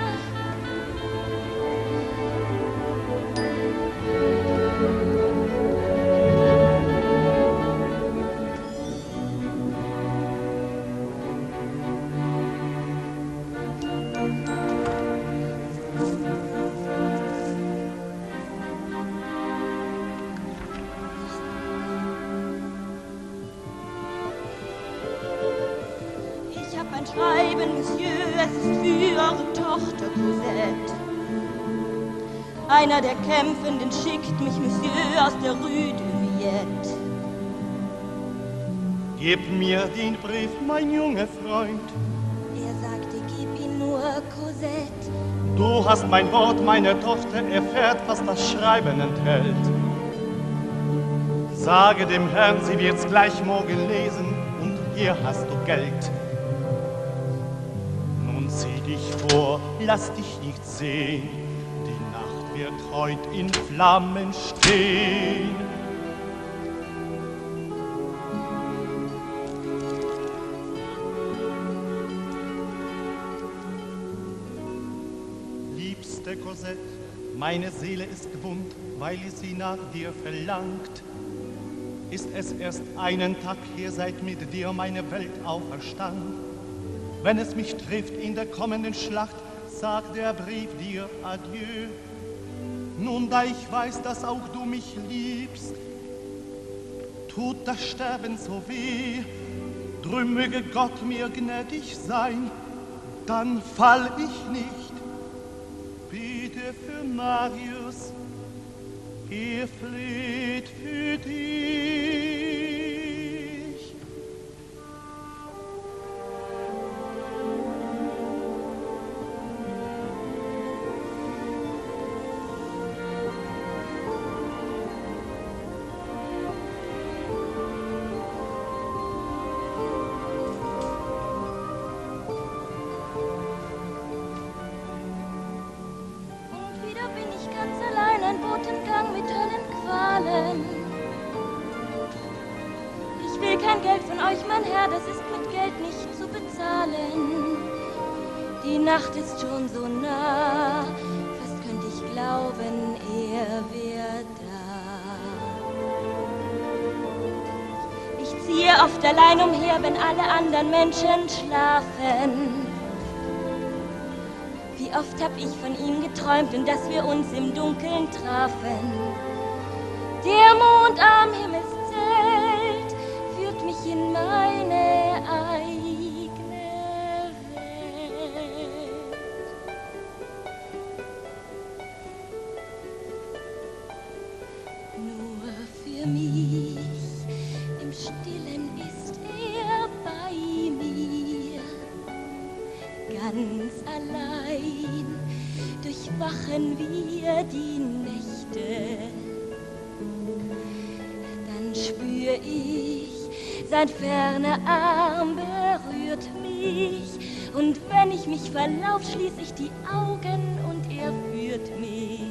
Ich hab ein Schreiben, Monsieur, es ist für eure Tochter Cosette. Einer der Kämpfenden schickt mich, Monsieur, aus der Rue de Villette. Gib mir den Brief, mein junger Freund. Er sagte, gib ihn nur Cosette. Du hast mein Wort, meine Tochter erfährt, was das Schreiben enthält. Sage dem Herrn, sie wird's gleich morgen lesen und hier hast du Geld. Nun zieh dich vor, lass dich nicht sehen, die Nacht wird heut in Flammen stehen. Cosette, meine Seele ist gewund, weil sie nach dir verlangt. Ist es erst einen Tag her, seit mit dir meine Welt auferstand? Wenn es mich trifft in der kommenden Schlacht, sagt der Brief dir Adieu. Nun, da ich weiß, dass auch du mich liebst, tut das Sterben so weh. Drum möge Gott mir gnädig sein, dann fall ich nicht. Bitte für Marius, er fleht für dich. Ich will kein Geld von euch, mein Herr, das ist mit Geld nicht zu bezahlen. Die Nacht ist schon so nah, fast könnte ich glauben, er wär da. Ich ziehe oft allein umher, wenn alle anderen Menschen schlafen. Wie oft hab ich von ihm geträumt und dass wir uns im Dunkeln trafen. Der Mond am Himmelszelt führt mich in meine eigene Welt. Nur für mich im Stillen ist er bei mir. Ganz allein durchwachen wir die Nächte. Dann spür ich, sein ferner Arm berührt mich. Und wenn ich mich verlauf, schließ ich die Augen und er führt mich.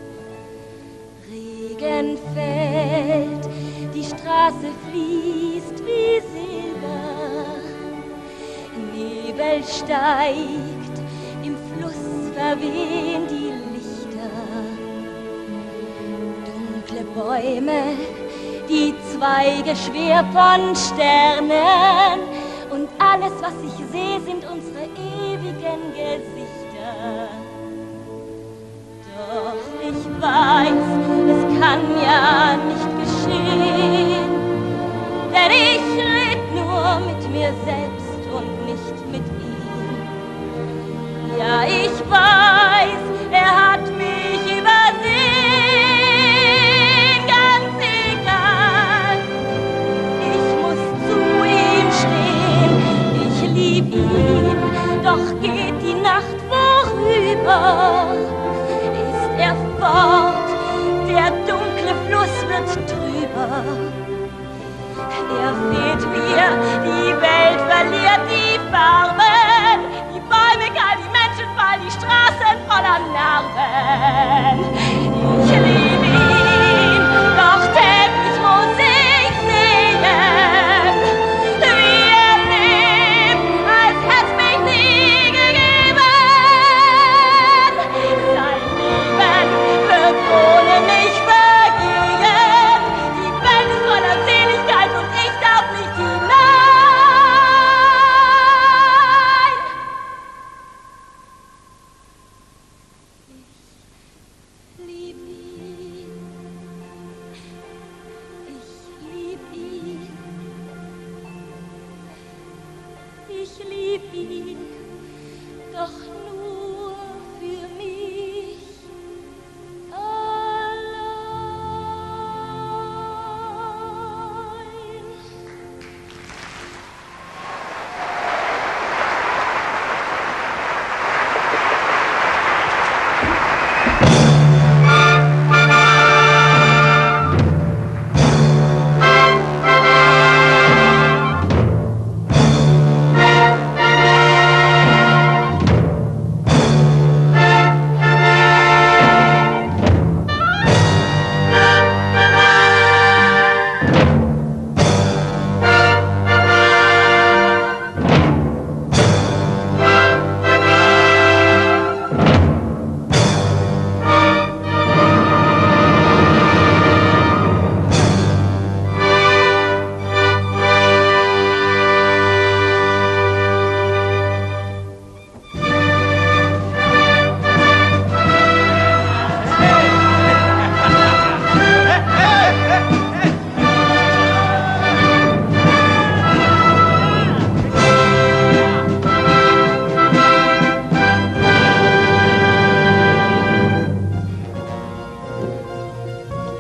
Regen fällt, die Straße fließt wie Silber. Nebel steigt, im Fluss verwehen die Lichter. Dunkle Bäume, die Zweige schwer von Sternen. Und alles, was ich sehe, sind unsere ewigen Gesichter. Doch ich weiß, es kann ja nicht geschehen, denn ich red nur mit mir selbst und nicht mit ihm. Ja, ich weiß, er hat mich übersehen, ganz egal. Ich muss zu ihm stehen, ich lieb ihn, doch geht die Nacht vorüber. Ist er fort, der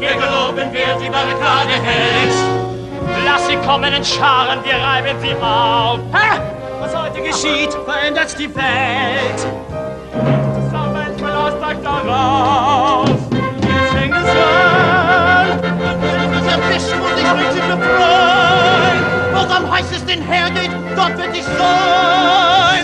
Hier geloben wer die Barrikade hält. Lass sie kommen in Scharen, wir reiben sie auf. Ha! Was heute geschieht, verändert die Welt. Zusammen steigt darauf. Jetzt fängt es an. Dieser Fisch muss sich mit sie befreien. Wo es am heißesten hergeht, dort wird ich sein.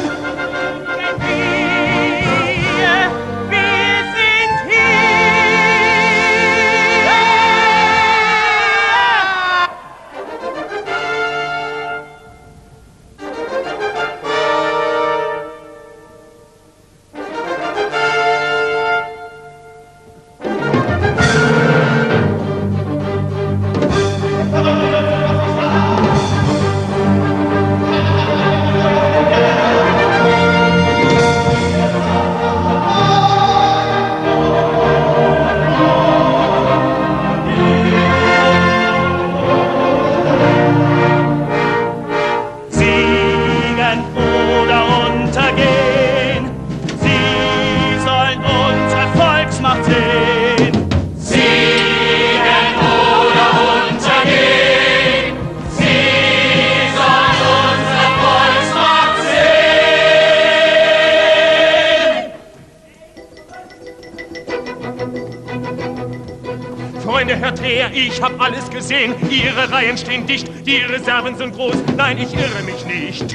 Ich hab alles gesehen, Ihre Reihen stehen dicht, die Reserven sind groß, nein, ich irre mich nicht.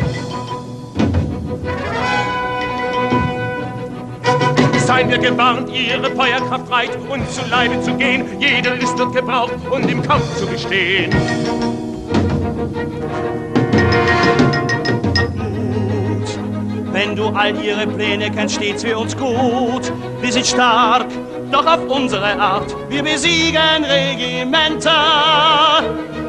Seien wir gewarnt, Ihre Feuerkraft reicht, uns zu Leibe zu gehen, jede List wird gebraucht, um im Kampf zu bestehen. Wenn du all ihre Pläne kennst, steht's für uns gut. Wir sind stark, doch auf unsere Art. Wir besiegen Regimenter.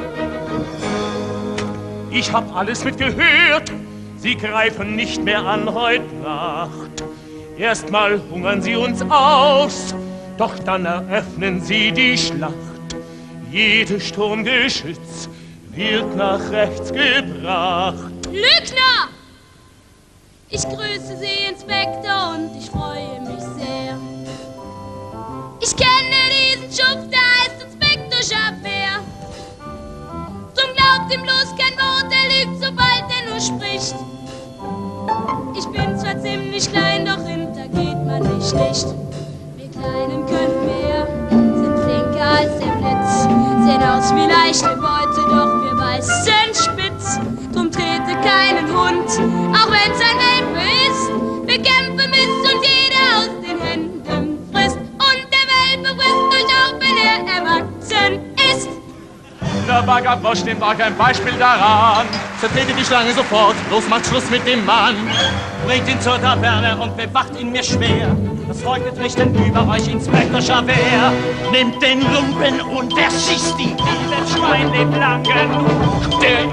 Ich hab alles mitgehört. Sie greifen nicht mehr an heut Nacht. Erstmal hungern sie uns aus, doch dann eröffnen sie die Schlacht. Jedes Sturmgeschütz wird nach rechts gebracht. Lügner! Ich grüße Sie, Inspektor, und ich freue mich sehr. Ich kenne diesen Schuft, der heißt Inspektor Javert. Drum glaubt ihm bloß kein Wort, er lügt, sobald er nur spricht. Ich bin zwar ziemlich klein, doch hintergeht man mich nicht. Wir Kleinen können mehr, sind flinker als der Blitz. Sehen aus wie leichte Beute, doch wir beißen spitz. Drum trete keinen Hund, auch wenn's ein Welpe ist. Wir kämpfen bis uns jeder aus den Händen frisst. Und der Welpe frisst euch auch, wenn er erwachsen ist. Der Baggerbosch, dem war kein Beispiel daran. Zertrete die Schlange sofort, los macht Schluss mit dem Mann. Bringt ihn zur Taverne und bewacht ihn mir schwer. Das leuchtet richten über euch, Inspektor Javert. Nehmt den Lumpen und erschießt ihn. Das Schwein lebt lang genug. Der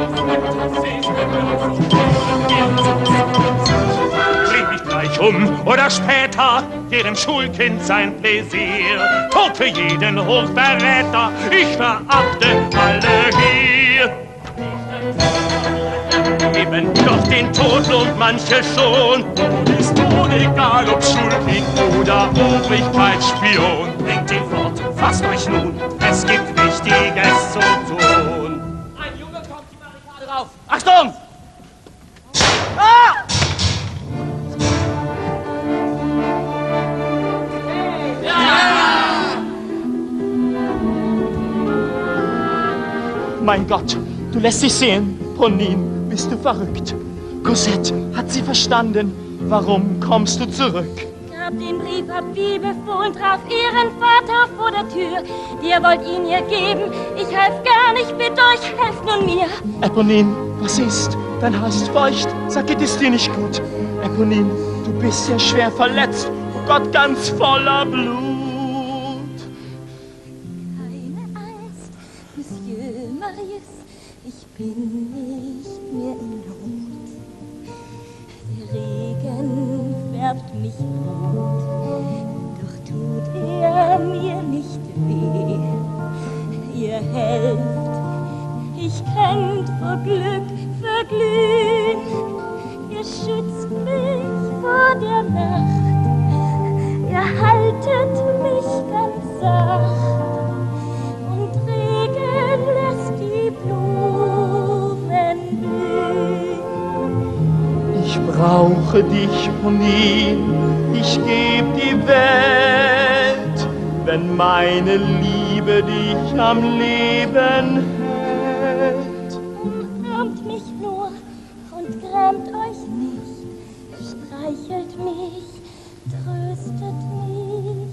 bringt mich gleich um oder später, deren Schulkind sein Pläsier. Tod für jeden Hochverräter, ich verachte alle hier. Eben doch den Tod lohnt manche schon. Ist nun egal, ob Schulkind oder Obrigkeitsspion. Bringt ihn fort, fasst euch nun, es gibt Wichtiges zu tun. Ein Junge kommt die Barrikade rauf. Achtung! Ah! Mein Gott, du lässt dich sehen, Ponine, bist du verrückt? Cosette, hat sie verstanden? Warum kommst du zurück? Gab den Brief ab wie befohlen, traf ihren Vater vor der Tür. Ihr wollt ihn ihr geben, ich half gern, ich bitt euch, helft nun mir. Eponine, was ist? Dein Haar ist feucht, sag, geht es dir nicht gut? Eponine, du bist sehr schwer verletzt, oh Gott, ganz voller Blut. Ich bin nicht mehr in Not. Der Regen färbt mich rot, doch tut er mir nicht weh. Ihr helft, ich könnt vor Glück verglühen. Ihr schützt mich vor der Nacht, ihr haltet mich ganz sacht. brauche dich nie, ich geb die Welt, wenn meine Liebe dich am Leben hält. Umarmt mich nur und grämt euch nicht, streichelt mich, tröstet mich.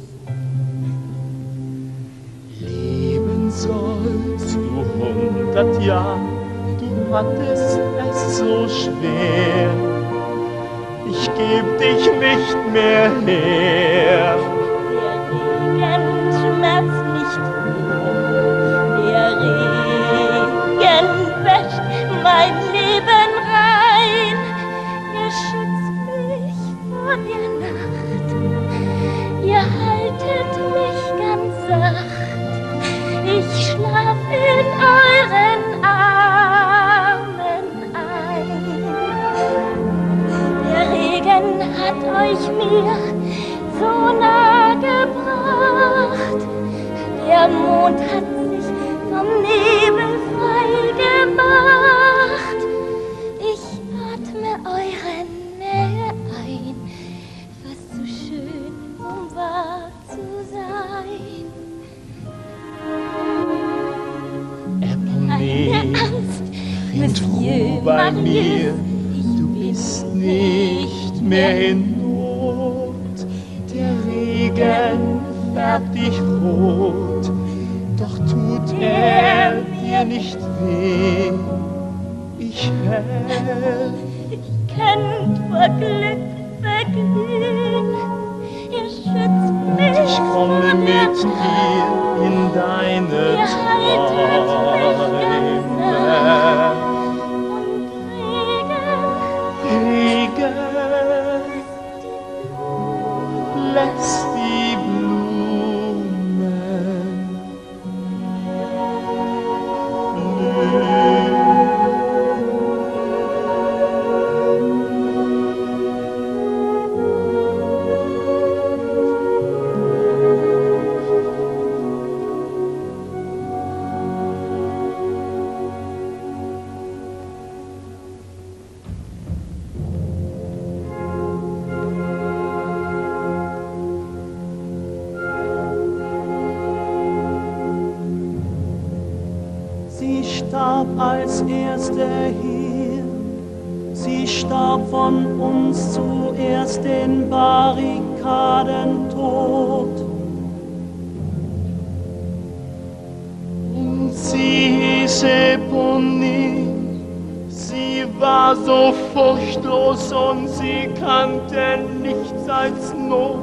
Leben sollst du 100 Jahre, du hattest es so schwer. Ich geb dich nicht mehr her. Der Regen schmerzt nicht mehr, der Regen wäscht mein Leben rein. Ihr schützt mich vor der Nacht, ihr haltet mich ganz sacht. Ich schlaf in euren Armen ein. Der Regen hat euch mir so nah gebracht. Der Mond hat sich vom Nebel frei gemacht. Ich atme eure Nähe ein, fast zu schön, um wahr zu sein. Keine Angst, Monsieur bei mir, Marius, du bist nicht mehr in Not. Der Regen färbt dich rot, doch tut er dir nicht weh. Ich helf. Ich könnt vor Glück verglühen, ihr schützt mich. Ich komme mit dir in deine Träume. Regen lässt die Blumen blühen. Sie starb als erste hier, sie starb von uns zuerst den Barrikaden tot. Und sie hieß Eponine, sie war so furchtlos und sie kannte nichts als Not.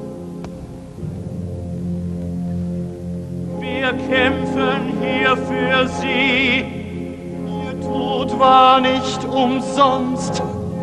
Wir kämpfen hier für sie, ihr Tod war nicht umsonst.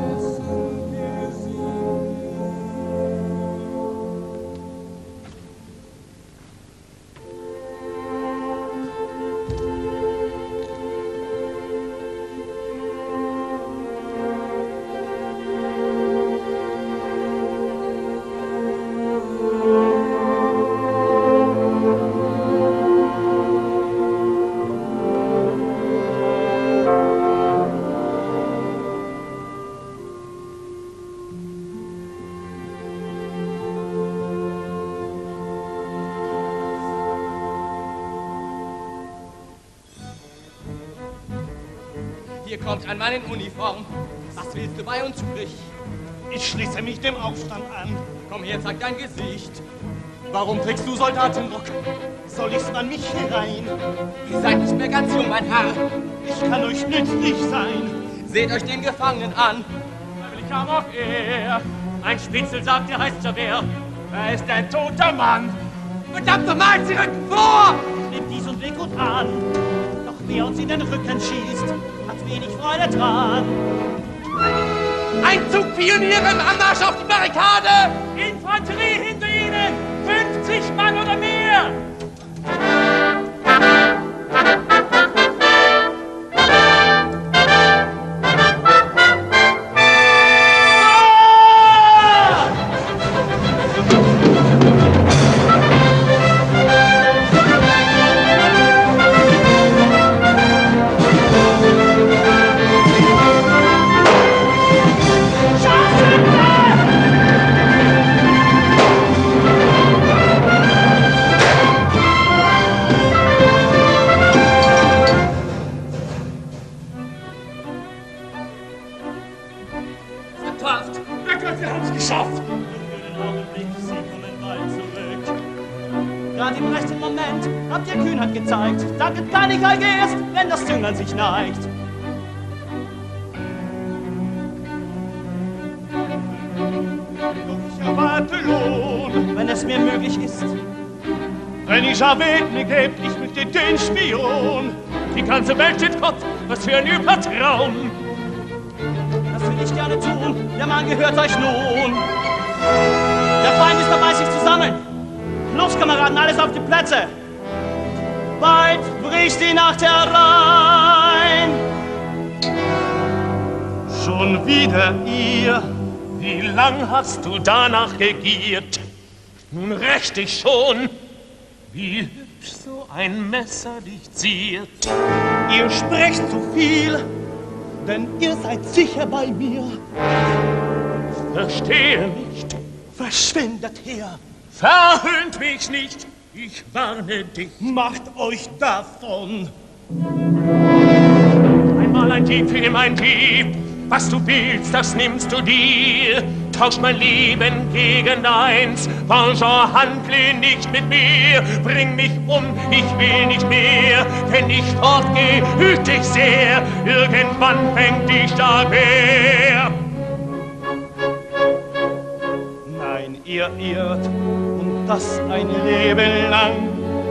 Hier kommt ein Mann in Uniform. Was willst du bei uns, sprich? Ich schließe mich dem Aufstand an. Komm her, zeig dein Gesicht. Warum trägst du Soldatenrock? Soll ich's an mich herein? Ihr seid nicht mehr ganz jung, mein Herr. Ich kann euch nützlich sein. Seht euch den Gefangenen an. Freiwillig kam auch er. Ein Spitzel sagt, er heißt Javert. Er ist ein toter Mann. Verdammt nochmal, sie rücken vor! Nehmt dies und weg und an. Doch wer uns in den Rücken schießt, hat wenig Freude dran. Ein Zug Pioniere im Anmarsch auf die Barrikade! Infanterie hinter ihnen! 50 Mann oder mehr! Scheiße! zeigt. Danket Kleinigkeit erst, wenn das Zünglein sich neigt. Doch ich erwarte Lohn, wenn es mir möglich ist. Wenn ich Javed gebt, ich möchte den Spion. Die ganze Welt steht Kopf, was für ein übler Traum. Das will ich gerne tun, der Mann gehört euch nun. Der Feind ist dabei, sich zu sammeln. Los, Kameraden, alles auf die Plätze. Bald bricht die Nacht herein. Schon wieder ihr, wie lang hast du danach gegiert? Nun rächt dich schon, wie hübsch so ein Messer dich ziert. Ihr sprecht zu viel, denn ihr seid sicher bei mir. Verstehe nicht. Verschwindet her. Verhöhnt mich nicht, ich warne dich. Macht euch davon. Einmal ein Dieb, für immer ein Dieb. Was du willst, das nimmst du dir. Tausch mein Leben gegen deins. Vengeance, handle nicht mit mir. Bring mich um, ich will nicht mehr. Wenn ich fortgeh, hüt dich sehr. Irgendwann fängt dich da wer. Nein, ihr irrt, und das ein Leben lang.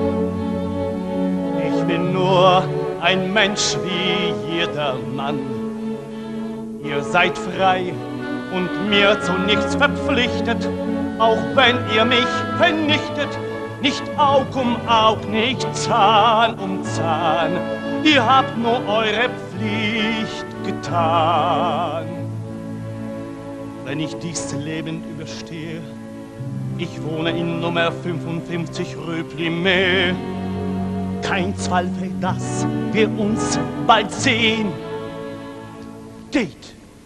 Ich bin nur ein Mensch wie jeder Mann. Ihr seid frei und mir zu nichts verpflichtet, auch wenn ihr mich vernichtet. Nicht Aug um Aug, nicht Zahn um Zahn. Ihr habt nur eure Pflicht getan. Wenn ich dies Leben überstehe, ich wohne in Nummer 55 Rue Plumet. Kein Zweifel, dass wir uns bald sehen. Geht!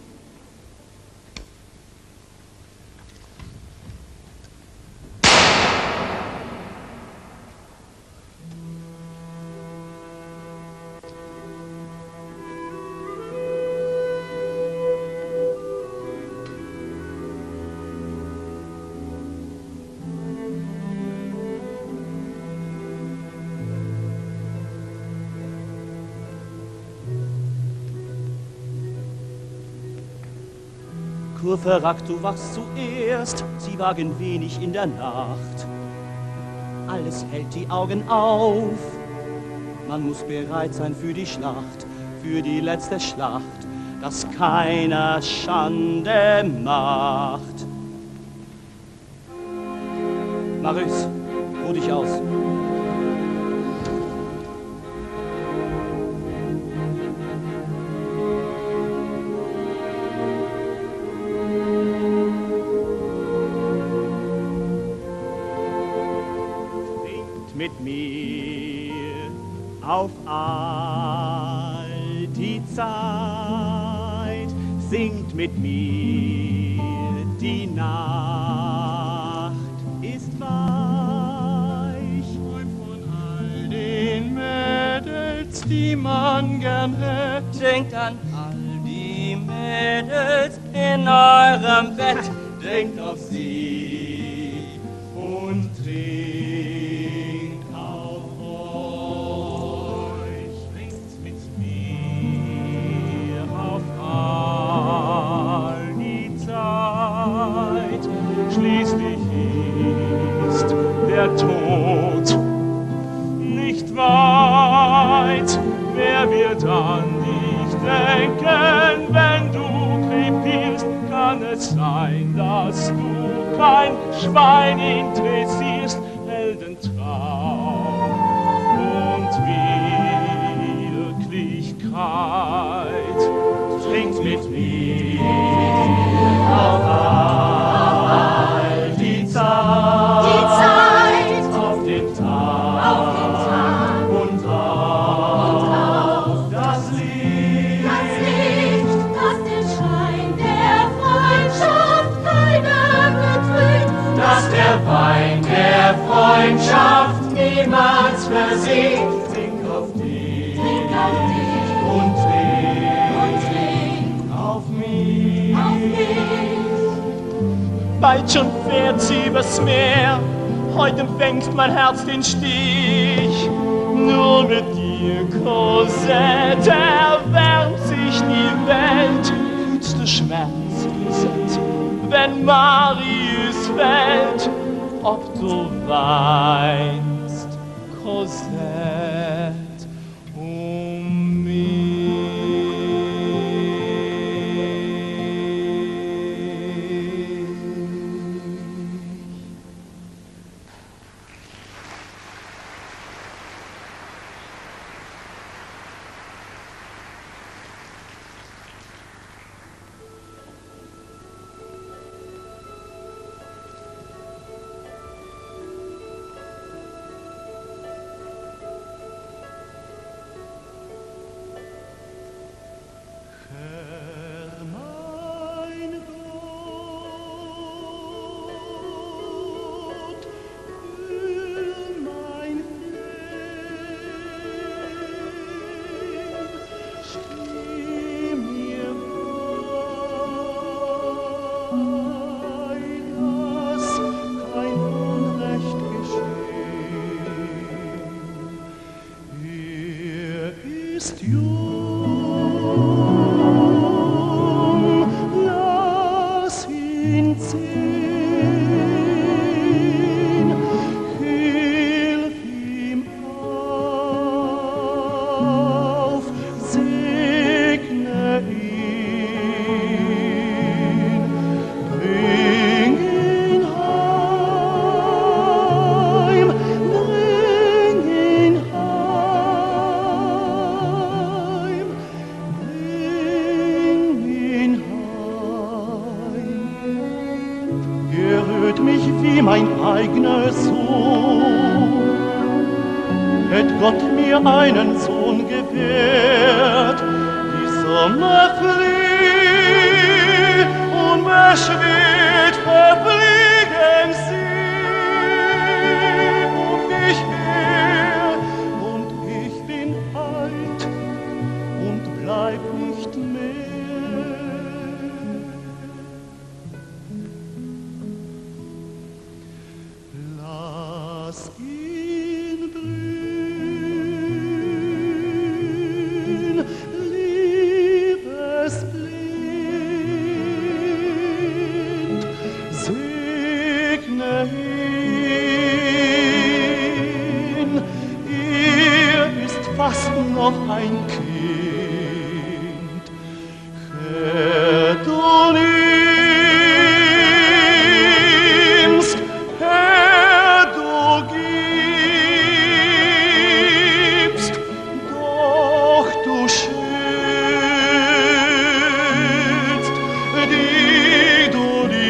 Courfeyrac, du wachst zuerst, sie wagen wenig in der Nacht. Alles hält die Augen auf, man muss bereit sein für die Schlacht, für die letzte Schlacht, dass keiner Schande macht. Marius, ruh dich aus. Mit mir auf all die Zeit, singt mit mir, die Nacht ist weich. Und von all den Mädels, die man gern hätt, denkt an all die Mädels in eurem Bett, denkt auf sie und trinkt. Schließlich ist der Tod nicht weit. Wer wird an dich denken, wenn du krepierst? Kann es sein, dass du kein Schwein interessierst? Heldentraum und Wirklichkeit. Trinkt mit mir auf all die Zeit, auf den Tag, und auf das Licht, dass der Schein der Freundschaft keiner betrügt, dass der Wein der Freundschaft niemals versiegt. Trink auf dich und trink auf mich. Bald schon fährt sie übers Meer, heute empfängt mein Herz den Stich. Nur mit dir, Cosette, erwärmt sich die Welt. Fühlst du Schmerz, Cosette, wenn Marius fällt? Ob du weinst, Cosette, um mich? Einen Sohn gewährt, die Sommer flieh, unbeschwert verfliegen sie um mich her, und ich bin alt und bleib nicht mehr. Lass ihn fast noch ein Kind. Herr, du nimmst, Herr, du gibst, doch du schützt, die du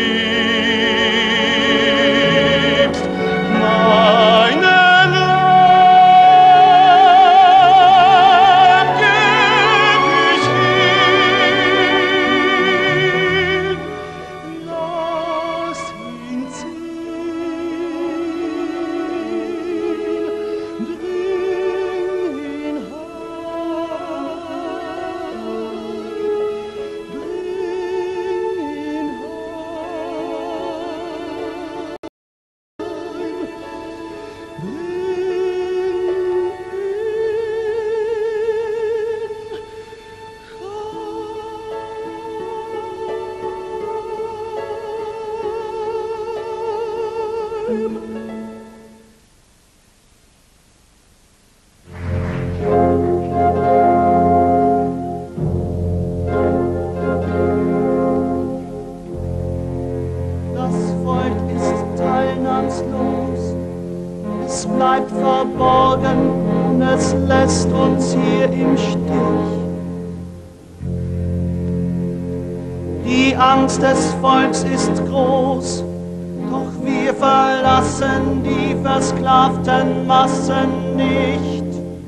liebst. Es bleibt verborgen, es lässt uns hier im Stich. Die Angst des Volks ist groß, doch wir verlassen die versklavten Massen nicht.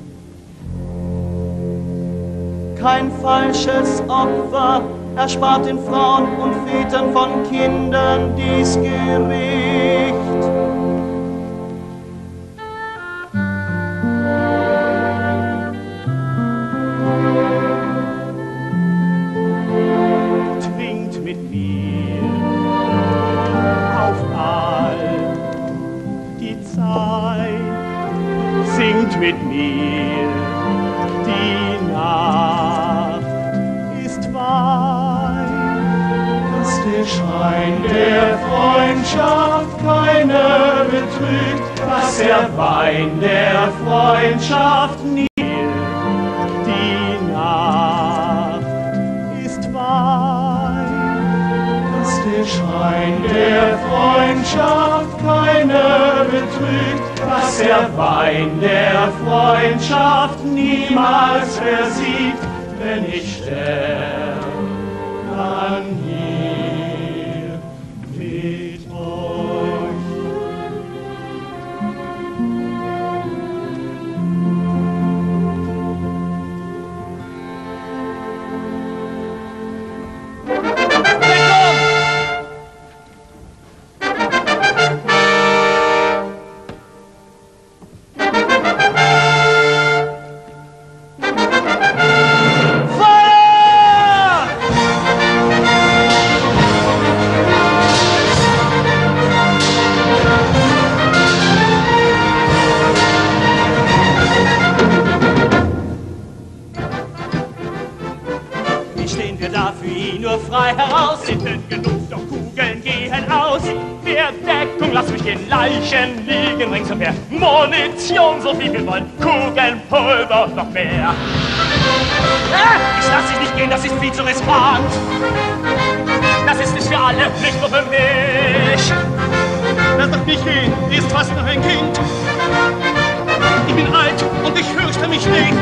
Kein falsches Opfer erspart den Frauen und Vätern von Kindern dies Gericht. Trinkt mit mir auf all die Zeit, singt mit mir Schein der Freundschaft keiner betrügt, dass der Wein der Freundschaft nie. Die Nacht ist Wein, dass der Schein der Freundschaft keiner betrügt, dass der Wein der Freundschaft niemals versiegt, wenn ich sterb, dann hier mit euch. Frei heraus, sind denn genug, doch Kugeln gehen aus. Mehr Deckung, lass mich den Leichen liegen ringsumher. Munition, so viel wir wollen, Kugeln, Pulver, noch mehr. Ich lass dich nicht gehen, das ist viel zu riskant. Das ist es für alle, nicht nur für mich. Lass doch nicht gehen, sie ist fast noch ein Kind. Ich bin alt und ich fürchte mich nicht.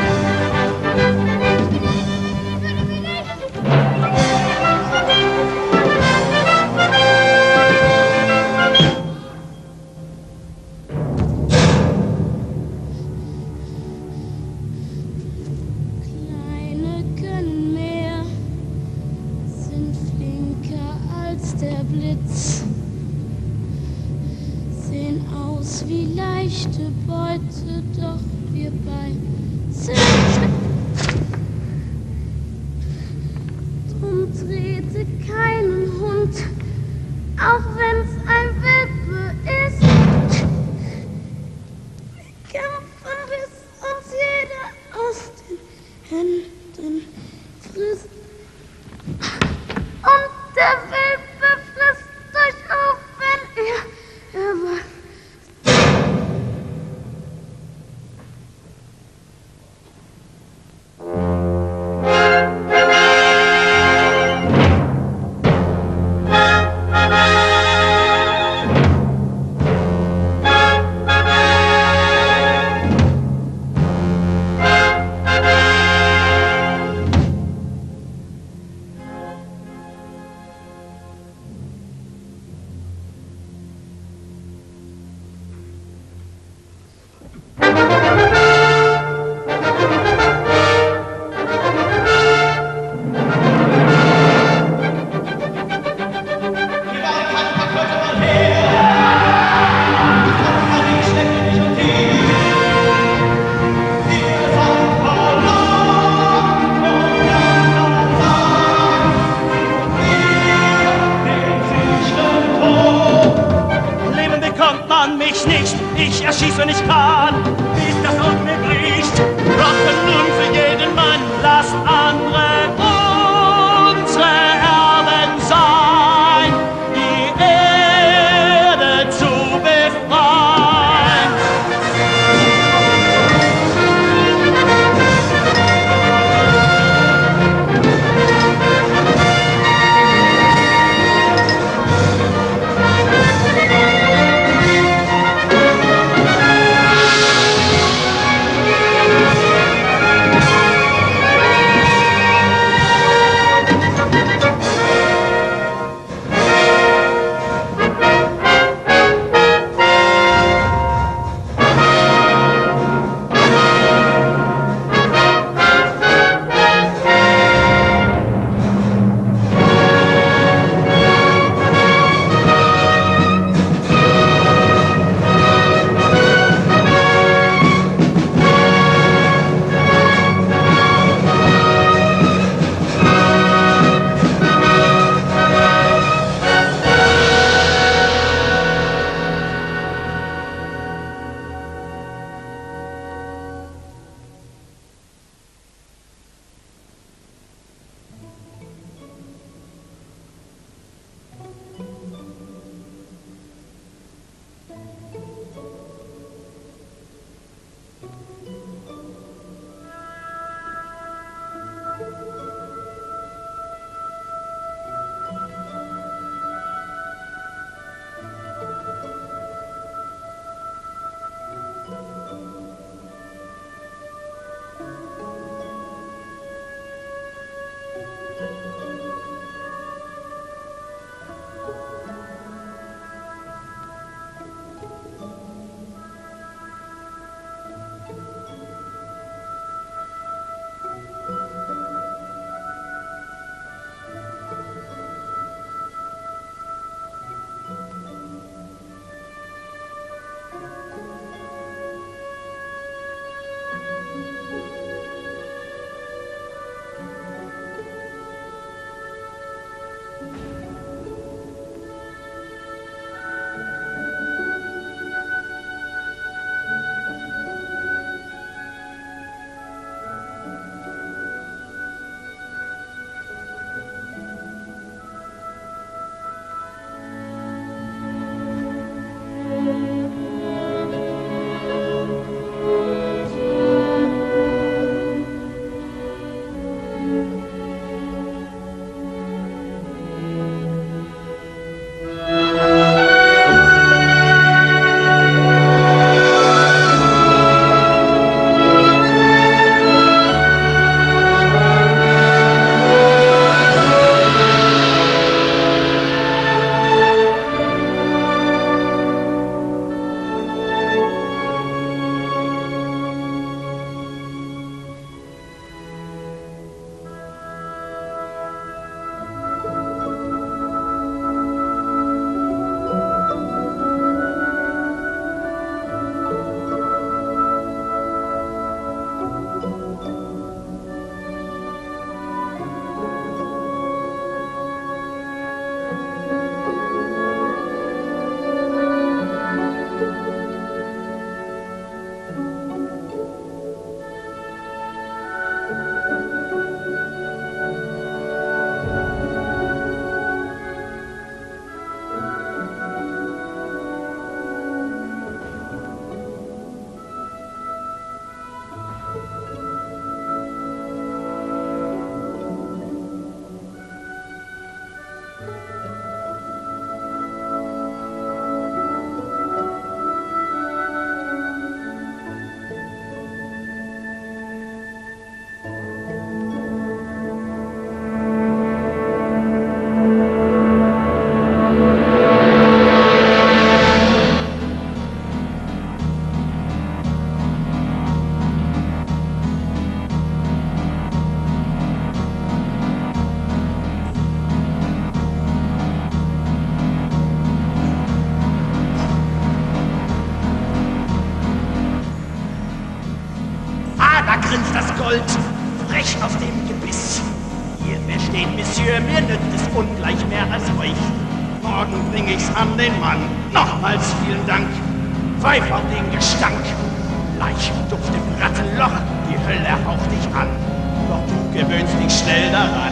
grinst das Gold, frech auf dem Gebiss. Ihr versteht, Monsieur, mir nützt es ungleich mehr als euch. Morgen bring ich's an den Mann. Nochmals vielen Dank. Pfeif auf den Gestank. Leichenduft im Rattenloch, die Hölle haucht dich an. Doch du gewöhnst dich schnell daran.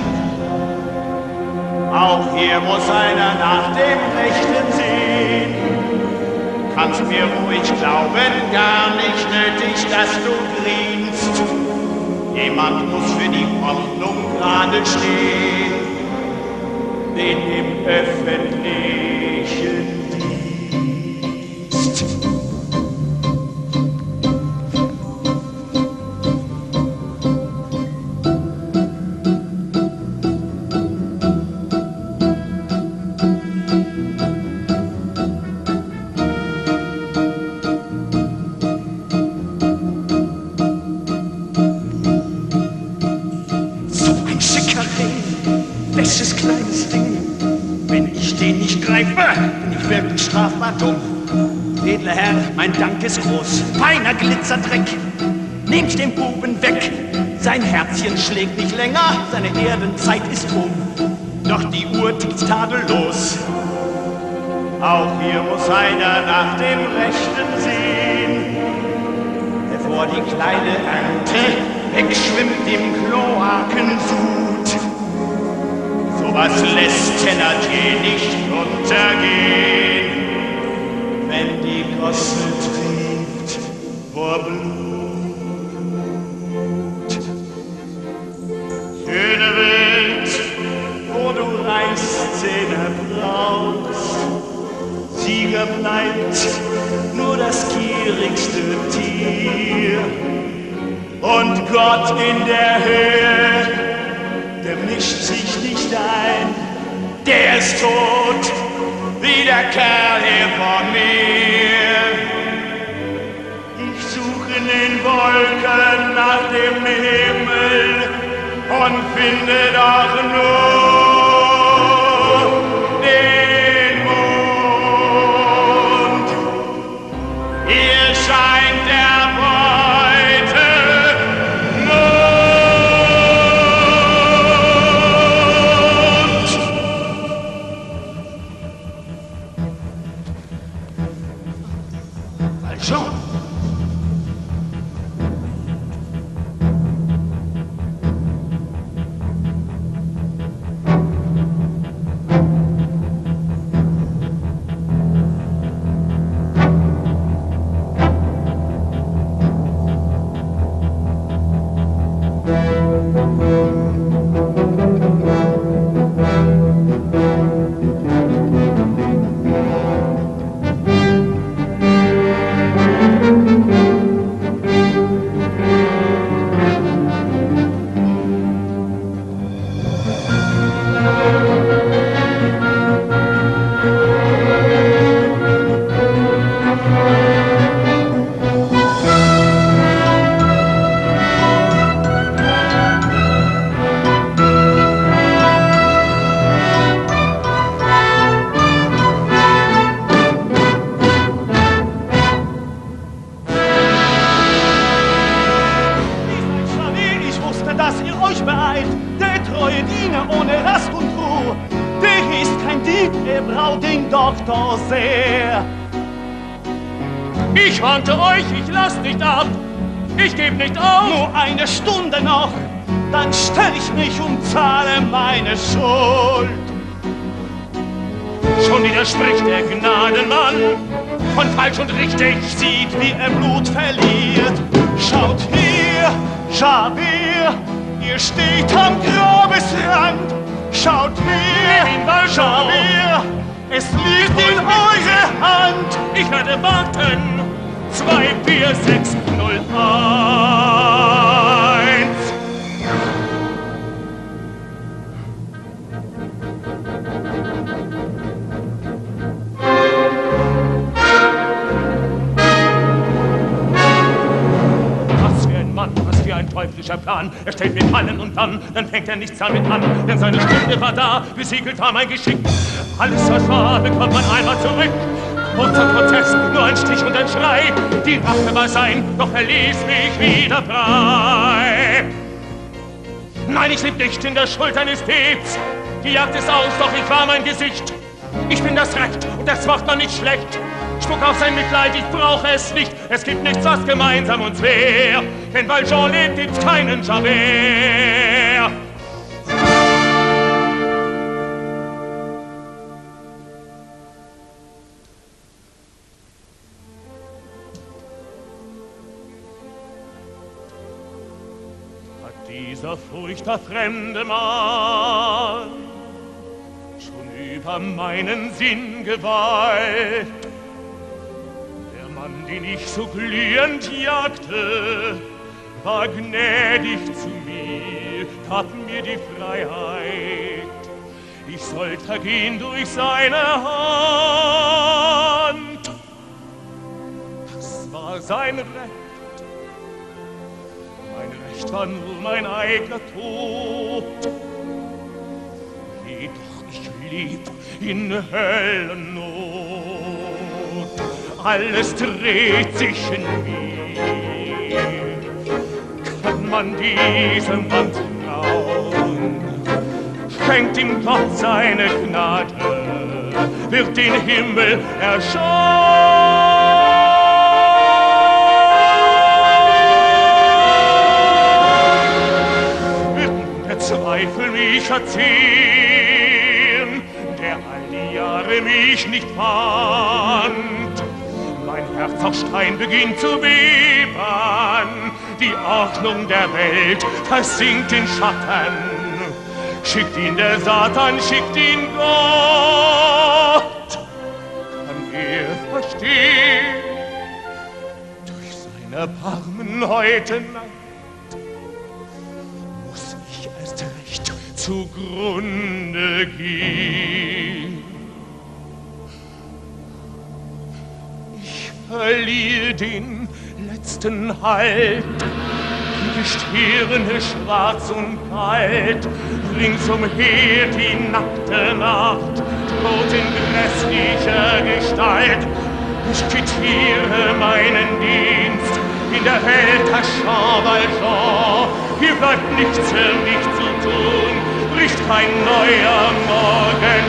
Auch hier muss einer nach dem Rechten sehen. Kannst mir ruhig glauben, gar nicht nötig, dass du grinst. Jemand muss für die Ordnung gerade stehen, den im öffentlichen Dienst. Welches kleines Ding, wenn ich den nicht greife, bin ich wirklich strafbar dumm. Edler Herr, mein Dank ist groß, feiner Glitzerdreck, nehmt den Buben weg. Sein Herzchen schlägt nicht länger, seine Erdenzeit ist um, doch die Uhr tickt tadellos. Auch hier muss einer nach dem Rechten sehen, bevor die kleine Ernte wegschwimmt im Kloakensud. Was lässt Thénardier nicht untergehen, wenn die Gosse triebt vor Blut? Schöne Welt, wo du Reißzähne brauchst, Sieger bleibt nur das gierigste Tier. Und Gott in der Höhe, der mischt sich nicht ein, der ist tot, wie der Kerl hier vor mir. Ich suche in den Wolken nach dem Himmel und finde doch nur den Mond. Hier scheint der Beute Valjean! Ich warnte euch, ich lass nicht ab. Ich geb nicht auf. Nur eine Stunde noch, dann stell ich mich und zahle meine Schuld. Schon wieder spricht der Gnadenmann von falsch und richtig. Sieht, wie er Blut verliert. Schaut hier, Javert, ihr steht am Grabesrand. Schaut hier, Javert, es liegt in eurer Hand. Ich werde warten. 2, 4, 6, 0, 1. Was für ein Mann, was für ein teuflischer Plan. Er stellt mir Fallen und dann fängt er nichts damit an. Denn seine Stunde war da, besiegelt war mein Geschick. Alles, was war, bekommt man einmal zurück. Unser Protest, nur ein Stich und ein Schrei. Die Rache war sein, doch er ließ mich wieder frei. Nein, ich leb nicht in der Schuld eines Diebs. Die Jagd ist aus, doch ich war mein Gesicht. Ich bin das Recht und das macht man nicht schlecht. Spuck auf sein Mitleid, ich brauche es nicht. Es gibt nichts, was gemeinsam uns wär. Denn weil Jean lebt, gibt's keinen Javert. Hat dieser furchtbar fremde Mann schon über meinen Sinn Gewalt? Den ich so glühend jagte, war gnädig zu mir, gab mir die Freiheit. Ich sollte vergehen durch seine Hand. Das war sein Recht. Mein Recht war nur mein eigener Tod. Jedoch ich lieb in Höllennot. Alles dreht sich in mir. Kann man diesem Mann trauen? Schenkt ihm Gott seine Gnade, wird den Himmel erschauen. Wird der Zweifel mich verziehen, der all die Jahre mich nicht fand? Mein Herz aus Stein beginnt zu beben, die Ordnung der Welt versinkt in Schatten. Schickt ihn der Satan, schickt ihn Gott. Kann er verstehen, durch sein Erbarmen heute Nacht muss ich erst recht zugrunde gehen. Verliere den letzten Halt. Die Stirne schwarz und kalt, ringsumher die nackte Nacht, tot in grässlicher Gestalt. Ich quittiere meinen Dienst in der Welt der Champ Valjean. Hier bleibt nichts für mich zu tun, bricht kein neuer Morgen.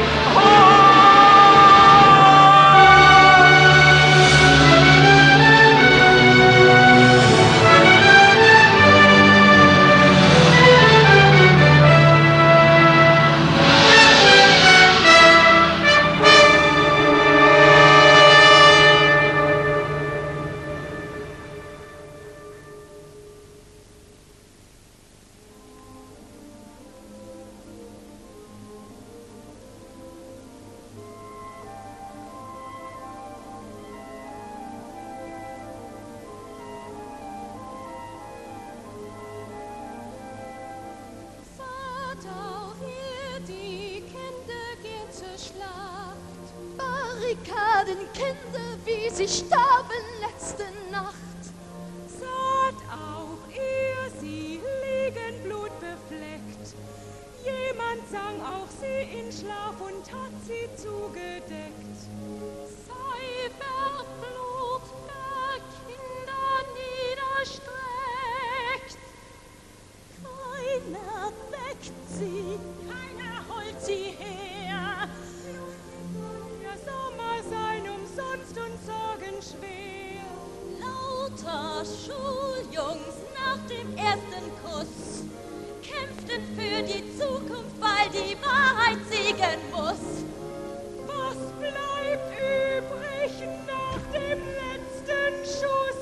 Barrikadenkinder, wie sie starben letzte Nacht. Saht auch ihr sie liegen blutbefleckt. Jemand sang auch sie in Schlaf und hat sie zugedeckt. Sei Blut der Kinder niederstreckt. Keiner weckt sie, keiner holt sie her. Der Sommer sein umsonst und sorgenschwer. Lauter Schuljungs nach dem ersten Kuss kämpften für die Zukunft, weil die Wahrheit siegen muss. Was bleibt übrig nach dem letzten Schuss?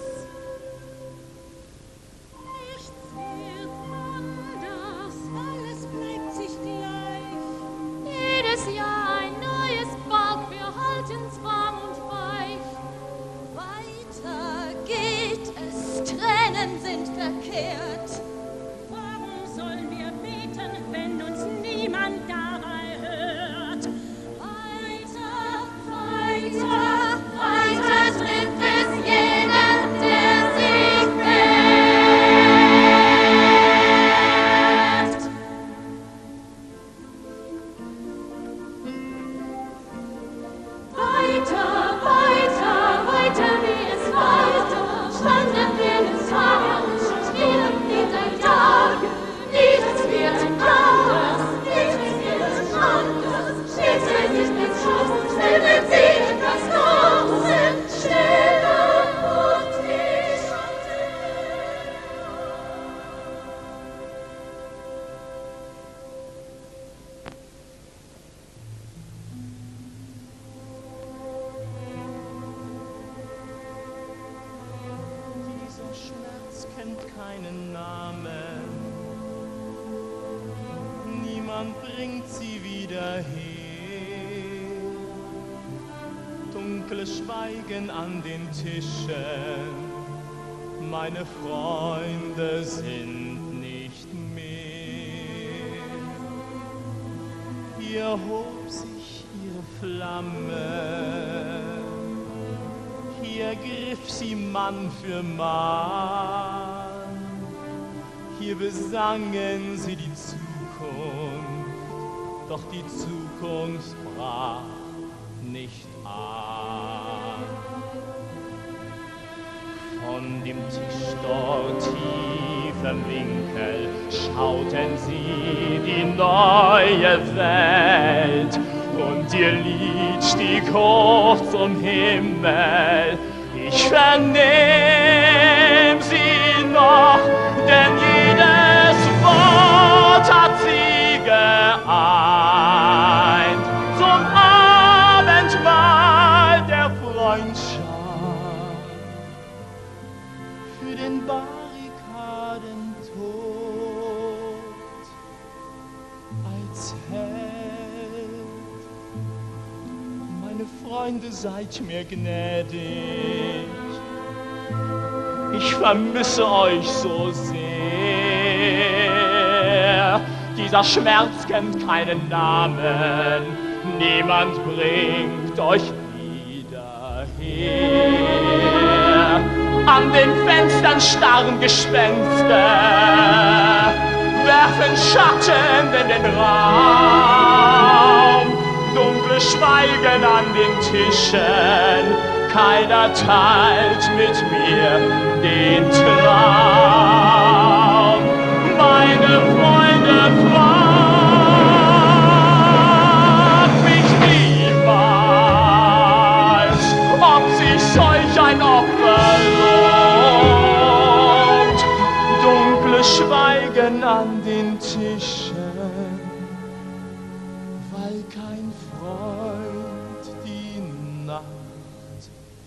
Nichts wird anders, alles bleibt sich gleich. Jedes Jahr ein neues Bad, wir halten's warm und weich. Weiter geht es, Tränen sind verkehrt. Warum sollen wir beten, wenn uns nie keinen Namen. Niemand bringt sie wieder her. Dunkles Schweigen an den Tischen. Meine Freunde sind nicht mehr. Hier hob sich ihre Flamme. Hier griff sie Mann für Mann. Hier besangen sie die Zukunft, doch die Zukunft brach nicht an. Von dem Tisch dort tief im Winkel schauten sie die neue Welt. Und ihr Lied stieg hoch zum Himmel. Ich vernehm sie noch, denn jedes Wort hat sie geeint. Zum Abendmahl der Freundschaft, für den Barrikadentod als Held. Meine Freunde, seid mir gnädig, ich vermisse euch so sehr. Dieser Schmerz kennt keinen Namen, niemand bringt euch wieder her. An den Fenstern starren Gespenster, werfen Schatten in den Raum. Dunkle Schweigen an den Tischen, keiner teilt mit mir den Traum. Meine Freunde, fragt mich niemals, ob sich solch ein Opfer lohnt. Dunkle Schweigen an den Tischen, weil kein Freund die Nacht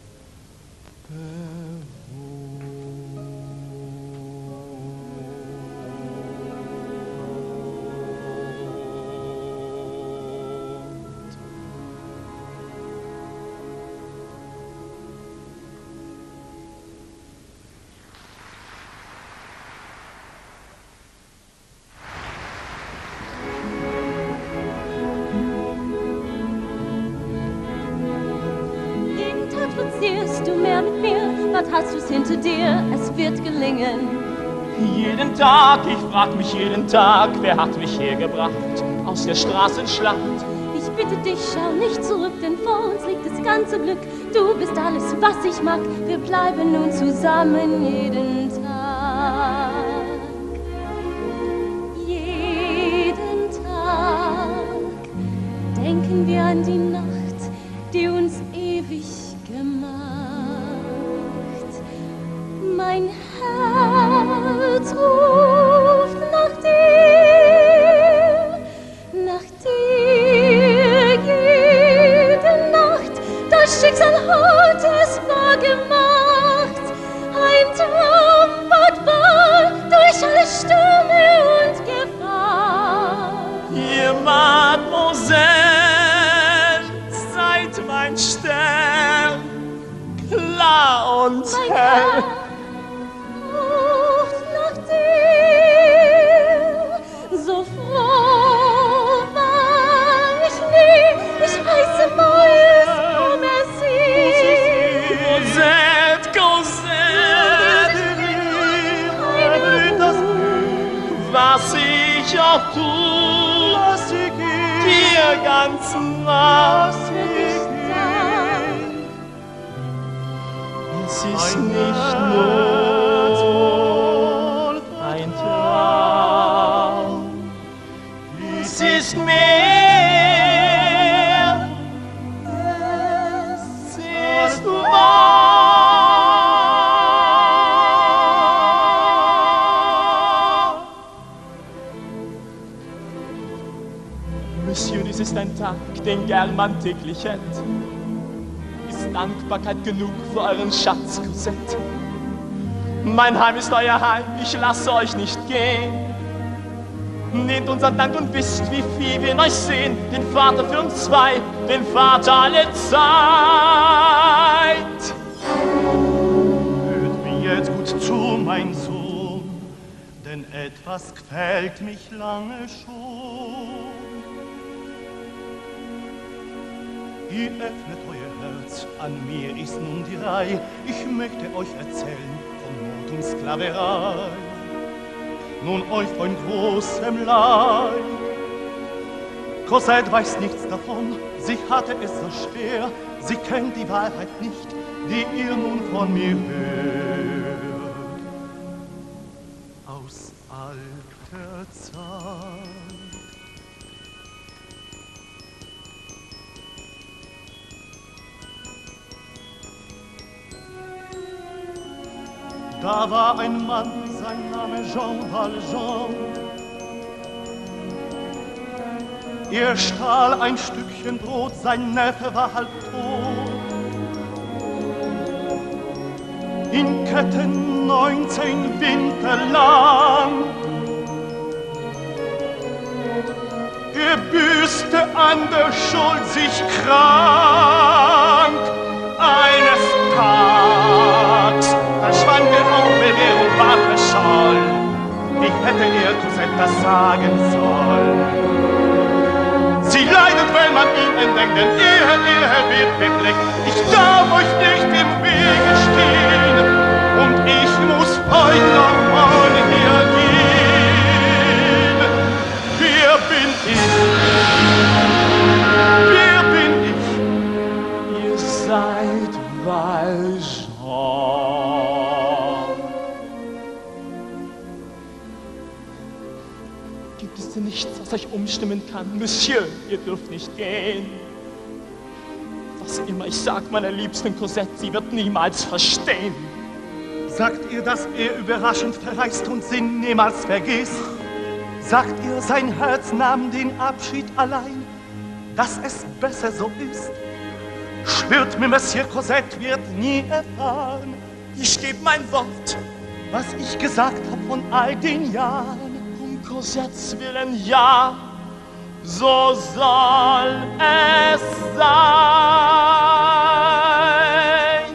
Siehst du mehr mit mir, was hast du's hinter dir, es wird gelingen. Jeden Tag, ich frag mich jeden Tag, wer hat mich hergebracht aus der Straßenschlacht? Ich bitte dich, schau nicht zurück, denn vor uns liegt das ganze Glück. Du bist alles, was ich mag, wir bleiben nun zusammen jeden Tag. Jeden Tag denken wir an die Nacht, die uns ewig gemacht. Mein Herz ruft nach dir, jede Nacht. Das Schicksal hat es wahr gemacht. Ein Traum ward wahr durch alle Stürme und Gefahr. Ihr Mademoiselle, seid mein Stern, klar und hell. Ruft nach dir, so froh war ich nie. Ich heiße Mois, oh merci. Cosette, was ich auch tu, dir ganz nah. Es ist nicht nur ein Traum, es ist mehr, es ist wahr. Monsieur, dies ist ein Tag, den gern man täglich hätte. Ist Dankbarkeit genug für euren Schatz, Cosette? Mein Heim ist euer Heim, ich lasse euch nicht gehen. Nehmt unseren Dank und wisst, wie viel wir in euch sehen. Den Vater für uns zwei, den Vater alle Zeit. Hört mir jetzt gut zu, mein Sohn, denn etwas quält mich lange schon. Ihr öffnet euer Herz, an mir ist nun die Reihe. Ich möchte euch erzählen von Not und Sklaverei. Nun euch von großem Leid. Cosette weiß nichts davon, sie hatte es so schwer. Sie kennt die Wahrheit nicht, die ihr nun von mir hört. Aus alter Zeit. Da war ein Mann, sein Name Jean Valjean. Er stahl ein Stückchen Brot, sein Neffe war halb tot. In Ketten 19 Winter lang. Er büßte an der Schuld sich krank. Eines Tages verschwand er auf Bewährung, war verschollen. Wie hätte er Cosette das sagen sollen? Sie leidet, wenn man ihn entdeckt, denn er wird befleckt. Ich darf euch nicht im Wege stehen und ich muss heute noch von hier gehen. Wer bin ich? Wer bin ich? Ihr seid Valjean. Gibt es denn nichts, was euch umstimmen kann? Monsieur, ihr dürft nicht gehen. Was immer ich sag meiner liebsten Cosette, sie wird niemals verstehen. Sagt ihr, dass er überraschend verreist und sie niemals vergisst? Sagt ihr, sein Herz nahm den Abschied allein, dass es besser so ist? Schwört mir, Monsieur, Cosette wird nie erfahren. Ich geb mein Wort, was ich gesagt hab von all den Jahren. Um Cosettes Willen, ja, so soll es sein.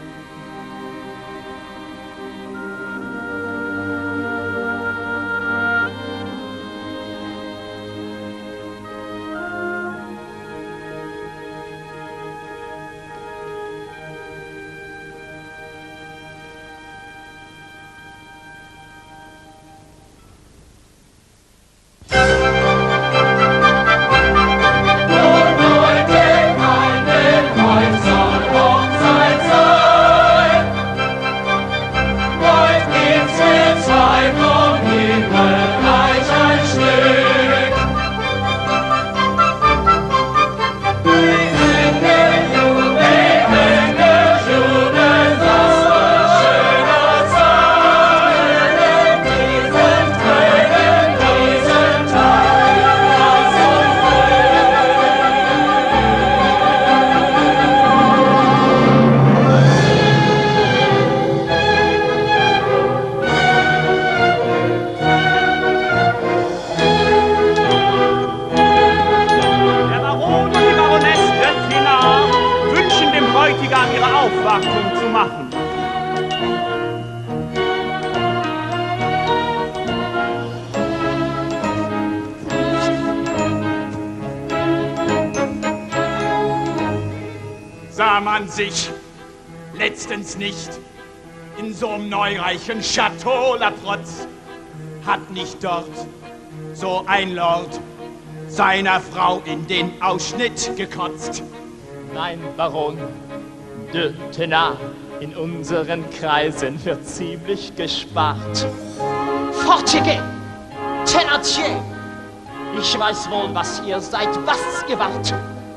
Sah man sich letztens nicht in so einem neureichen Chateau La Trotz? Hat nicht dort so ein Lord seiner Frau in den Ausschnitt gekotzt? Nein, Baron de Thénard, in unseren Kreisen wird ziemlich gespart. Fortier, Thénardier, ich weiß wohl, was ihr seid, was ihr wart.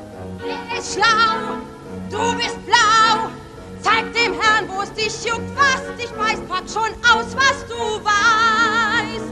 Er ist schlau, du bist blau. Zeig dem Herrn, wo es dich juckt, was dich beißt. Pack schon aus, was du weißt.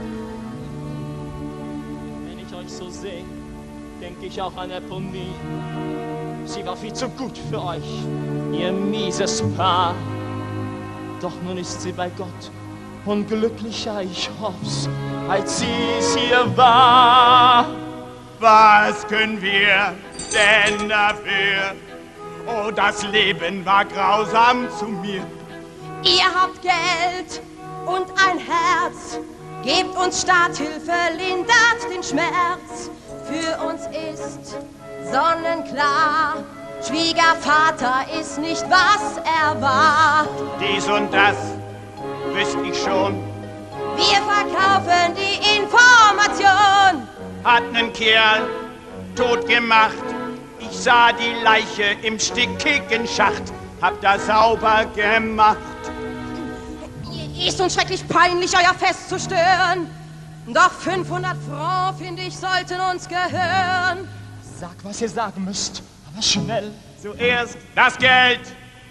Wenn ich euch so sehe, denke ich auch an Eponine. Sie war viel zu gut für euch, ihr mieses Paar. Doch nun ist sie bei Gott und glücklicher, ich hoff's, als sie es hier war. Was können wir denn dafür? Oh, das Leben war grausam zu mir. Ihr habt Geld und ein Herz, gebt uns Starthilfe, lindert den Schmerz. Für uns ist sonnenklar, Schwiegervater ist nicht, was er war. Dies und das wüsste ich schon. Wir verkaufen die Information. Hat nen Kerl tot gemacht. Ich sah die Leiche im stickigen Schacht. Hab das sauber gemacht. Ist uns schrecklich peinlich, euer Fest zu stören. Doch 500 Francs, finde ich, sollten uns gehören. Sag, was ihr sagen müsst, aber schnell. Zuerst das Geld.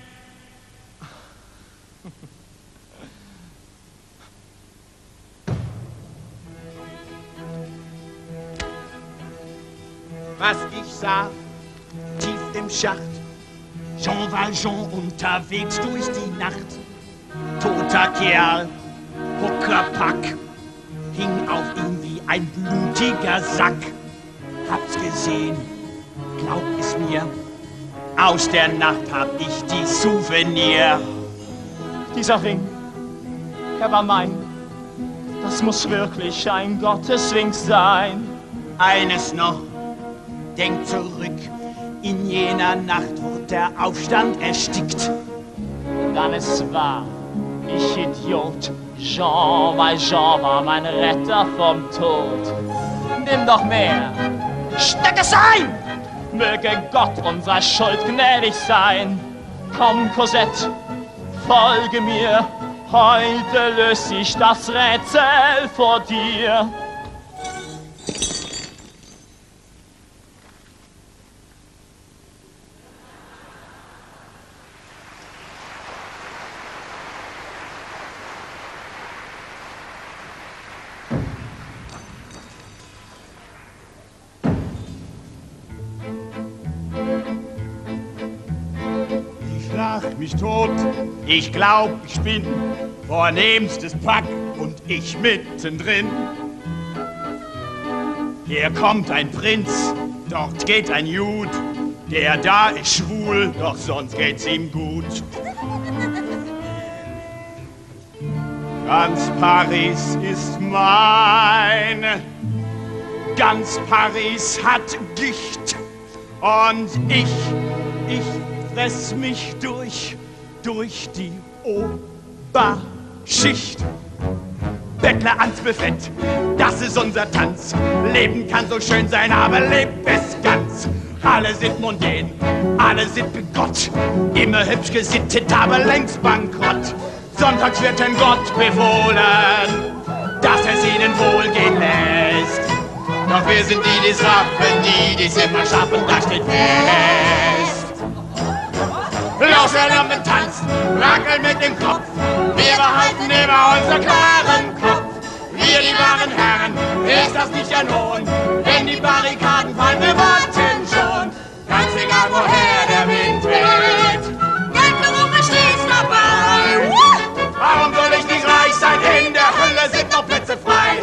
Was ich sah, tief im Schacht, Jean Valjean unterwegs durch die Nacht. Toter Kerl, Huckerpack, hing auf ihm wie ein blutiger Sack. Hab's gesehen, glaub es mir, aus der Nacht hab ich die Souvenir. Dieser Ring, er war mein. Das muss wirklich ein Gotteswink sein. Eines noch, denk zurück, in jener Nacht wurde der Aufstand erstickt. Dann es war, ich Idiot, Jean Valjean war mein Retter vom Tod. Nimm doch mehr, steck es ein! Möge Gott unserer Schuld gnädig sein. Komm, Cosette, folge mir, heute löst sich das Rätsel vor dir. Mich tot. Ich glaub, ich bin vornehmstes Pack und ich mittendrin. Hier kommt ein Prinz, dort geht ein Jud. Der da ist schwul, doch sonst geht's ihm gut. Ganz Paris ist mein. Ganz Paris hat Gicht. Und ich fress mich durch die Oberschicht. Bettler ans Buffett, das ist unser Tanz. Leben kann so schön sein, aber lebt es ganz. Alle sind mundän, alle sind bigott. Immer hübsch gesittet, aber längst bankrott. Sonntags wird ein Gott befohlen, dass es ihnen wohlgehen lässt. Doch wir sind die, die's raffen, die's immer schaffen, das steht fest. Los, wir Lampen tanzt, wackeln mit dem Kopf. Wir behalten immer unser klaren Kopf. Wir die wahren Herren, ist das nicht ein Lohn? Wenn die Barrikaden fallen, wir warten schon. Ganz egal, woher der Wind weht. Denk, du stehst dabei. Warum soll ich nicht reich sein? In der Hölle sind noch Plätze frei.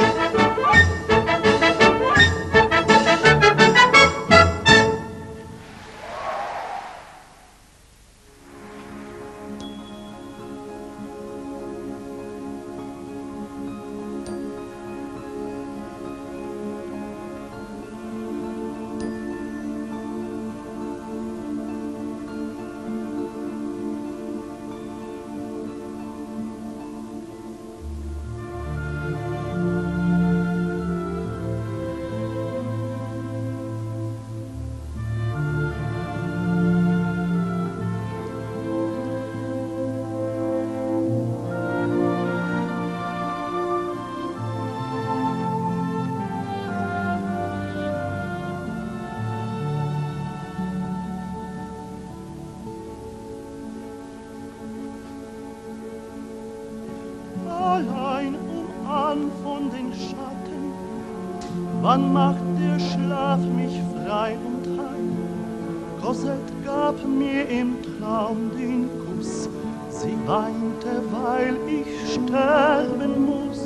Allein umahn von den Schatten, wann macht der Schlaf mich frei und heil? Cosette gab mir im Traum den Kuss, Sie weinte, weil ich sterben muss.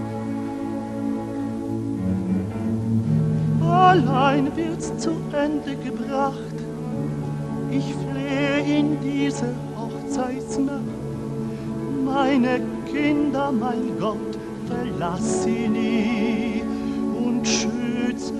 Allein wird's zu Ende gebracht. Ich flehe in diese Hochzeitsnacht. Meine Kinder, mein Gott, verlass sie nie und schütze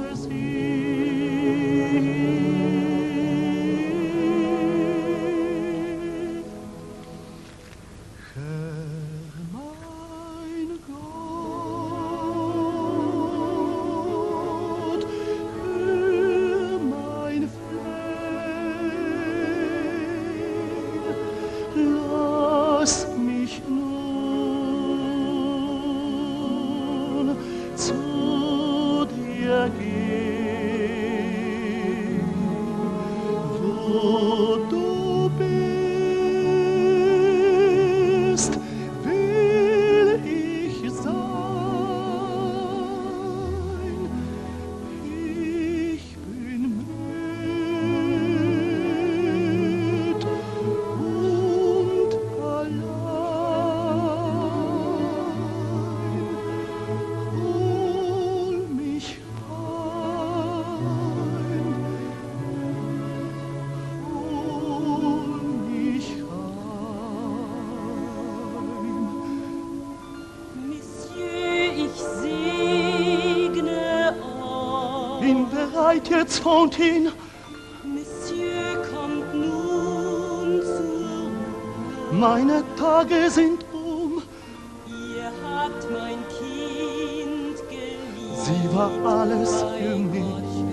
jetzt Fontaine. Monsieur kommt nun zur Ruhe. Meine Tage sind um. Ihr habt mein Kind geliebt. Sie war alles für mich.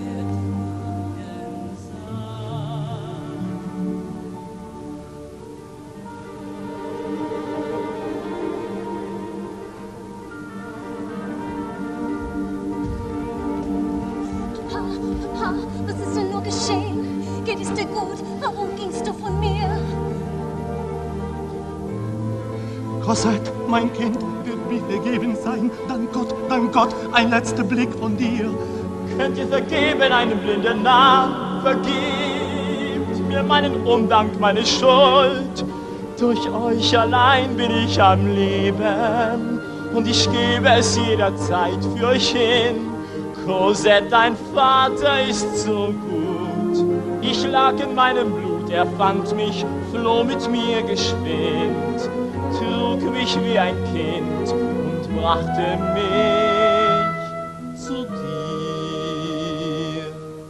Cosette, mein Kind, wird mir vergeben sein. Dank Gott, ein letzter Blick von dir. Könnt ihr vergeben einem blinden Narr? Vergebt mir meinen Undank, meine Schuld. Durch euch allein bin ich am Leben und ich gebe es jederzeit für euch hin. Cosette, dein Vater ist so gut. Ich lag in meinem Blut, er fand mich, floh mit mir geschwind, trug mich wie ein Kind und brachte mich zu dir.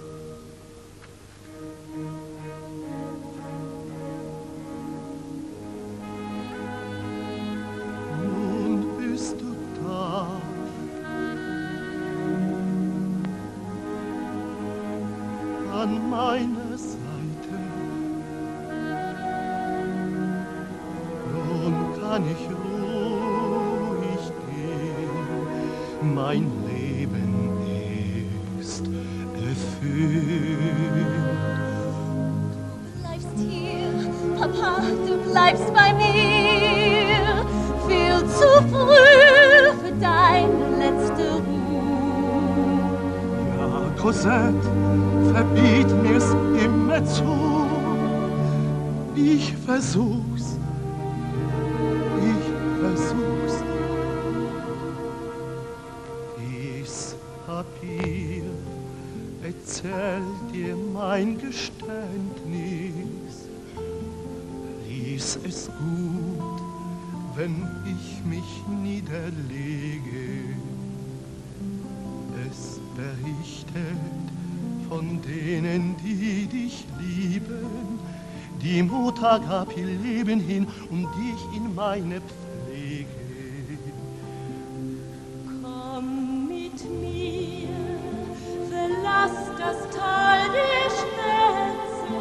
Nun bist du da. An meiner Seite. Nun kann ich ruhig gehen, mein Leben ist erfüllt. Du bleibst hier, Papa, du bleibst bei mir, viel zu früh für deine letzte Ruhe. Ja, Cosette, verbiet mir's immer zu, ich versuch's. Dies Papier erzählt dir mein Geständnis. Lies es gut, wenn ich mich niederlege. Es berichtet von denen, die dich lieben. Die Mutter gab ihr Leben hin, um dich in meine Pflege. Komm mit mir, verlass das Tal der Schmerzen.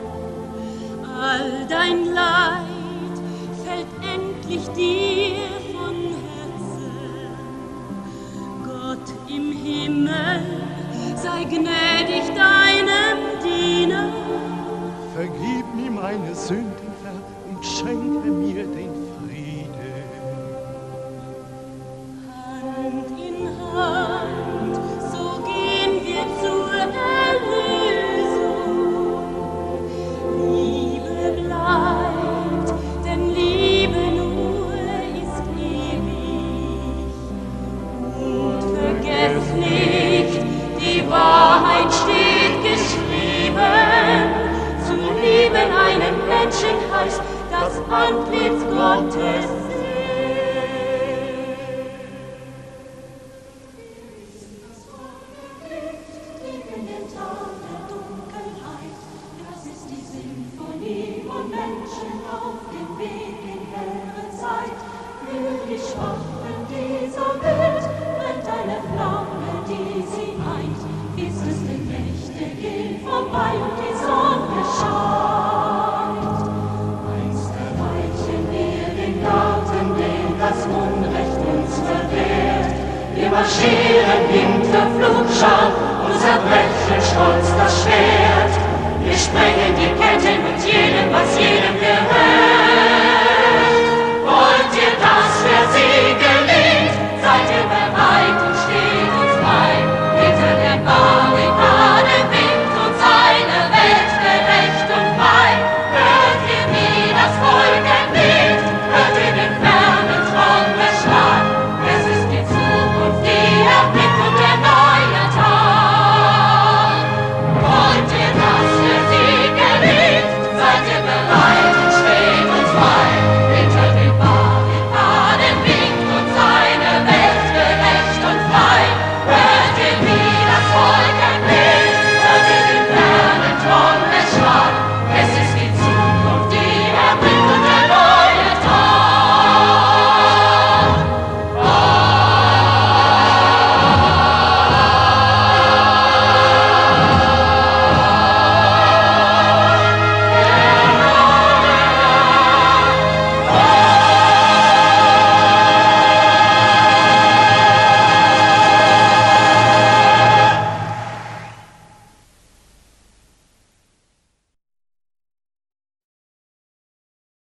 All dein Leid fällt endlich dir von Herzen. Gott im Himmel, sei gnädig deinem Diener. Vergib mir meine Sünden, Herr, und schenke mir den Frieden. Hand in Hand, so gehen wir zur Erlösung. Liebe bleibt, denn Liebe es nicht, die Wahrheit steht geschrieben. Zu lieben einen Menschen heißt das Antlitz Gottes marschieren hinter Flugschar und zerbrechen stolz das Schwert. Wir sprengen die Ketten mit jedem, was jedem gehört.